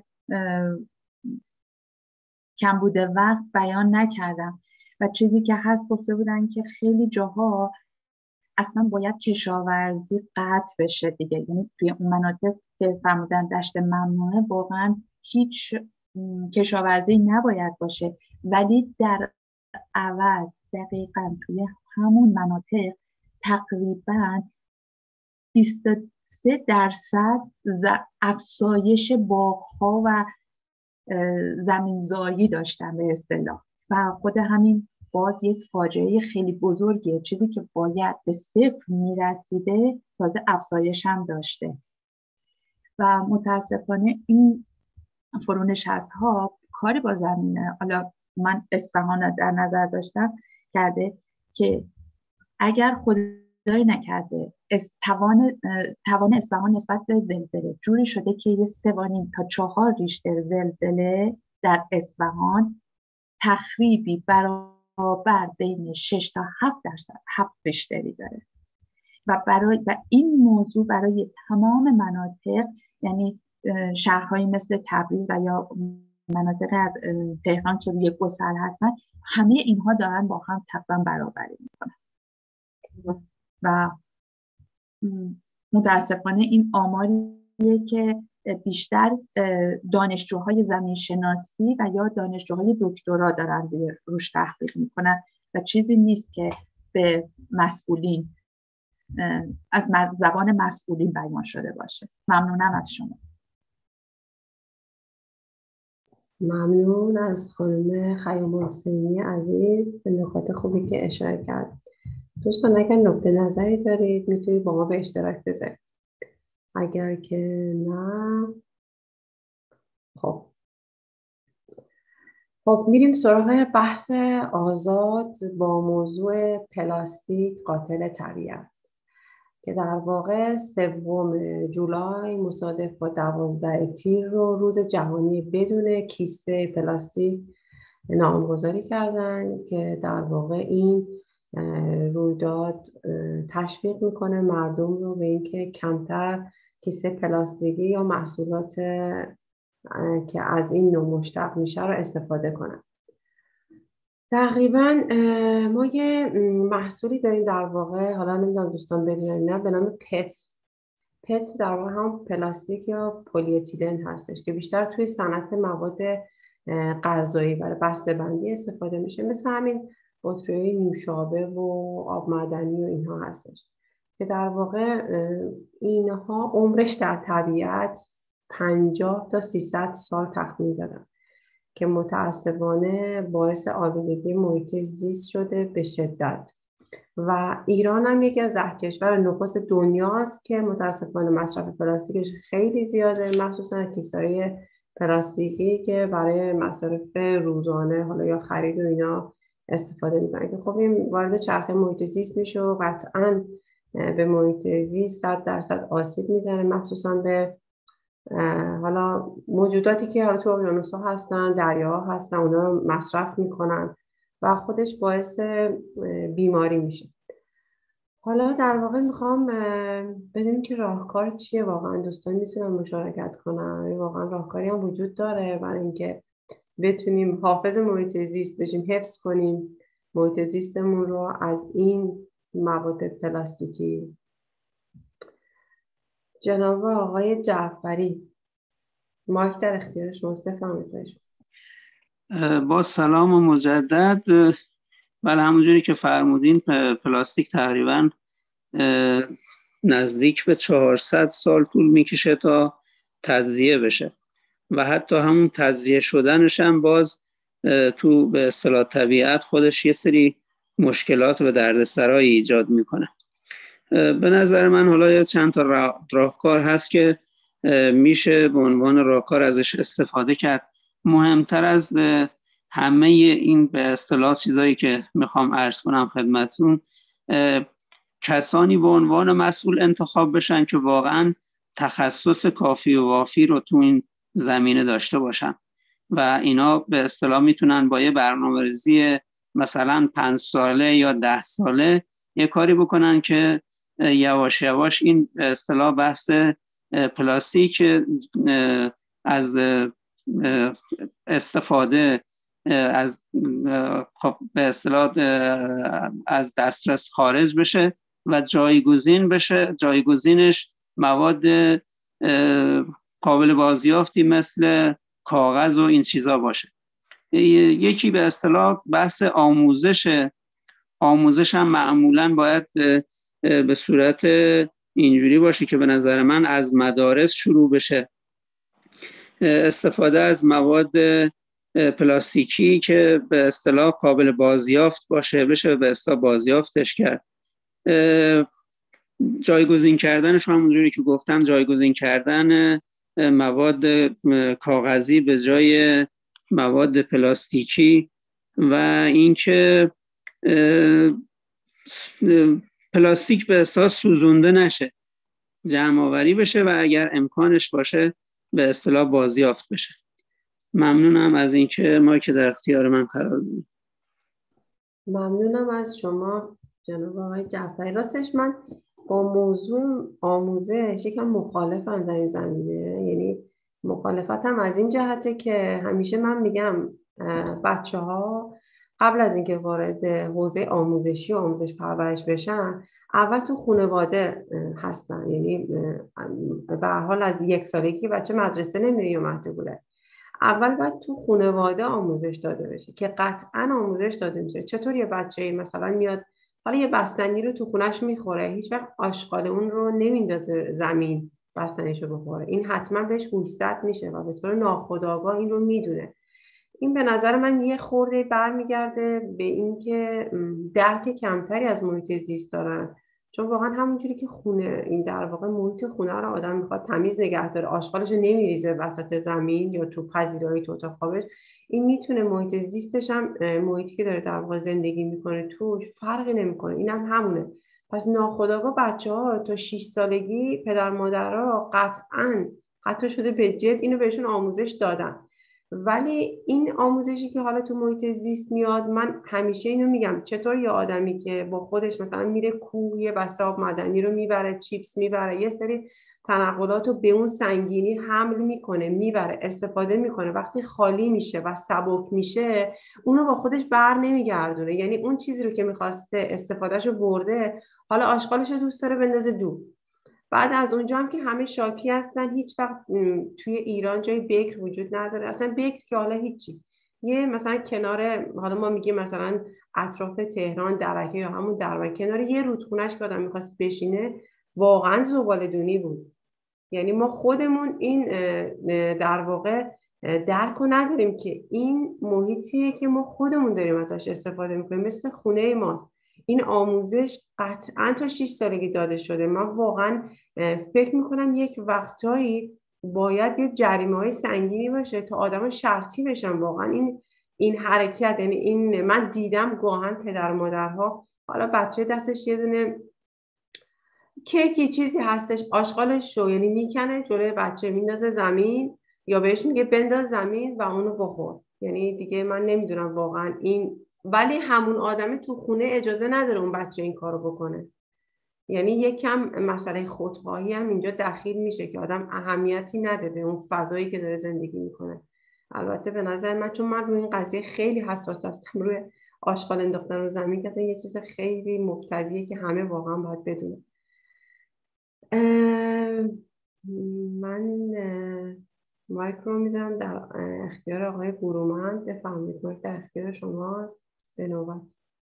کم بوده وقت بیان نکردم و چیزی که هست گفته بودن که خیلی جاها اصلا باید کشاورزی قطع بشه دیگه، یعنی توی اون مناطق که فرمودن دشت ممنوعه واقعا هیچ کشاورزی نباید باشه، ولی در عوض دقیقا توی همون مناطق تقریبا بیست و سه درصد افزایش باغ‌ها و زمینزایی داشتن به اصطلاح و خود همین باز یک فاجعه خیلی بزرگیه. چیزی که باید به صفر میرسیده تازه افزایش هم داشته و متاسفانه این فرونشست ها کاری با زمینه، حالا من اصفهان در نظر داشتم، کرده که اگر خدای نکرده توان توان اصفهان نسبت به زلزله جوری شده که یه سه و نیم تا چهار ریشتر زلزله در اصفهان تخریبی برابر بین شش تا هفت درصد هفت ریشتری داره و برای و این موضوع برای تمام مناطق، یعنی شهرهایی مثل تبریز و یا مناطق از تهران که روی گسل هستن، همه اینها دارن با هم تقریبا برابری میکنن و متاسفانه این آماریه که بیشتر دانشجوهای زمین شناسی و یا دانشجوهای دکترا دارن روش تحقیق میکنن و چیزی نیست که به مسئولین از زبان مسئولین بیان شده باشه. ممنونم از شما. ممنون از خانم خیام حسینی عزیز به نکات خوبی که اشاره کرد. دوستان اگر نکته نظری دارید میتونید با ما به اشتراک بذارید، اگر که نه خب خب میریم سراغ بحث آزاد با موضوع پلاستیک قاتل طبیعت که در واقع سوم جولای مصادف با دوازده تیر رو روز جهانی بدون کیسه پلاستیک نامگذاری کردن که در واقع این رویداد تشویق میکنه مردم رو به اینکه کمتر کیسه پلاستیکی یا محصولات که از این نوع مشتق میشه رو استفاده کنن. تقریبا ما یه محصولی داریم در واقع، حالا نمیدونم دوستان بدونن نه، به نام پت. پت در واقع هم پلاستیک یا پلی اتیلن هستش که بیشتر توی صنعت مواد غذایی برای بسته‌بندی استفاده میشه، مثل همین بطری نوشابه و آب معدنی و اینها هستش که در واقع اینها عمرش در طبیعت پنجاه تا سیصد سال تخمین دادن که متاسفانه باعث آلودگی محیط زیست شده به شدت و ایران هم یکی از ده کشور نخست دنیاست که متاسفانه مصرف پلاستیکش خیلی زیاده، مخصوصا کیسه‌های پلاستیکی که برای مصارف روزانه حالا یا خرید و اینا استفاده می‌کنن که خب این وارد چرخه محیط زیست میشه و قطعاً به محیط زیست صد درصد آسیب میزنه، مخصوصا به حالا موجوداتی که حالا تو اقیانوس‌ها هستن، دریاها هستن، اونا رو مصرف میکنن و خودش باعث بیماری میشه. حالا در واقع میخوام بدونیم که راهکار چیه، واقعا دوستان میتونن مشارکت کنن، واقعا راهکاری هم وجود داره برای اینکه بتونیم حافظ محیط زیست بشیم، حفظ کنیم محیط زیستمون رو از این مواد پلاستیکی. جناب آقای جعفری مایک در اختیار شماست، بفرمایید. با سلام و مجدد. بله همونجوری که فرمودین پلاستیک تقریبا نزدیک به چهارصد سال طول میکشه تا تجزیه بشه و حتی همون تجزیه شدنش هم باز تو به اصطلاح طبیعت خودش یه سری مشکلات و دردسرایی ایجاد میکنه. به نظر من حالا چند تا راهکار هست که میشه به عنوان راهکار ازش استفاده کرد. مهمتر از همه این به اصطلاح چیزایی که میخوام عرض کنم خدمتون، کسانی به عنوان مسئول انتخاب بشن که واقعا تخصص کافی و وافی رو تو این زمینه داشته باشن و اینا به اصطلاح میتونن با یه برنامه‌ریزی مثلا پنج ساله یا ده ساله یه کاری بکنن که یواش یواش این به اصطلاح بحث پلاستیک از استفاده از به اصطلاح از دسترس خارج بشه و جایگزین بشه، جایگزینش مواد قابل بازیافتی مثل کاغذ و این چیزا باشه. یکی به اصطلاح بحث آموزش آموزش هم معمولاً باید به صورت اینجوری باشه که به نظر من از مدارس شروع بشه، استفاده از مواد پلاستیکی که به اصطلاح قابل بازیافت باشه بشه به اصطلاح بازیافتش کرد. جایگزین کردنش همونجوری که گفتم، جایگزین کردن مواد کاغذی به جای مواد پلاستیکی و اینکه پلاستیک به اصطلاح سوزونده نشه، جمع آوری بشه و اگر امکانش باشه به اصطلاح بازیافت بشه. ممنونم از اینکه ما که در اختیار من قرار دادید. ممنونم از شما جناب آقای جعفری. راستش من با موضوع آموزش یکم مخالفم در این زمینه، یعنی مخالفتم از این جهته که همیشه من میگم بچه ها قبل از اینکه وارد حوزه آموزشی و آموزش پرورش بشن اول تو خانواده هستن، یعنی به هر حال از یک سالگی بچه مدرسه نمیره یا مهدگوله، اول باید تو خانواده آموزش داده بشه که قطعا آموزش داده میشه. چطور یه بچه مثلا میاد حالا یه بستنی رو تو خونش میخوره، هیچ وقت آشغال اون رو نمیندازه زمین بستنیشو بخوره، این حتما بهش گوشزد میشه و به طور ناخودآگاه این رو میدونه. این به نظر من یه خورده برمیگرده به این که درک کمتری از محیط زیست دارن، چون واقعا همونجوری که خونه این در واقع محیط خونه رو آدم میخواد تمیز نگه داره، آشغالش رو نمیریزه وسط زمین یا تو پذیرایی تو اتاق خوابش، این میتونه محیط زیستش هم محیطی که داره در واقع زندگی میکنه توش فرقی نمیکنه، اینم هم همونه. پس ناخودآگاه بچه‌ها تا شش سالگی پدر مادرها قطعاً حتی شده به جد اینو بهشون آموزش دادن، ولی این آموزشی که حالا تو محیط زیست میاد، من همیشه اینو میگم چطور یه آدمی که با خودش مثلا میره کوه یه بسته آب معدنی رو میبره، چیپس میبره، یه سری تنقلات رو به اون سنگینی حمل میکنه میبره استفاده میکنه، وقتی خالی میشه و سبک میشه اونو با خودش بر نمیگردونه، یعنی اون چیزی رو که میخواسته استفادهشو برده حالا آشغالش رو دوست داره بندازه دور. بعد از اونجا هم که همه شاکی هستن، هیچ وقت توی ایران جای بکر وجود نداره، اصلا بکر که حالا هیچی، یه مثلا کنار، حالا ما میگیم مثلا اطراف تهران درکه یا همون دربن کنار یه رودخونه‌اش که آدم میخواست بشینه واقعا زباله‌دونی بود. یعنی ما خودمون این در واقع درک رو نداریم که این محیطیه که ما خودمون داریم ازش استفاده میکنیم، مثل خونه ماست. این آموزش قطعا تا شش سالگی داده شده. من واقعا فکر میکنم یک وقتایی باید یه جریمه های سنگینی باشه تا آدم شرطی بشن. واقعا این این حرکت، یعنی این من دیدم گاهن پدر مادرها حالا بچه دستش یه دونه کیکی چیزی هستش آشغالش شو، یعنی میکنه جلوی بچه میندازه زمین یا بهش میگه بنداز زمین و اونو بخور. یعنی دیگه من نمیدونم واقعا این، ولی همون آدم تو خونه اجازه نداره اون بچه این کارو بکنه. یعنی یکم مسئله خودخواهی هم اینجا دخیل میشه که آدم اهمیتی نده به اون فضایی که داره زندگی میکنه. البته به نظر من، چون من روی این قضیه خیلی حساس هستم، روی آشغال انداختن رو زمین، که یه چیز خیلی مبتدیه که همه واقعا باید بدونه. من مایک رو میذارم در اختیار آقای برومند. بفرمایید، مایک در اختیار شماست. به نوبت.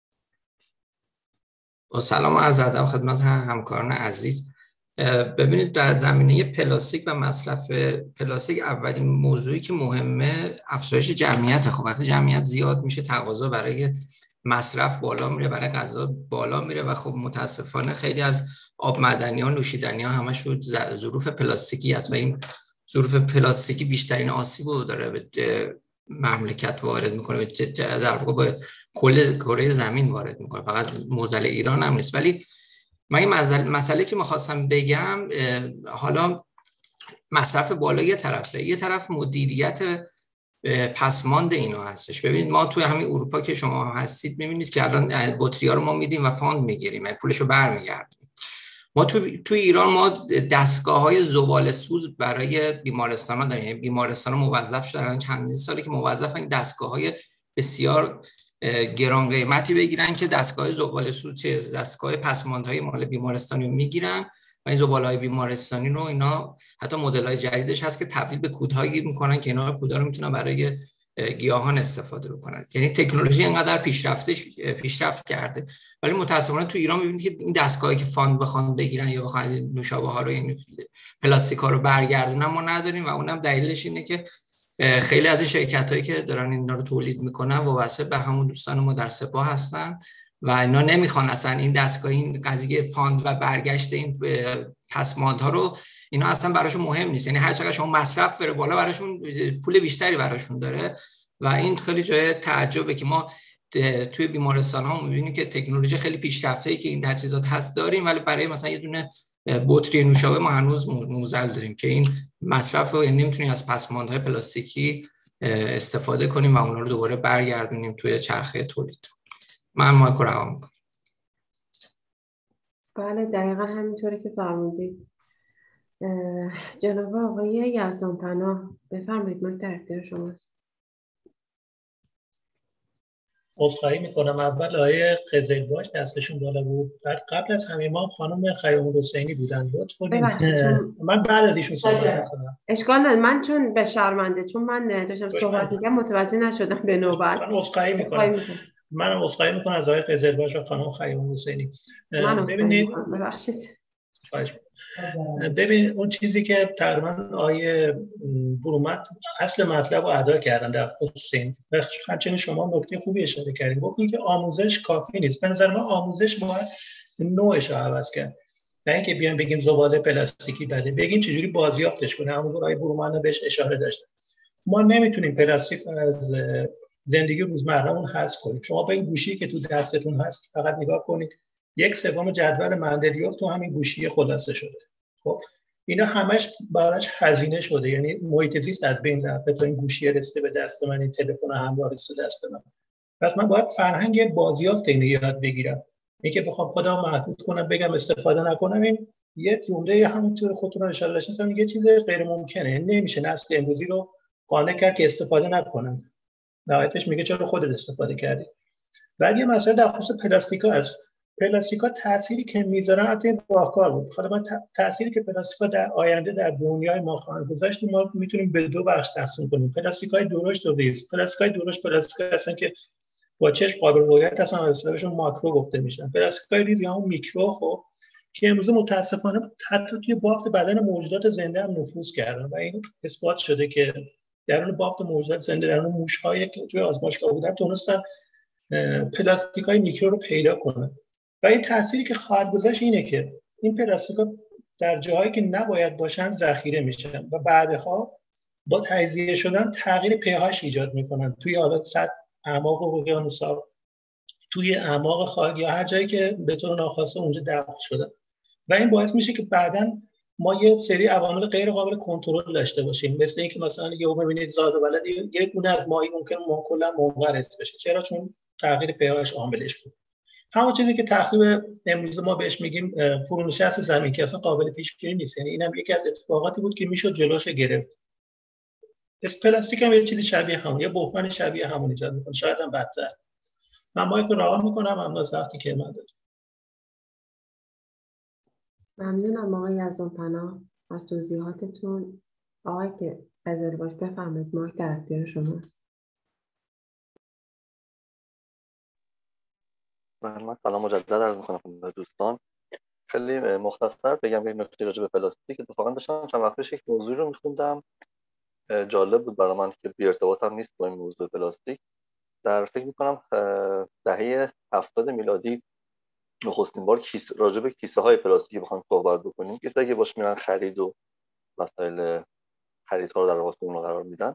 با سلام و عرض ادب خدمت همکاران عزیز. ببینید در زمینه پلاستیک و مصرف پلاستیک اولین موضوعی که مهمه افزایش جمعیت. خب وقتی جمعیت زیاد میشه تقاضا برای مصرف بالا میره، برای غذا بالا میره و خب متاسفانه خیلی از آب معدنی ها، نوشیدنی ها همش ظروف پلاستیکی است و این ظروف پلاستیکی بیشترین آسیب رو داره به مملکت وارد میکنه، در واقع به کل کره زمین وارد میکنه، فقط معضل ایران هم نیست. ولی من این مسئله که میخواستم بگم، حالا مصرف بالا یه طرفه، یه طرف مدیریت پسماند اینا هستش. ببینید ما توی همین اروپا که شما هستید میبینید که الان بطری‌ها رو ما میدیم و فاند میگیریم، پولشو برمیگردیم. ما تو تو ایران ما دستگاه‌های زباله سوز برای بیمارستان‌ها داریم، یعنی بیمارستان‌ها موظف شدن چندین ساله که موظفن این دستگاه‌های بسیار گران قیمتی بگیرن که دستگاه زباله سوز چه دستگاه پسماندهای مال بیمارستانی میگیرن و این زباله‌های بیمارستانی رو اینا حتی مدل‌های جدیدش هست که تبدیل به کودهایی میکنن که اینا کودا رو میتونن برای گیاهان استفاده بکنن. یعنی تکنولوژی اینقدر پیشرفته پیشرفت کرده، ولی متأسفانه تو ایران می‌بینید که این دستگاهی که فاند بخوان بگیرن یا بخوان نوشابه ها رو، این پلاستیک ها رو برگردونن ما نداریم و اونم دلیلش اینه که خیلی از این شرکتایی که دارن اینا رو تولید میکنن وابسته به همون دوستان ما در سپاه هستن و اینا نمیخوان اصلا این دستگاه، این قضیه فاند و برگشت این پسماندها رو اینا اصلا براشون مهم نیست. یعنی هر چقدر شما مصرف بره بالا براشون پول بیشتری براشون داره و این خیلی جای تعجبه که ما توی بیمارستان ها می‌بینیم که تکنولوژی خیلی پیشرفته‌ای که این تجهیزات هست داریم، ولی برای مثلا یه دونه بطری نوشابه ما هنوز موزل داریم که این مصرف رو یعنی نمیتونیم از پسماندهای پلاستیکی استفاده کنیم و اونا رو دوباره برگردونیم توی چرخه تولید. من مایکو رو رها می‌کنم. بله دقیقاً همینطوری که فرمودید. جناب آقای یزدانپناه بفرمایید، ما در اختیار شماست. عذرخواهی میکنم، اول آقای قزلباش دستشون بالا بود، بعد قبل از همه ما خانم خیام حسینی بودن. لطف کنید من بعد از ایشون صحبت میکنم. اشکال نداره، من چون به شرمنده چون من داشتم صحبت میگم متوجه نشدم به نوبت. من عذرخواهی میکنم. من عذرخواهی میکنم از آقای قزلباش و خانم خیام حسینی. ببینید ببخشید. ببین اون چیزی که تقریبا آیه برومت اصل مطلب رو ادا کردن در خصوص این، همچنین شما نکته خوبی اشاره کردین، گفتین که آموزش کافی نیست. به نظر من آموزش باید نوعش رو عوض کرد، نه اینکه بیان بگیم زباله پلاستیکی بده، بگیم چجوری بازیافتش کنه. همونجور آیه برومت بهش اشاره داشتن. ما نمیتونیم پلاستیک از زندگی روزمرهمون حذف کنیم. شما به این گوشی که تو دستتون هست فقط نگاه کنید، یک سوم جدول مندلیوف تو همین گوشی خلاصه شده. خب اینا همش براش هزینه شده، یعنی محیط زیست از بین رفته تا این گوشی رسیده به دست من، این تلفن همراه رسیده دست من. پس من باید فرهنگ بازیافت اینو یاد بگیرم. اینکه بخوام خودم محدود کنم بگم استفاده نکنم، این یک جمله همونطور خودتون اشاره داشتین، یه چیز غیر ممکنه. نمیشه نسل امروزی رو قانع کرد که استفاده نکنن. نهایتش میگه چرا خودت استفاده کردی. بعد یه مسئله در خصوص پلاستیکا است. پلاستیکا تأثیری که میذارن حتی راهکار بود. حالا من تأثیری که پلاستیکا در آینده در دنیای ما خواهند گذاشت ما میتونیم به دو بخش تقسیم کنیم. پلاستیکای درشت و ریز. پلاستیکای درشت پلاستیکایی هستن که با چشم قابل رؤیت هستن، اصطلاحشون ماکرو گفته میشن. پلاستیکای ریز یا همون میکرو، خب که امروز متاسفانه حتی توی بافت بدن موجودات زنده هم نفوذ کردن و این اثبات شده که درون بافت موجودات زنده، درون موش‌هایی که توی آزمایشگاه بودن تونستن پلاستیکای میکرو رو پیدا کنن. و این تأثیری که خواهد گذاشت اینه که این پلاستیکا در جاهایی که نباید باشن ذخیره میشن و بعدها با تجزیه شدن تغییر پی ایجاد میکنن توی حالت سطح اعماق اقیانوس‌ها، توی اعماق خاک یا هر جایی که به طور ناخواسته اونجا دفن شدن و این باعث میشه که بعداً ما یه سری عوامل غیر قابل کنترل داشته باشیم، مثل اینکه مثلا یهو ببینید زاد و ولد یه گونه از ماهی ممکن کلا منقرض بشه. چرا؟ چون تغییر پی عاملش بود. همون چیزی که تخریب امروز ما بهش میگیم فرونشست زمین که اصلا قابل پیش بینی نیست. یعنی اینم یکی از اتفاقاتی بود که میشد جلوش گرفت. اس پلاستیک هم یه چیزی شبیه همون، یه بحران شبیه همون ایجاد میکنه، شاید هم بدتر. من مایک رو رها میکنم، ممنون از وقتی که من دادید. ممنونم آقای یزدانپناه از توضیحاتتون. آقای که قزلباش بفرمایید، مایک در اختیار شماست. من سلام مجدد عرض می‌کنم خدمت دوستان. خیلی مختصر بگم یک نکته راجع به پلاستیک. اتفاقا داشتم چند وقت پیش یک موضوعی رو می‌خوندم، جالب بود برای من که بی ارتباط هم نیست با این موضوع پلاستیک. در فکر می‌کنم دهه هفتاد میلادی نخستین بار کیسه راجع به کیسه های پلاستیکی بخوایم صحبت بکنیم، کسایی که باش میرن خرید و وسایل خریدها رو در واقع اون قرار میدن،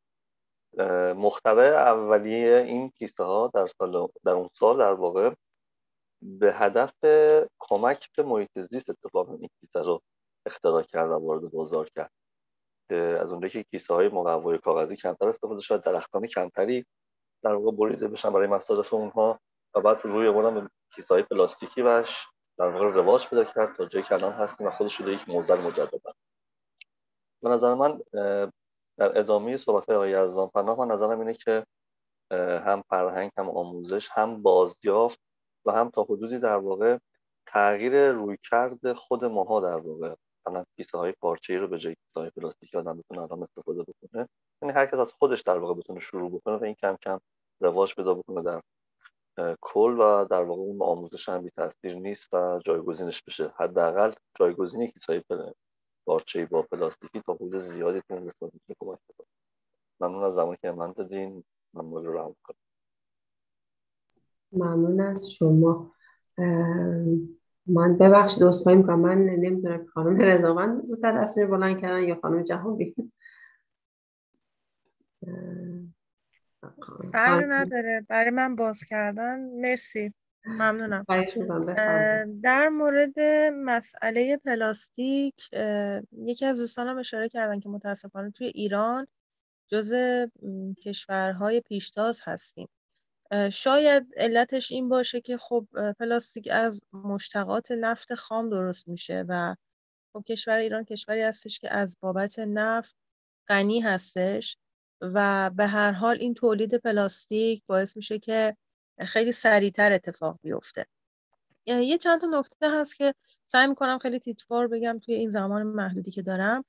مخترع اولیه این کیسه ها در سال در اون سال در واقع به هدف کمک به محیط زیست اتفاقا این کیسه رو اختراع کرد و وارد بازار کرد که از اونجایی که کیسه های مقوای کاغذی کمتر استفاده شد، درختان کمتری در واقع بریده بشن برای مصارف اونها و بعد روی اونم به کیسه های پلاستیکی وش در واقع رواج پیدا کرد تا جایی که الان هستیم و خودش شده یک موزل مجددا. به نظر من در ادامه صحبت‌های آقای یزدانپناه من نظرم اینه که هم فرهنگ، هم آموزش، هم بازیافت و هم تا حدودی در واقع تغییر رویکرد خود ماها در واقع، مثلا کیسه های پارچه‌ای رو به جای کیسه های پلاستیکی آدم بتونه الان استفاده بکنه، یعنی هر کس از خودش در واقع بتونه شروع بکنه و این کم کم رواج پیدا بکنه در کل و در واقع اون آموزش هم بی تاثیر نیست و جایگزینش بشه. حداقل جایگزینی کیسه های پارچه‌ای با پلاستیکی تا حدود زیادی تون استفاده می‌کنه کمک کنه. ممنون از زمانی که من دادین. من موضوع رو رها کنم. ممنون از شما. من ببخشید عذرخواهی می‌کنم، من نمیدونم خانم رضاوند زودتر دستشون بلند کردن یا خانم جهانبی. فرق نداره، برای من باز کردن. مرسی، ممنونم. در مورد مسئله پلاستیک یکی از دوستانم اشاره کردن که متاسفانه توی ایران جزء کشورهای پیشتاز هستیم. شاید علتش این باشه که خب پلاستیک از مشتقات نفت خام درست میشه و خب کشور ایران کشوری هستش که از بابت نفت غنی هستش و به هر حال این تولید پلاستیک باعث میشه که خیلی سریعتر اتفاق بیفته. یه چند تا نکته هست که سعی میکنم خیلی تیتروار بگم توی این زمان محدودی که دارم.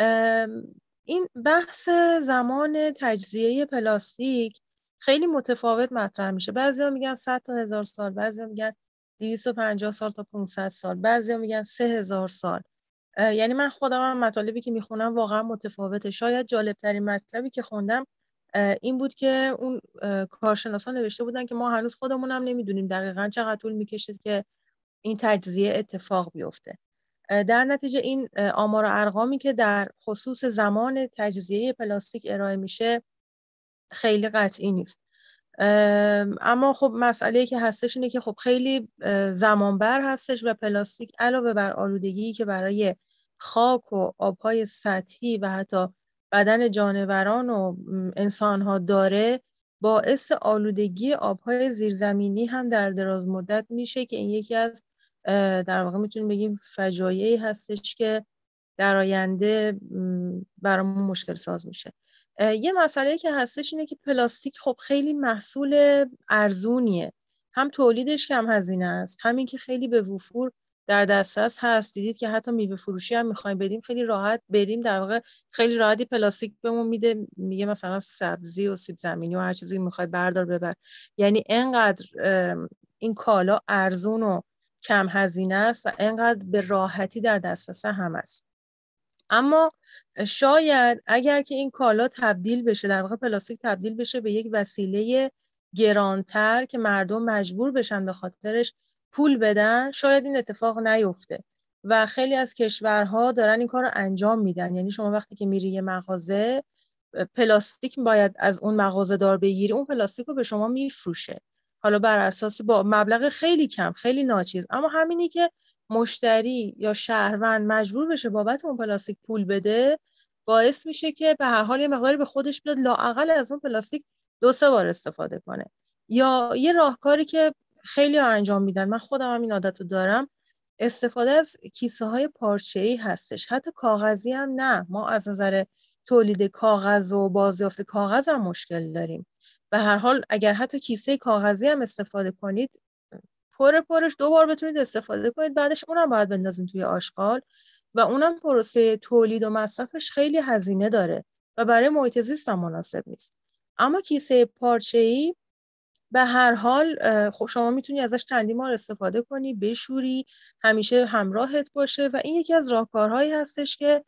این بحث زمان تجزیه پلاستیک خیلی متفاوت مطرح میشه. بعضیا میگن صد تا هزار سال، بعضیا میگن دویست و پنجاه سال تا پانصد سال، بعضیا میگن سه هزار سال. یعنی من خودم هم مطالبی که میخونم واقعا متفاوته. شاید جالبترین مطلبی که خوندم این بود که اون کارشناسان نوشته بودن که ما هنوز خودمون هم نمیدونیم دقیقاً چقدر طول میکشه که این تجزیه اتفاق بیفته. در نتیجه این آمار و ارقامی که در خصوص زمان تجزیه پلاستیک ارائه میشه خیلی قطعی نیست. اما خب مسئله‌ای که هستش اینه که خب خیلی زمانبر هستش و پلاستیک علاوه بر آلودگی که برای خاک و آبهای سطحی و حتی بدن جانوران و انسان‌ها داره، باعث آلودگی آبهای زیرزمینی هم در دراز مدت میشه که این یکی از در واقع میتونیم بگیم فجایعی هستش که در آینده برامون مشکل ساز میشه. یه مسئله که هستش اینه که پلاستیک خب خیلی محصول ارزونیه، هم تولیدش کم هزینه است، همین که خیلی به وفور در دسترس هست. دیدید که حتی میوه فروشی هم میخوایم بدیم خیلی راحت بریم، در واقع خیلی راحتی پلاستیک بهمون میده، میگه مثلا سبزی و سیب زمینی و هر چیزی میخوای بردار ببر. یعنی اینقدر این کالا ارزون و کم هزینه است و اینقدر به راحتی در دسترس هم است. اما شاید اگر که این کالا تبدیل بشه، در واقع پلاستیک تبدیل بشه به یک وسیله گرانتر که مردم مجبور بشن به خاطرش پول بدن، شاید این اتفاق نیفته و خیلی از کشورها دارن این کار رو انجام میدن. یعنی شما وقتی که میری یه مغازه، پلاستیک باید از اون مغازه دار بگیری، اون پلاستیک رو به شما میفروشه، حالا بر اساس با مبلغ خیلی کم، خیلی ناچیز، اما همینی که مشتری یا شهروند مجبور بشه بابت اون پلاستیک پول بده، باعث میشه که به هر حال یه مقداری به خودش بیاد لااقل از اون پلاستیک دو سه بار استفاده کنه. یا یه راهکاری که خیلی ها انجام میدن، من خودم هم این عادت رو دارم، استفاده از کیسه های پارچه‌ای هستش. حتی کاغذی هم نه، ما از نظر تولید کاغذ و بازیافت کاغذ هم مشکل داریم. به هر حال اگر حتی کیسه کاغذی هم استفاده کنید، پر پرش دو بار بتونید استفاده کنید، بعدش اونم باید بندازین توی آشغال و اونم پروسه تولید و مصرفش خیلی هزینه داره و برای محیط زیست هم مناسب نیست. اما کیسه پارچه‌ای به هر حال خب شما میتونی ازش چندین بار استفاده کنی، بشوری، همیشه همراهت باشه و این یکی از راهکارهایی هستش که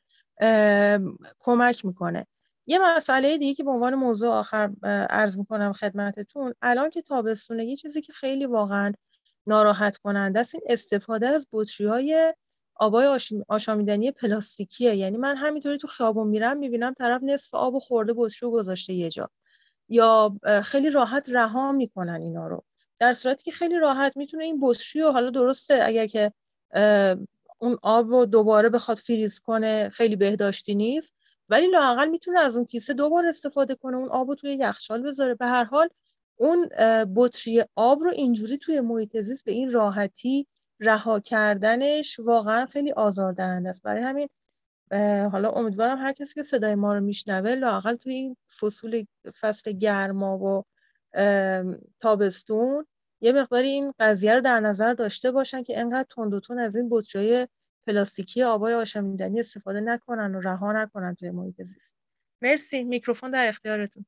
کمک میکنه. یه مسئله دیگه که به عنوان موضوع آخر عرض میکنم خدمتتون، الان که تابستونه، یه چیزی که خیلی واقعا ناراحت کننده است این استفاده از بطری‌های آبای آشامیدنی پلاستیکیه. یعنی من همینطوری تو خیابون میرم میبینم طرف نصف آبو خورده بطری رو گذاشته یه جا، یا خیلی راحت رها میکنن اینا رو، در صورتی که خیلی راحت میتونه این بطری رو، حالا درسته اگر که اون آب رو دوباره بخواد فریز کنه خیلی بهداشتی نیست، ولی لااقل میتونه از اون کیسه دوبار استفاده کنه، اون آب رو توی یخچال بذاره. به هر حال اون بطری آب رو اینجوری توی محیط زیست به این راحتی رها کردنش واقعا خیلی آزاردهنده است. برای همین حالا امیدوارم هر کسی که صدای ما رو میشنوه لااقل توی این فصول فصل گرما و تابستون یه مقداری این قضیه رو در نظر داشته باشن که انقدر تند و تند از این بطری‌های پلاستیکی آبای آشامیدنی استفاده نکنن و رها نکنن توی محیط زیست. مرسی، میکروفون در اختیارتون.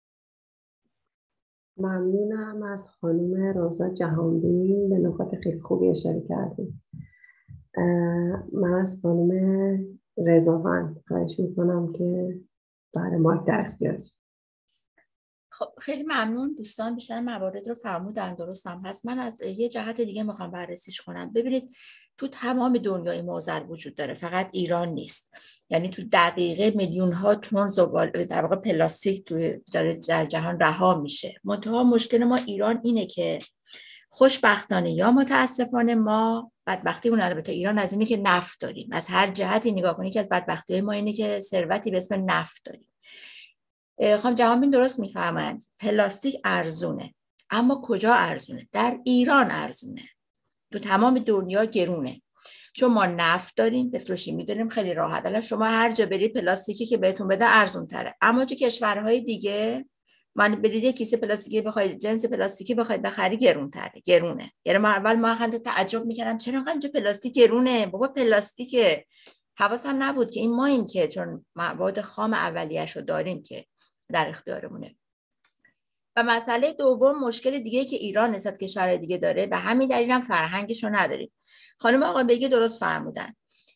ممنونم از خانم روزا جهانبین، به نکات خیلی خوبی اشاره کردیم. من از خانم رضاوند خواهش میکنم که برای مایک در اختیارتون. خب خیلی ممنون دوستان، بیشتر موارد رو فرمودن، درستم هست. من از یه جهت دیگه میخوام بررسیش کنم. ببینید تو تمام دنیای معضل وجود داره، فقط ایران نیست. یعنی تو دقیقه میلیون ها تن زباله در واقع پلاستیک داره در جهان رها میشه. منتها مشکل ما ایران اینه که خوشبختانه یا متاسفانه ما بدبختی اون البته ایران از اینه که نفت داریم. از هر جهتی نگاه کنید که از بدبختی ما اینه که ثروتی به اسم نفت داریم. خانم جهانبین درست میفهمند پلاستیک ارزونه، اما کجا ارزونه؟ در ایران ارزونه. تو تمام دنیا گرونه، چون ما نفت داریم، پتروشیمی داریم، خیلی راحت. الان شما هر جا برید پلاستیکی که بهتون بده ارزون تره. اما تو کشورهای دیگه من برید یک کیسه پلاستیکی بخواید، جنس پلاستیکی بخواید بخری گرون تره، گرونه. یعنی ما اول ما خیلی تعجب میکردم چرا انقدر اینجا پلاستیک گرونه؟ بابا پلاستیکه. حواسم نبود که این ماییم که چون مواد خام اولیه‌اش رو داریم که در اختیارمونه. و مسئله دوم، مشکل دیگه که ایران نسبت کشورهای دیگه داره، به همین دلیل هم فرهنگش رو نداریم. خانم آقای بیگی درست فرمودن.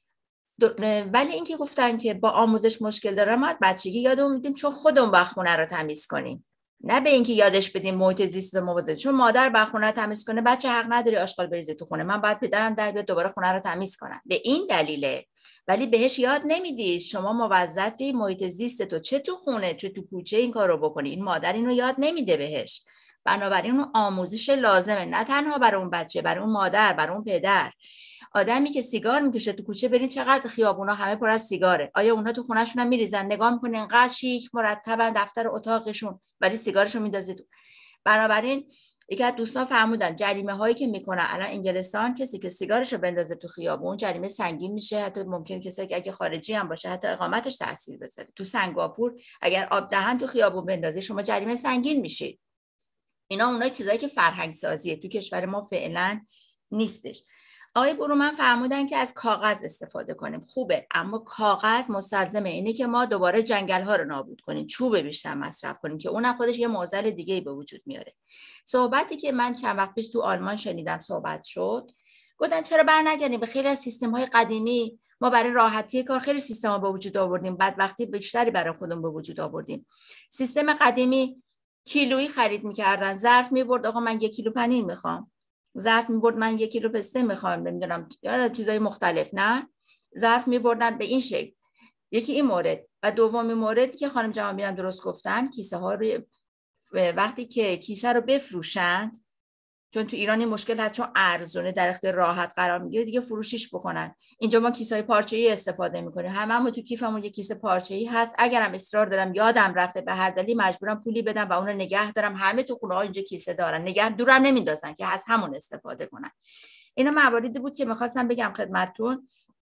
ولی اینکه گفتن که با آموزش مشکل داره، ما از بچگی یادمون میدیم چون خودمون با خونه رو تمیز کنیم، نه به اینکه یادش بدیم محیط زیست رو مواظب. چون مادر با خونه تمیز کنه، بچه حق نداره آشغال بریزه تو خونه، من باید پدرم در بیاد دوباره خونه رو تمیز کنم. به این دلیله. ولی بهش یاد نمیدی شما موظفی محیط زیست تو چه تو خونه چه تو کوچه این کارو بکنی. این مادر اینو یاد نمیده بهش. بنابراین اون آموزش لازمه، نه تنها برای اون بچه، برای اون مادر، برای اون پدر. آدمی که سیگار میکشه تو کوچه، برید چقدر خیابونا همه پر از سیگاره. آیا اونها تو خونه‌شون هم میریزن؟ نگاه میکنن انقدر شیک مرتبا دفتر اتاقشون، ولی سیگارشون میندازه تو. بنابراین یکی از دوستان فرمودن جریمه هایی که میکنن الان انگلستان، کسی که سیگارشو بندازه تو خیابون جریمه سنگین میشه. حتی ممکن کسی که اگه خارجی هم باشه حتی اقامتش تاثیر بذاره. تو سنگاپور اگر آب دهن تو خیابون بندازه شما جریمه سنگین میشید. اینا اونای چیزایی که فرهنگ سازیه، تو کشور ما فعلا نیستش. آقای برومن فرمودن که از کاغذ استفاده کنیم. خوبه، اما کاغذ مستلزم اینه که ما دوباره جنگل ها رو نابود کنیم، چوب بیشتر مصرف کنیم که اونم خودش یه معضل دیگه به وجود میاره. صحبتی که من چند وقت پیش تو آلمان شنیدم صحبت شد، گفتن چرا برنگردیم به خیلی از سیستم های قدیمی. ما برای راحتی کار خیلی سیستم ها به وجود آوردیم، بدبختی بیشتری برای خودمون به وجود آوردیم. سیستم قدیمی کیلویی خرید میکردن، ظرف میبرد آقا من یک کیلو پنیر میخوام، ظرف میبرد من یک کیلو پسته میخوام، نمیدونم یا چیزای مختلف. نه، ظرف میبردن به این شکل. یکی این مورد. و دومی موردی که خانم جهانبین درست گفتن، کیسه ها رو وقتی که کیسه رو بفروشند، چون تو ایران این مشکل هست چون ارزونه در اختیار راحت قرار میگیره دیگه، فروشیش بکنن. اینجا ما کیسه های پارچه‌ای استفاده میکنیم، هممون تو کیفمون یک کیسه پارچه‌ای هست. اگرم اصرار دارم یادم رفته به هر دلیل مجبورم پولی بدم و اون رو نگه دارم. همه تو خونه ها اینجا کیسه دارن، نگه دورم نمیندازن که از همون استفاده کنن. اینا مواردی بود که میخواستم بگم خدمتتون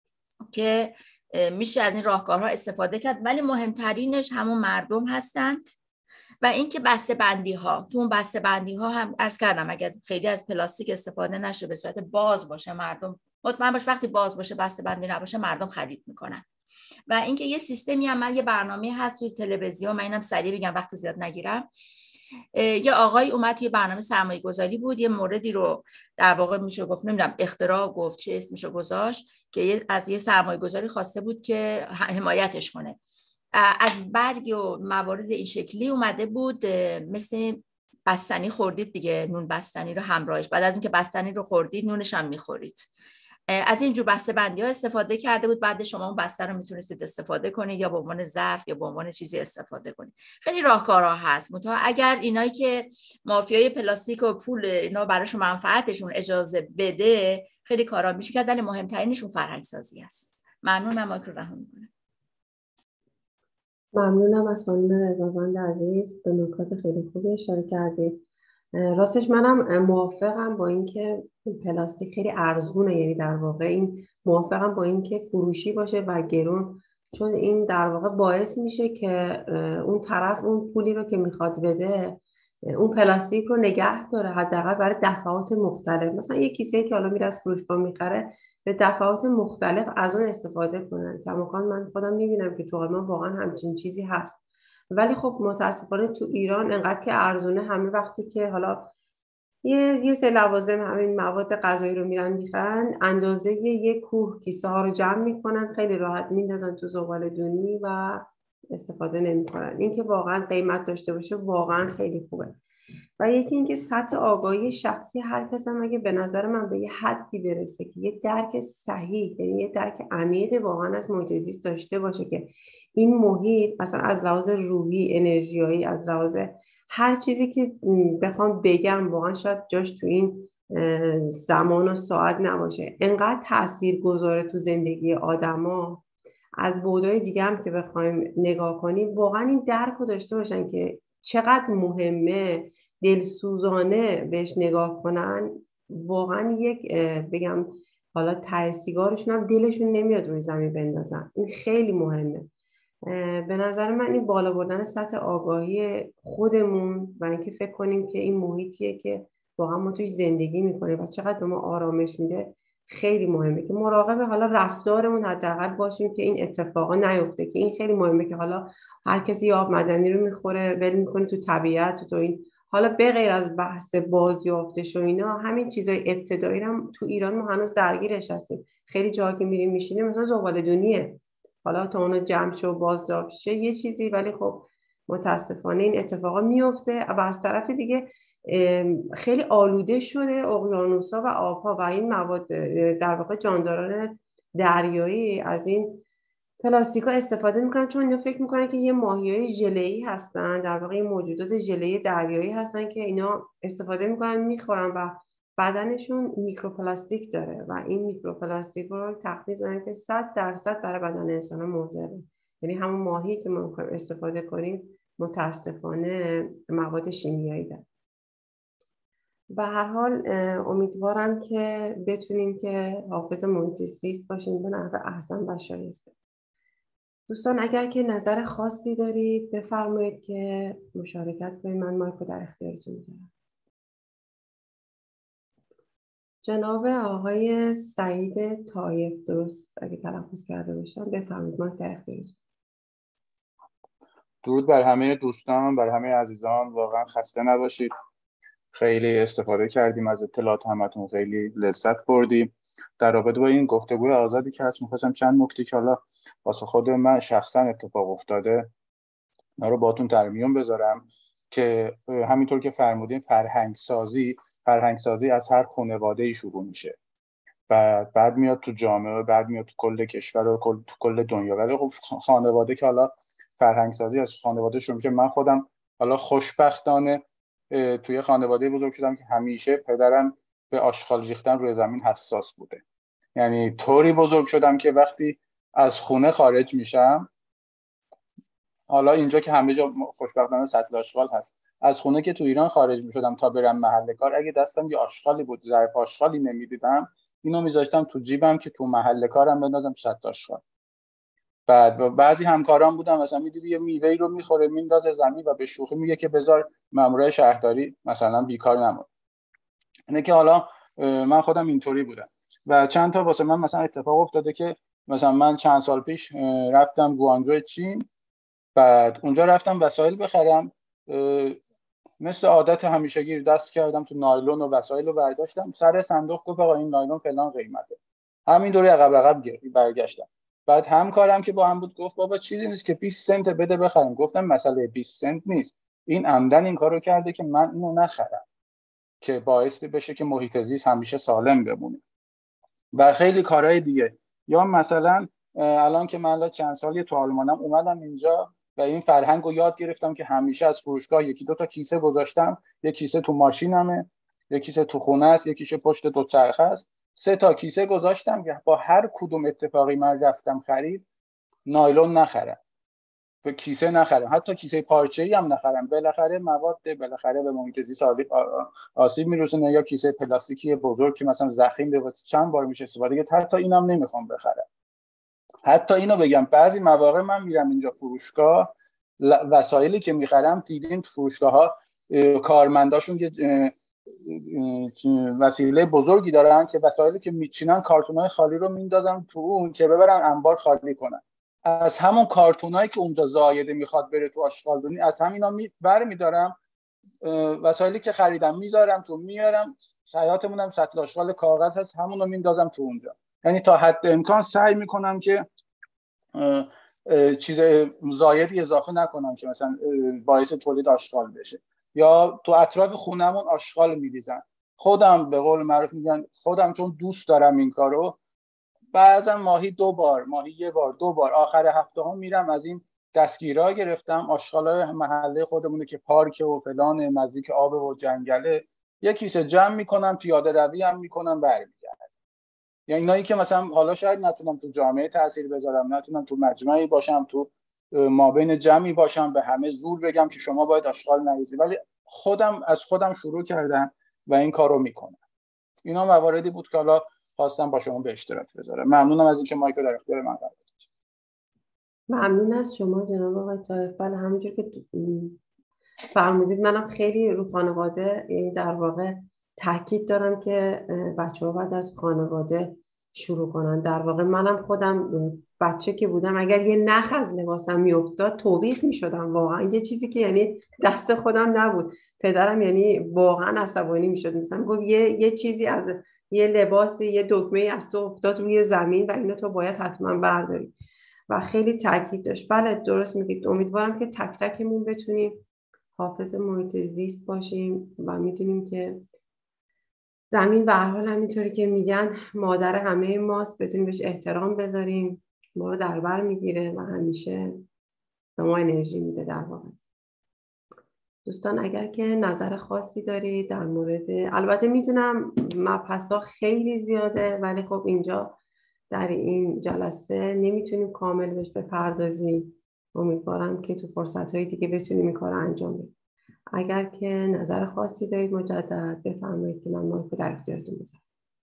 که میشه از این راهکارها استفاده کرد، ولی مهمترینش همون مردم هستند. و اینکه بسته بندی ها، تو اون بسته بندی ها هم عرض کردم اگر خیلی از پلاستیک استفاده نشه، به صورت باز باشه، مردم مطمئن باش وقتی باز باشه بسته بندی نباشه مردم خرید میکنن. و اینکه یه سیستمی هم، من یه برنامه هست توی تلویزیون، من اینم سریع بگم وقت زیاد نگیرم. یه آقای اومد توی برنامه سرمایه گذاری بود، یه موردی رو در واقع میشه گفت نمیدونم اختراع گفت چه اسمشو گذاشت، که از یه سرمایه گذاری خواسته بود که حمایتش کنه. از برگ و موارد این شکلی اومده بود، مثل بستنی خوردید دیگه، نون بستنی رو همراهش، بعد از اینکه بستنی رو خوردید نونش هم میخورید. از اینجور بسته بندی ها استفاده کرده بود. بعد شما اون بسته رو میتونستید استفاده کنید یا به عنوان ظرف یا به عنوان چیزی استفاده کنید. خیلی راهکارها هست. منتها اگر اینایی که مافیای پلاستیک و پول اینا براشون منفعتشون اجازه بده خیلی کارا میشه کرد، ولی مهمترینشون فرهنگ سازی است. ممنون. من مایک رو رها میکنم. ممنونم از خانم رضاوند عزیز، به نکات خیلی خوبی اشاره کردید. راستش منم موافقم با اینکه پلاستیک خیلی ارزونه، یعنی در واقع این موافقم با اینکه فروشی باشه و گرون، چون این در واقع باعث میشه که اون طرف اون پولی رو که میخواد بده اون پلاستیک رو نگه داره، حداقل برای دفعات مختلف. مثلا یه کیسه که حالا میره از فروشگاه میخره به دفعات مختلف از اون استفاده کنن. کماکان من خودم میبینم که تو آلمان واقعا همچین چیزی هست، ولی خب متاسفانه تو ایران انقدر که ارزونه، همه وقتی که حالا یه یه سری لوازم همین مواد غذایی رو میرن میخرن، اندازه یه کوه کیسه ها رو جمع میکنن، خیلی راحت میندازن تو زباله‌دونی و استفاده نمیکنن. این که واقعا قیمت داشته باشه واقعا خیلی خوبه. و یکی اینکه سطح آگاهی شخصی هر کس هم اگه به نظر من به یه حدی برسه که یه درک صحیح، یعنی یه درک عمیق واقعا از محیط زیست داشته باشه که این محیط مثلا از لحاظ روحی، انرژیایی، از لحاظ هر چیزی که بخوام بگم واقعا شاید جاش تو این زمان و ساعت نباشه، انقدر تأثیر گذاره تو زندگی آدما. از بعدهای دیگه هم که بخوایم نگاه کنیم واقعا این درک رو داشته باشن که چقدر مهمه، دلسوزانه بهش نگاه کنن. واقعا یک بگم حالا ته سیگارشون هم دلشون نمیاد روی زمین بندازن. این خیلی مهمه. به نظر من این بالا بردن سطح آگاهی خودمون و اینکه فکر کنیم که این محیطیه که واقعا ما توی زندگی میکنیم و چقدر به ما آرامش میده خیلی مهمه که مراقب حالا رفتارمون حداقل باشیم که این اتفاقا نیفته. که این خیلی مهمه که حالا هر کسی آب معدنی رو میخوره ول میکنه تو طبیعت، تو این حالا به غیر از بحث بازیافتش و اینا، همین چیزای ابتدایی هم تو ایران ما هنوز درگیرش هستیم. خیلی جاها که میریم میشینیم مثلا زباله‌دونیه، حالا تا اونو جمع شه و بازداشت شه یه چیزی، ولی خب متاسفانه این اتفاقا میفته. و از طرف دیگه خیلی آلوده شده اقیانوس‌ها و آب‌ها و این مواد در واقع جانداران دریایی از این پلاستیک‌ها استفاده میکنن، چون اینا فکر میکنن که یه ماهیای ژله‌ای هستن، در واقع موجودات ژله‌ای دریایی هستن که اینا استفاده میکنن میخورن و بدنشون میکروپلاستیک داره و این میکروپلاستیک رو تخمین زدن که صد درصد برای بدن انسان مضره. یعنی همون ماهی که ما میخوایم استفاده کنیم متاسفانه مواد شیمیایی داره. به هر حال امیدوارم که بتونیم که حافظ محیط زیست باشیم به نحو احسن و شایسته. دوستان اگر که نظر خاصی دارید بفرمایید که مشارکت کنید. من مایک رو در اختیارتون میذارم. جناب آقای سعید طایف، درست اگه تلفظ کرده باشم، بفرمایید، مایک در اختیارتون. درود بر همه دوستان، بر همه عزیزان. واقعا خسته نباشید. خیلی استفاده کردیم از اطلاعات همتون، خیلی لذت بردیم. در رابطه با این گفتگوی آزادی که هست می‌خواستم چند نکته که حالا واسه خود من شخصا اتفاق افتاده اینا رو باهاتون در میون بذارم که همینطور که فرمودین فرهنگ سازی فرهنگ سازی از هر خانواده‌ای شروع میشه و بعد میاد تو جامعه، بعد میاد تو کل کشور و کل تو کل دنیا. ولی خب خانواده که حالا فرهنگ سازی از خانواده شروع میشه. من خودم حالا خوشبختانه توی خانواده بزرگ شدم که همیشه پدرم به آشغال ریختن روی زمین حساس بوده. یعنی طوری بزرگ شدم که وقتی از خونه خارج میشم، حالا اینجا که همه جا خوشبختانه سطل آشغال هست، از خونه که تو ایران خارج میشدم تا برم محل کار، اگه دستم یه آشغالی بود، ظرف آشغالی نمیدیدم، اینو میذاشتم تو جیبم که تو محل کارم بندازم سطل آشغال. بعد بعضی همکاران بودن مثلا میدیدی یه میوه‌ای رو میخوره میندازه زمین و به شوخی میگه که بذار مامورای شهرداری مثلا بیکار نمونه. اینه که حالا من خودم اینطوری بودم و چند تا واسه من مثلا اتفاق افتاده که مثلا من چند سال پیش رفتم گوانجو چین، بعد اونجا رفتم وسایل بخرم، مثل عادت همیشگی دست کردم تو نایلون و وسایل رو برداشتم، سر صندوق گفت آقا این نایلون فلان قیمته. همین دوره عقب عقب برگشتم. بعد همکارم که با هم بود گفت بابا چیزی نیست که بیست سنت بده بخریم. گفتم مسئله بیست سنت نیست، این عمدن این کارو کرده که من اینو نخرم که باعث بشه که محیط زیست همیشه سالم بمونه. و خیلی کارهای دیگه. یا مثلا الان که من چند سالی تو آلمانم اومدم اینجا و این فرهنگ رو یاد گرفتم که همیشه از فروشگاه یکی دو تا کیسه گذاشتم، یک کیسه تو ماشینمه، یک کیسه تو خونه است، یک کیسه پشت دوچرخه است، سه تا کیسه گذاشتم که با هر کدوم اتفاقی من رفتم خرید نایلون نخرم، به کیسه نخرم، حتی کیسه پارچه‌ای هم نخرم. بالاخره مواد بالاخره به محیط زیست آسیب میرسونه، یا کیسه پلاستیکی بزرگ که مثلا ضخیم به چند بار میشه استفاده کرد، حتی اینم نمیخوام بخرم. حتی اینو بگم بعضی مواقع من میرم اینجا فروشگاه، وسایلی که میخرم دیدین فروشگاه‌ها کارمنداشون یه وسیله بزرگی دارن که وسایلی که میچینن کارتونای خالی رو میندازن تو اون که ببرن انبار خالی کنن. از همون کارتونایی که اونجا زایده میخواد بره تو آشغالدونی، از همینا می برمی‌دارم، وسایلی که خریدم میذارم تو، میارم حیاتمون هم سطل آشغال کاغذ هست، همون رو میندازم تو اونجا. یعنی تا حد امکان سعی میکنم که چیز زایدی اضافه نکنم که مثلا باعث تولید آشغال بشه. یا تو اطراف خونمون آشغال میریزن، خودم به قول معروف میگن خودم چون دوست دارم این کارو، بعضا ماهی دو بار، ماهی یه بار، دو بار آخر هفته ها میرم از این دستگیرها گرفتم، آشغالای محله خودمونه که پارک و فلان نزدیک آب و جنگله، یک کیسه جمع میکنم، پیاده روی هم میکنم، برمیگردم. یعنی اینایی که مثلا حالا شاید نتونم تو جامعه تاثیر بذارم، نتونم تو مجمعی باشم، تو مابین جمعی باشم به همه زور بگم که شما باید آشغال نریزید، ولی خودم از خودم شروع کردم و این کارو میکنم. اینا مواردی بود که حالا خواستم با شما به اشتراک بذارم. ممنونم از اینکه مایک رو در اختیار من قرار دادید. ممنون از شما جناب آقای طاهر. بله همونجور که فرمودید منم خیلی رو خانواده در واقع تاکید دارم که بچه‌ها بعد از خانواده شروع کنن. در واقع منم خودم بچه که بودم اگر یه نخ از لباسم میافتاد توبیخ میشدم، واقعا یه چیزی که یعنی دست خودم نبود. پدرم یعنی واقعا عصبانی میشد، مثلا گفت یه یه چیزی از یه لباس، یه دکمه از تو افتاد روی زمین و اینو تو باید حتما برداری و خیلی تاکید داشت. بله درست میگید. امیدوارم که تک تکمون بتونیم حافظ محیط زیست باشیم و میتونیم که زمین به هر حال همینطوری که میگن مادر همه ماست، بتونیم بهش احترام بذاریم، ما رو در بر میگیره و همیشه به ما انرژی میده. در واقع دوستان اگر که نظر خاصی دارید در مورد، البته میدونم مبحث‌ها خیلی زیاده ولی خب اینجا در این جلسه نمیتونیم کامل بهش بپردازیم. امیدوارم که تو فرصت‌های دیگه بتونیم این کار رو انجام بدیم. اگر که نظر خاصی دارید مجدد بفرمایید که من مایک رو در اختیارتون بذارم.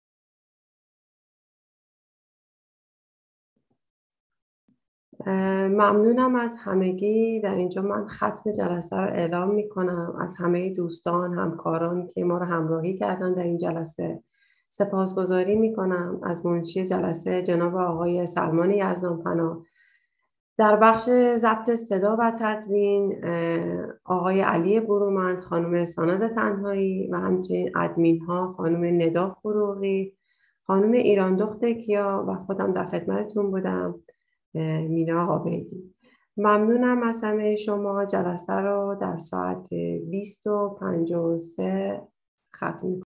ممنونم از همگی. در اینجا من ختم جلسه رو اعلام میکنم. از همه دوستان همکاران که ما رو همراهی کردن در این جلسه سپاسگزاری میکنم. از منشی جلسه جناب آقای سلمان یزدانپناه، در بخش ضبط صدا و تدوین آقای علی برومند، خانم ساناز تنهایی و همچنین ادمین ها خانم ندا فروغی، خانم ایران دخت کیا و خودم در خدمتتون بودم مینا عابدی. ممنونم از همه شما. جلسه رو در ساعت بیست و پنجاه و سه ختم